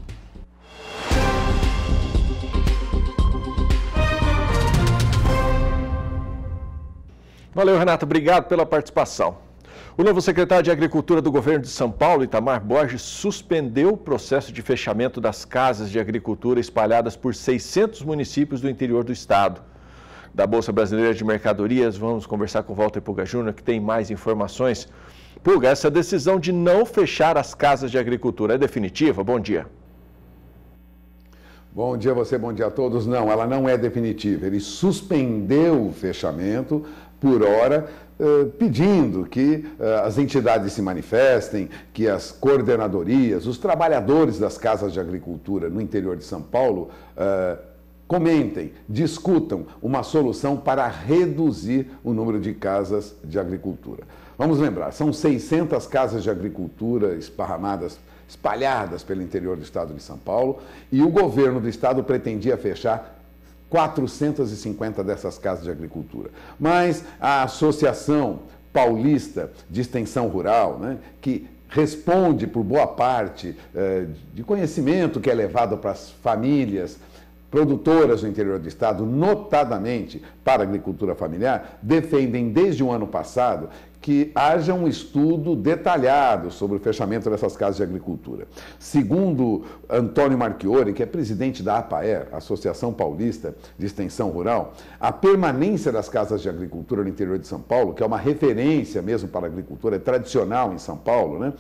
Valeu, Renato. Obrigado pela participação. O novo secretário de Agricultura do governo de São Paulo, Itamar Borges, suspendeu o processo de fechamento das casas de agricultura espalhadas por seiscentos municípios do interior do estado. Da Bolsa Brasileira de Mercadorias, vamos conversar com o Walter Puga Júnior, que tem mais informações. Puga, essa decisão de não fechar as casas de agricultura é definitiva? Bom dia. Bom dia a você, bom dia a todos. Não, ela não é definitiva. Ele suspendeu o fechamento por hora, pedindo que as entidades se manifestem, que as coordenadorias, os trabalhadores das casas de agricultura no interior de São Paulo comentem, discutam uma solução para reduzir o número de casas de agricultura. Vamos lembrar, são seiscentas casas de agricultura esparramadas, espalhadas pelo interior do estado de São Paulo, e o governo do estado pretendia fechar quatrocentas e cinquenta dessas casas de agricultura. Mas a Associação Paulista de Extensão Rural, né, que responde por boa parte eh, de conhecimento que é levado para as famílias produtoras do interior do estado, notadamente para a agricultura familiar, defendem desde o ano passado que haja um estudo detalhado sobre o fechamento dessas casas de agricultura. Segundo Antônio Marchiori, que é presidente da APAER, Associação Paulista de Extensão Rural, a permanência das casas de agricultura no interior de São Paulo, que é uma referência mesmo para a agricultura, é tradicional em São Paulo, né,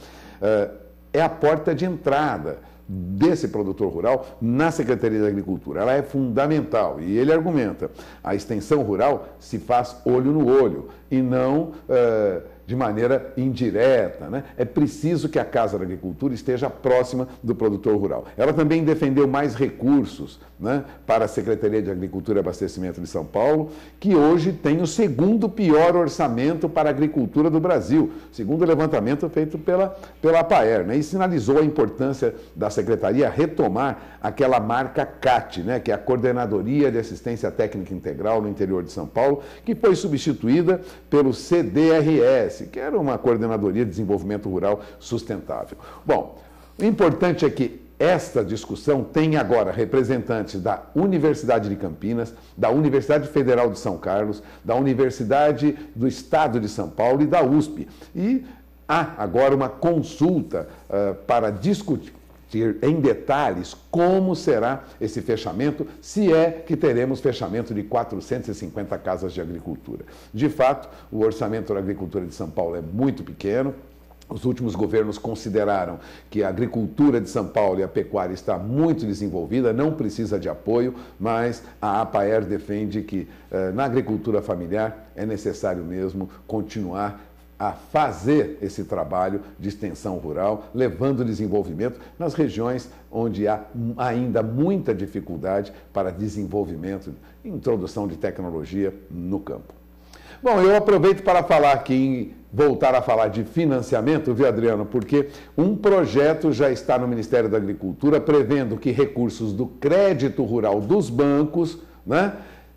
é a porta de entrada desse produtor rural na Secretaria da Agricultura. Ela é fundamental e ele argumenta, a extensão rural se faz olho no olho e não uh, de maneira indireta, né? É preciso que a Casa da Agricultura esteja próxima do produtor rural. Ela também defendeu mais recursos, né, para a Secretaria de Agricultura e Abastecimento de São Paulo, que hoje tem o segundo pior orçamento para a agricultura do Brasil, segundo o levantamento feito pela, pela APAER, né, e sinalizou a importância da Secretaria retomar aquela marca C A T, né, que é a Coordenadoria de Assistência Técnica Integral no interior de São Paulo, que foi substituída pelo C D R S, que era uma Coordenadoria de Desenvolvimento Rural Sustentável. Bom, o importante é que esta discussão tem agora representantes da Universidade de Campinas, da Universidade Federal de São Carlos, da Universidade do Estado de São Paulo e da U S P. E há agora uma consulta uh, para discutir em detalhes como será esse fechamento, se é que teremos fechamento de quatrocentas e cinquenta casas de agricultura. De fato, o orçamento da agricultura de São Paulo é muito pequeno. Os últimos governos consideraram que a agricultura de São Paulo e a pecuária está muito desenvolvida, não precisa de apoio, mas a APAER defende que eh, na agricultura familiar é necessário mesmo continuar a fazer esse trabalho de extensão rural, levando desenvolvimento nas regiões onde há ainda muita dificuldade para desenvolvimento e introdução de tecnologia no campo. Bom, eu aproveito para falar aqui, voltar a falar de financiamento, viu, Adriano? Porque um projeto já está no Ministério da Agricultura prevendo que recursos do crédito rural dos bancos, né,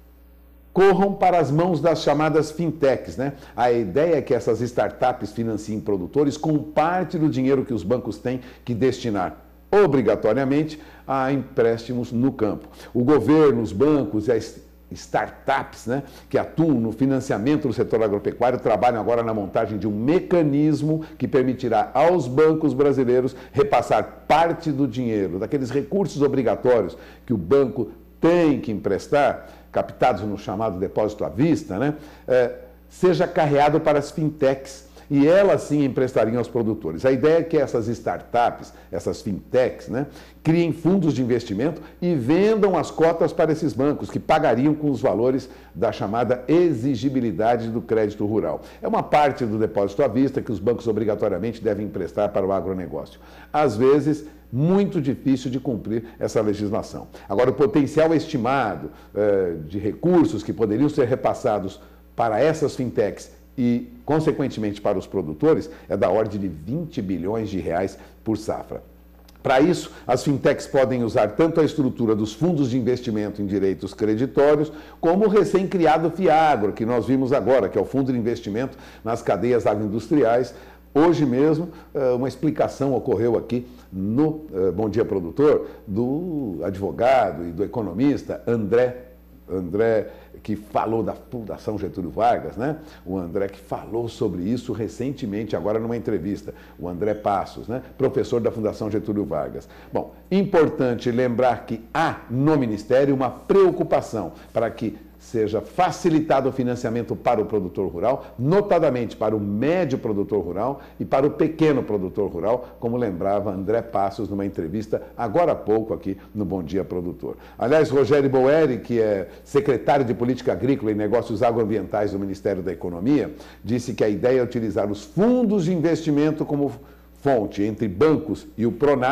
corram para as mãos das chamadas fintechs, né? A ideia é que essas startups financiem produtores com parte do dinheiro que os bancos têm que destinar obrigatoriamente a empréstimos no campo. O governo, os bancos e as startups, né, que atuam no financiamento do setor agropecuário trabalham agora na montagem de um mecanismo que permitirá aos bancos brasileiros repassar parte do dinheiro, daqueles recursos obrigatórios que o banco tem que emprestar, captados no chamado depósito à vista, né, é, seja carreado para as fintechs e elas sim emprestariam aos produtores. A ideia é que essas startups, essas fintechs, né, criem fundos de investimento e vendam as cotas para esses bancos, que pagariam com os valores da chamada exigibilidade do crédito rural. É uma parte do depósito à vista que os bancos obrigatoriamente devem emprestar para o agronegócio. Às vezes, muito difícil de cumprir essa legislação. Agora, o potencial estimado eh, de recursos que poderiam ser repassados para essas fintechs e, consequentemente, para os produtores, é da ordem de vinte bilhões de reais por safra. Para isso, as fintechs podem usar tanto a estrutura dos fundos de investimento em direitos creditórios, como o recém-criado FIAGRO, que nós vimos agora, que é o Fundo de Investimento nas Cadeias Agroindustriais. Hoje mesmo, uma explicação ocorreu aqui no Bom Dia Produtor, do advogado e do economista André, André que falou da Fundação Getúlio Vargas, né? O André que falou sobre isso recentemente, agora numa entrevista. O André Passos, né? Professor da Fundação Getúlio Vargas. Bom, importante lembrar que há no Ministério uma preocupação para que seja facilitado o financiamento para o produtor rural, notadamente para o médio produtor rural e para o pequeno produtor rural, como lembrava André Passos numa entrevista agora há pouco aqui no Bom Dia Produtor. Aliás, Rogério Boeri, que é secretário de Política Agrícola e Negócios Agroambientais do Ministério da Economia, disse que a ideia é utilizar os fundos de investimento como fonte entre bancos e o Pronaf,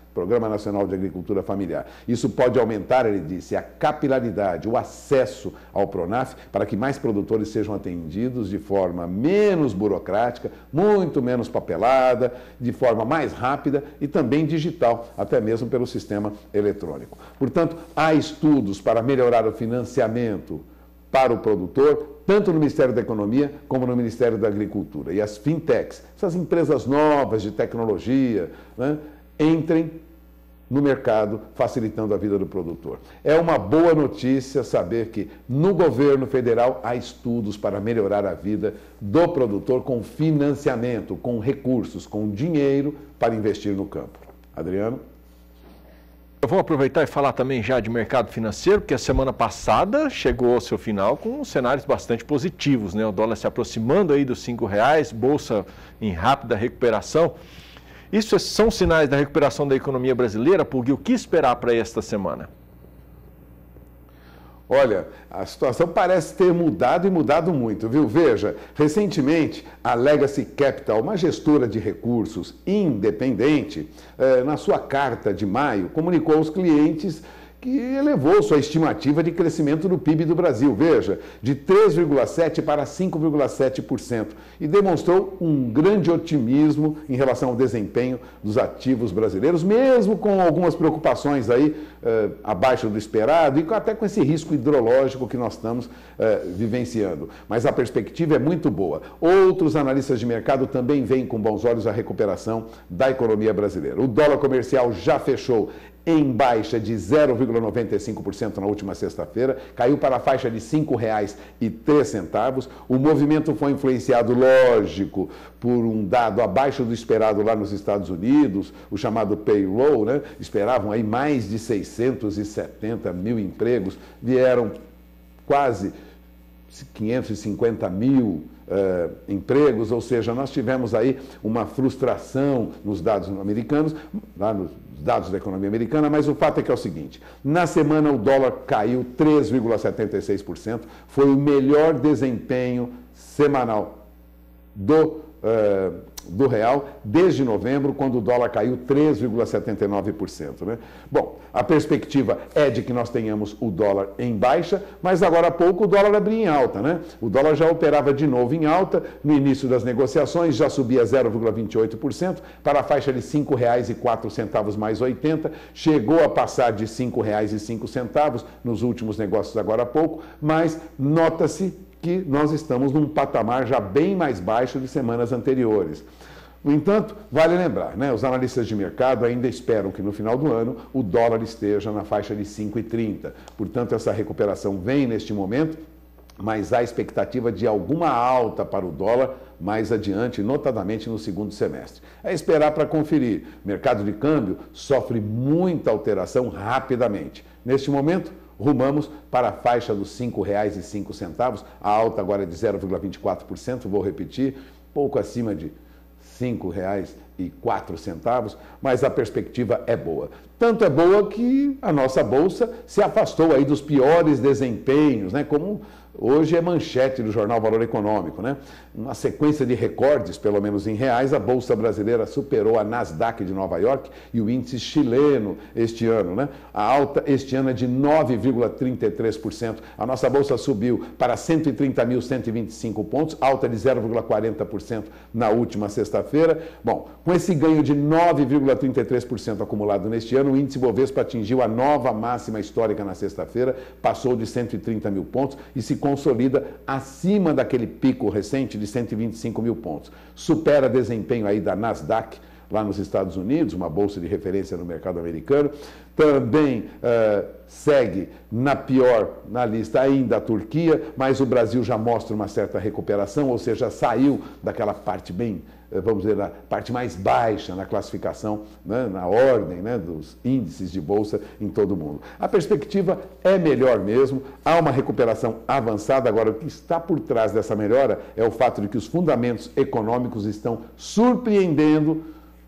Programa Nacional de Agricultura Familiar. Isso pode aumentar, ele disse, a capilaridade, o acesso ao Pronaf, para que mais produtores sejam atendidos de forma menos burocrática, muito menos papelada, de forma mais rápida e também digital, até mesmo pelo sistema eletrônico. Portanto, há estudos para melhorar o financiamento para o produtor, tanto no Ministério da Economia como no Ministério da Agricultura. E as fintechs, essas empresas novas de tecnologia, né, entrem no mercado, facilitando a vida do produtor. É uma boa notícia saber que no governo federal há estudos para melhorar a vida do produtor com financiamento, com recursos, com dinheiro para investir no campo. Adriano? Eu vou aproveitar e falar também já de mercado financeiro, porque a semana passada chegou ao seu final com cenários bastante positivos, né? O dólar se aproximando aí dos cinco reais, bolsa em rápida recuperação. Isso são sinais da recuperação da economia brasileira, Pug? O que esperar para esta semana? Olha, a situação parece ter mudado e mudado muito, viu? Veja, recentemente a Legacy Capital, uma gestora de recursos independente, eh, na sua carta de maio, comunicou aos clientes que elevou sua estimativa de crescimento do P I B do Brasil, veja, de três vírgula sete por cento para cinco vírgula sete por cento, e demonstrou um grande otimismo em relação ao desempenho dos ativos brasileiros, mesmo com algumas preocupações aí eh, abaixo do esperado e até com esse risco hidrológico que nós estamos eh, vivenciando. Mas a perspectiva é muito boa. Outros analistas de mercado também veem com bons olhos a recuperação da economia brasileira. O dólar comercial já fechou em baixa de zero vírgula noventa e cinco por cento na última sexta-feira, caiu para a faixa de cinco reais e três centavos. O movimento foi influenciado, lógico, por um dado abaixo do esperado lá nos Estados Unidos, o chamado payroll, né? Esperavam aí mais de seiscentos e setenta mil empregos, vieram quase quinhentos e cinquenta mil uh, empregos, ou seja, nós tivemos aí uma frustração nos dados americanos, lá nos dados da economia americana, mas o fato é que é o seguinte, na semana o dólar caiu três vírgula setenta e seis por cento, foi o melhor desempenho semanal do, uh, do real desde novembro, quando o dólar caiu três vírgula setenta e nove por cento. Né? Bom, a perspectiva é de que nós tenhamos o dólar em baixa, mas agora há pouco o dólar abria em alta. Né? O dólar já operava de novo em alta, no início das negociações já subia zero vírgula vinte e oito por cento para a faixa de cinco reais e quatro centavos mais oitenta, chegou a passar de cinco reais e cinco centavos nos últimos negócios agora há pouco, mas nota-se que nós estamos num patamar já bem mais baixo de semanas anteriores. No entanto, vale lembrar, né, os analistas de mercado ainda esperam que no final do ano o dólar esteja na faixa de cinco reais e trinta centavos. Portanto, essa recuperação vem neste momento, mas há expectativa de alguma alta para o dólar mais adiante, notadamente no segundo semestre. É esperar para conferir. O mercado de câmbio sofre muita alteração rapidamente. Neste momento, rumamos para a faixa dos cinco reais e cinco centavos, a alta agora é de zero vírgula vinte e quatro por cento, vou repetir, pouco acima de cinco reais e quatro centavos, mas a perspectiva é boa. Tanto é boa que a nossa Bolsa se afastou aí dos piores desempenhos, né, como hoje é manchete do jornal Valor Econômico, né? Uma sequência de recordes, pelo menos em reais, a Bolsa Brasileira superou a Nasdaq de Nova York e o índice chileno este ano, né? A alta este ano é de nove vírgula trinta e três por cento. A nossa Bolsa subiu para cento e trinta mil cento e vinte e cinco pontos, alta de zero vírgula quarenta por cento na última sexta-feira. Bom, com esse ganho de nove vírgula trinta e três por cento acumulado neste ano, o índice Bovespa atingiu a nova máxima histórica na sexta-feira, passou de cento e trinta mil pontos e se consolida acima daquele pico recente de cento e vinte e cinco mil pontos. Supera desempenho aí da Nasdaq, lá nos Estados Unidos, uma bolsa de referência no mercado americano. Também uh, segue na pior na lista ainda a Turquia, mas o Brasil já mostra uma certa recuperação, ou seja, saiu daquela parte bem, vamos dizer, da parte mais baixa na classificação, né, na ordem, né, dos índices de bolsa em todo o mundo. A perspectiva é melhor mesmo, há uma recuperação avançada. Agora, o que está por trás dessa melhora é o fato de que os fundamentos econômicos estão surpreendendo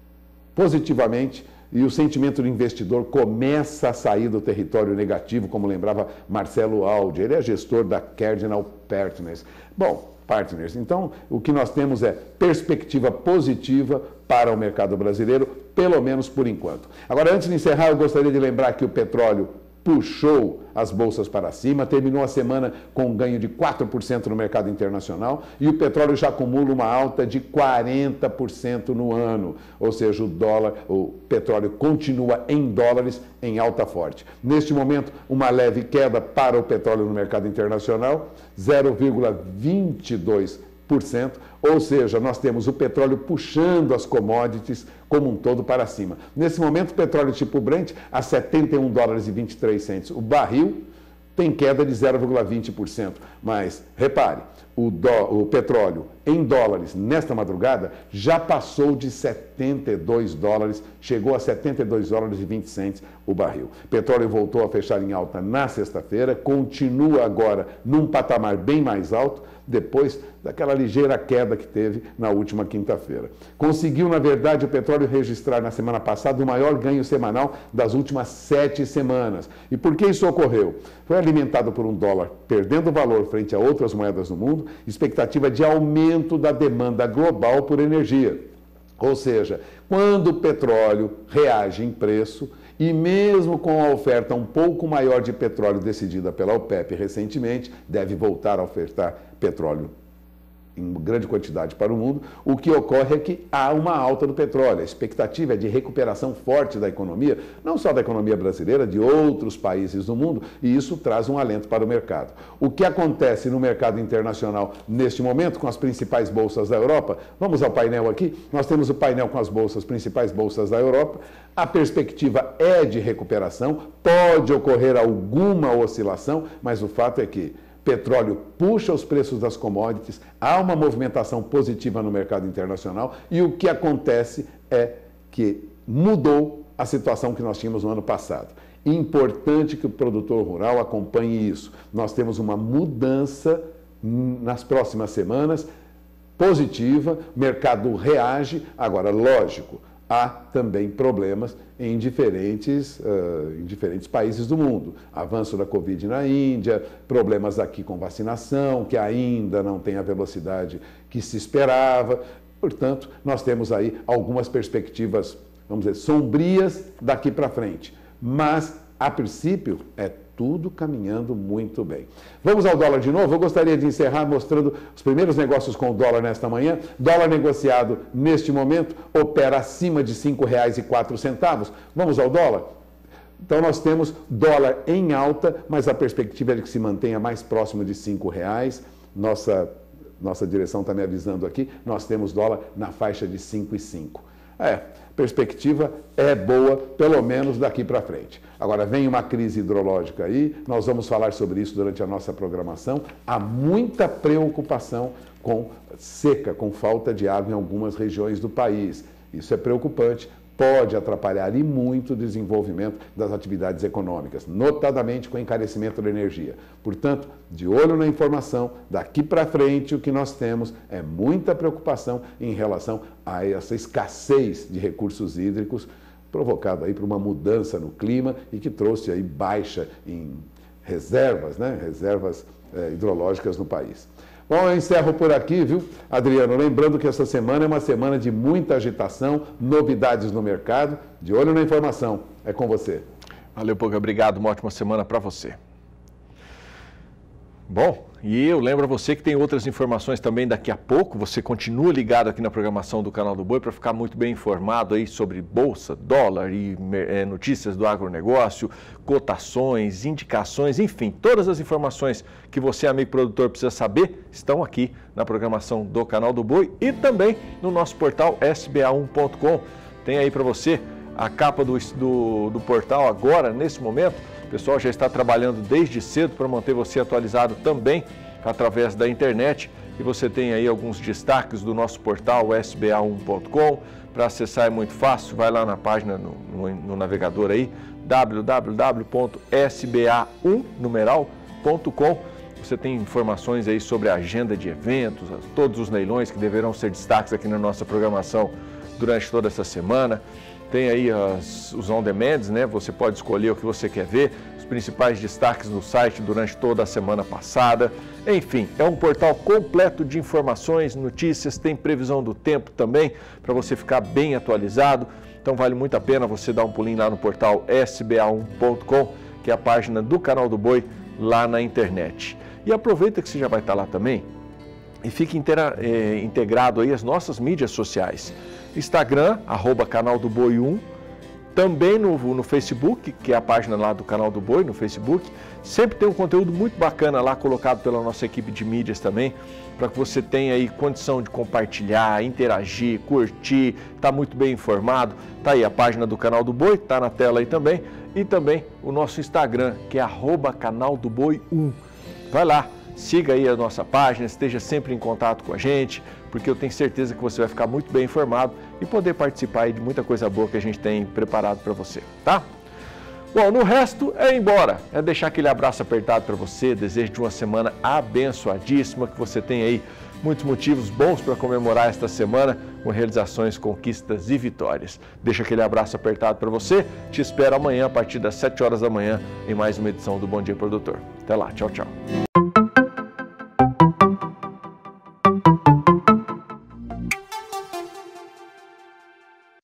positivamente e o sentimento do investidor começa a sair do território negativo, como lembrava Marcelo Aldi, ele é gestor da Cardinal Partners. Bom, Partners. Então, o que nós temos é perspectiva positiva para o mercado brasileiro, pelo menos por enquanto. Agora, antes de encerrar, eu gostaria de lembrar que o petróleo puxou as bolsas para cima, terminou a semana com um ganho de quatro por cento no mercado internacional e o petróleo já acumula uma alta de quarenta por cento no ano, ou seja, o dólar, o petróleo continua em dólares em alta forte. Neste momento, uma leve queda para o petróleo no mercado internacional, zero vírgula vinte e dois por cento, ou seja, nós temos o petróleo puxando as commodities como um todo para cima. Nesse momento, o petróleo tipo Brent a setenta e um dólares e vinte e três centavos. O barril tem queda de zero vírgula vinte por cento. Mas, repare, o, dó, o petróleo em dólares nesta madrugada já passou de setenta e dois dólares, chegou a setenta e dois dólares e vinte centavos o barril. O petróleo voltou a fechar em alta na sexta-feira, continua agora num patamar bem mais alto, depois daquela ligeira queda que teve na última quinta-feira. Conseguiu, na verdade, o petróleo registrar na semana passada o maior ganho semanal das últimas sete semanas. E por que isso ocorreu? Foi alimentado por um dólar perdendo valor frente a outras moedas no mundo, expectativa de aumento da demanda global por energia. Ou seja, quando o petróleo reage em preço, e mesmo com a oferta um pouco maior de petróleo decidida pela OPEP recentemente, deve voltar a ofertar petróleo em grande quantidade para o mundo, o que ocorre é que há uma alta do petróleo. A expectativa é de recuperação forte da economia, não só da economia brasileira, de outros países do mundo, e isso traz um alento para o mercado. O que acontece no mercado internacional neste momento com as principais bolsas da Europa? Vamos ao painel aqui. Nós temos o painel com as bolsas, principais bolsas da Europa. A perspectiva é de recuperação, pode ocorrer alguma oscilação, mas o fato é que petróleo puxa os preços das commodities, há uma movimentação positiva no mercado internacional e o que acontece é que mudou a situação que nós tínhamos no ano passado. Importante que o produtor rural acompanhe isso. Nós temos uma mudança nas próximas semanas positiva, o mercado reage, agora, lógico, há também problemas em diferentes, uh, em diferentes países do mundo. Avanço da Covid na Índia, problemas aqui com vacinação, que ainda não tem a velocidade que se esperava. Portanto, nós temos aí algumas perspectivas, vamos dizer, sombrias daqui para frente. Mas, a princípio, é tudo caminhando muito bem. Vamos ao dólar de novo? Eu gostaria de encerrar mostrando os primeiros negócios com o dólar nesta manhã. Dólar negociado neste momento opera acima de cinco reais e quatro centavos. Vamos ao dólar? Então nós temos dólar em alta, mas a perspectiva é de que se mantenha mais próximo de cinco reais. Nossa, nossa direção está me avisando aqui, nós temos dólar na faixa de cinco e cinco. É, perspectiva é boa, pelo menos daqui para frente. Agora, vem uma crise hidrológica aí, nós vamos falar sobre isso durante a nossa programação. Há muita preocupação com seca, com falta de água em algumas regiões do país. Isso é preocupante, pode atrapalhar e muito o desenvolvimento das atividades econômicas, notadamente com o encarecimento da energia. Portanto, de olho na informação, daqui para frente o que nós temos é muita preocupação em relação a essa escassez de recursos hídricos provocada aí por uma mudança no clima e que trouxe aí baixa em reservas, né? reservas eh, hidrológicas no país. Bom, eu encerro por aqui, viu, Adriano? Lembrando que essa semana é uma semana de muita agitação, novidades no mercado. De olho na informação. É com você. Valeu, Puga. Obrigado. Uma ótima semana para você. Bom, e eu lembro a você que tem outras informações também daqui a pouco. Você continua ligado aqui na programação do Canal do Boi para ficar muito bem informado aí sobre bolsa, dólar e é, notícias do agronegócio, cotações, indicações, enfim, todas as informações que você, amigo produtor, precisa saber estão aqui na programação do Canal do Boi e também no nosso portal S B A um ponto com. Tem aí para você a capa do, do, do portal agora, nesse momento. O pessoal já está trabalhando desde cedo para manter você atualizado também através da internet. E você tem aí alguns destaques do nosso portal S B A um ponto com. Para acessar é muito fácil, vai lá na página, no, no, no navegador aí, w w w ponto s b a um numeral ponto com. Você tem informações aí sobre a agenda de eventos, todos os leilões que deverão ser destaques aqui na nossa programação durante toda essa semana. Tem aí as, os on-demands, né? Você pode escolher o que você quer ver, os principais destaques do site durante toda a semana passada. Enfim, é um portal completo de informações, notícias, tem previsão do tempo também, para você ficar bem atualizado. Então vale muito a pena você dar um pulinho lá no portal S B A um ponto com, que é a página do Canal do Boi lá na internet. E aproveita que você já vai estar lá também e fique inteira, eh, integrado aí às nossas mídias sociais. Instagram, arroba Canal do Boi um, também no, no Facebook, que é a página lá do Canal do Boi, no Facebook. Sempre tem um conteúdo muito bacana lá colocado pela nossa equipe de mídias também, para que você tenha aí condição de compartilhar, interagir, curtir, tá muito bem informado. Tá aí a página do Canal do Boi, tá na tela aí também, e também o nosso Instagram, que é arroba Canal do Boi um. Vai lá, siga aí a nossa página, esteja sempre em contato com a gente, porque eu tenho certeza que você vai ficar muito bem informado e poder participar aí de muita coisa boa que a gente tem preparado para você, tá? Bom, no resto é ir embora, é deixar aquele abraço apertado para você, desejo de uma semana abençoadíssima, que você tenha aí muitos motivos bons para comemorar esta semana com realizações, conquistas e vitórias. Deixa aquele abraço apertado para você, te espero amanhã a partir das sete horas da manhã em mais uma edição do Bom Dia Produtor. Até lá, tchau, tchau.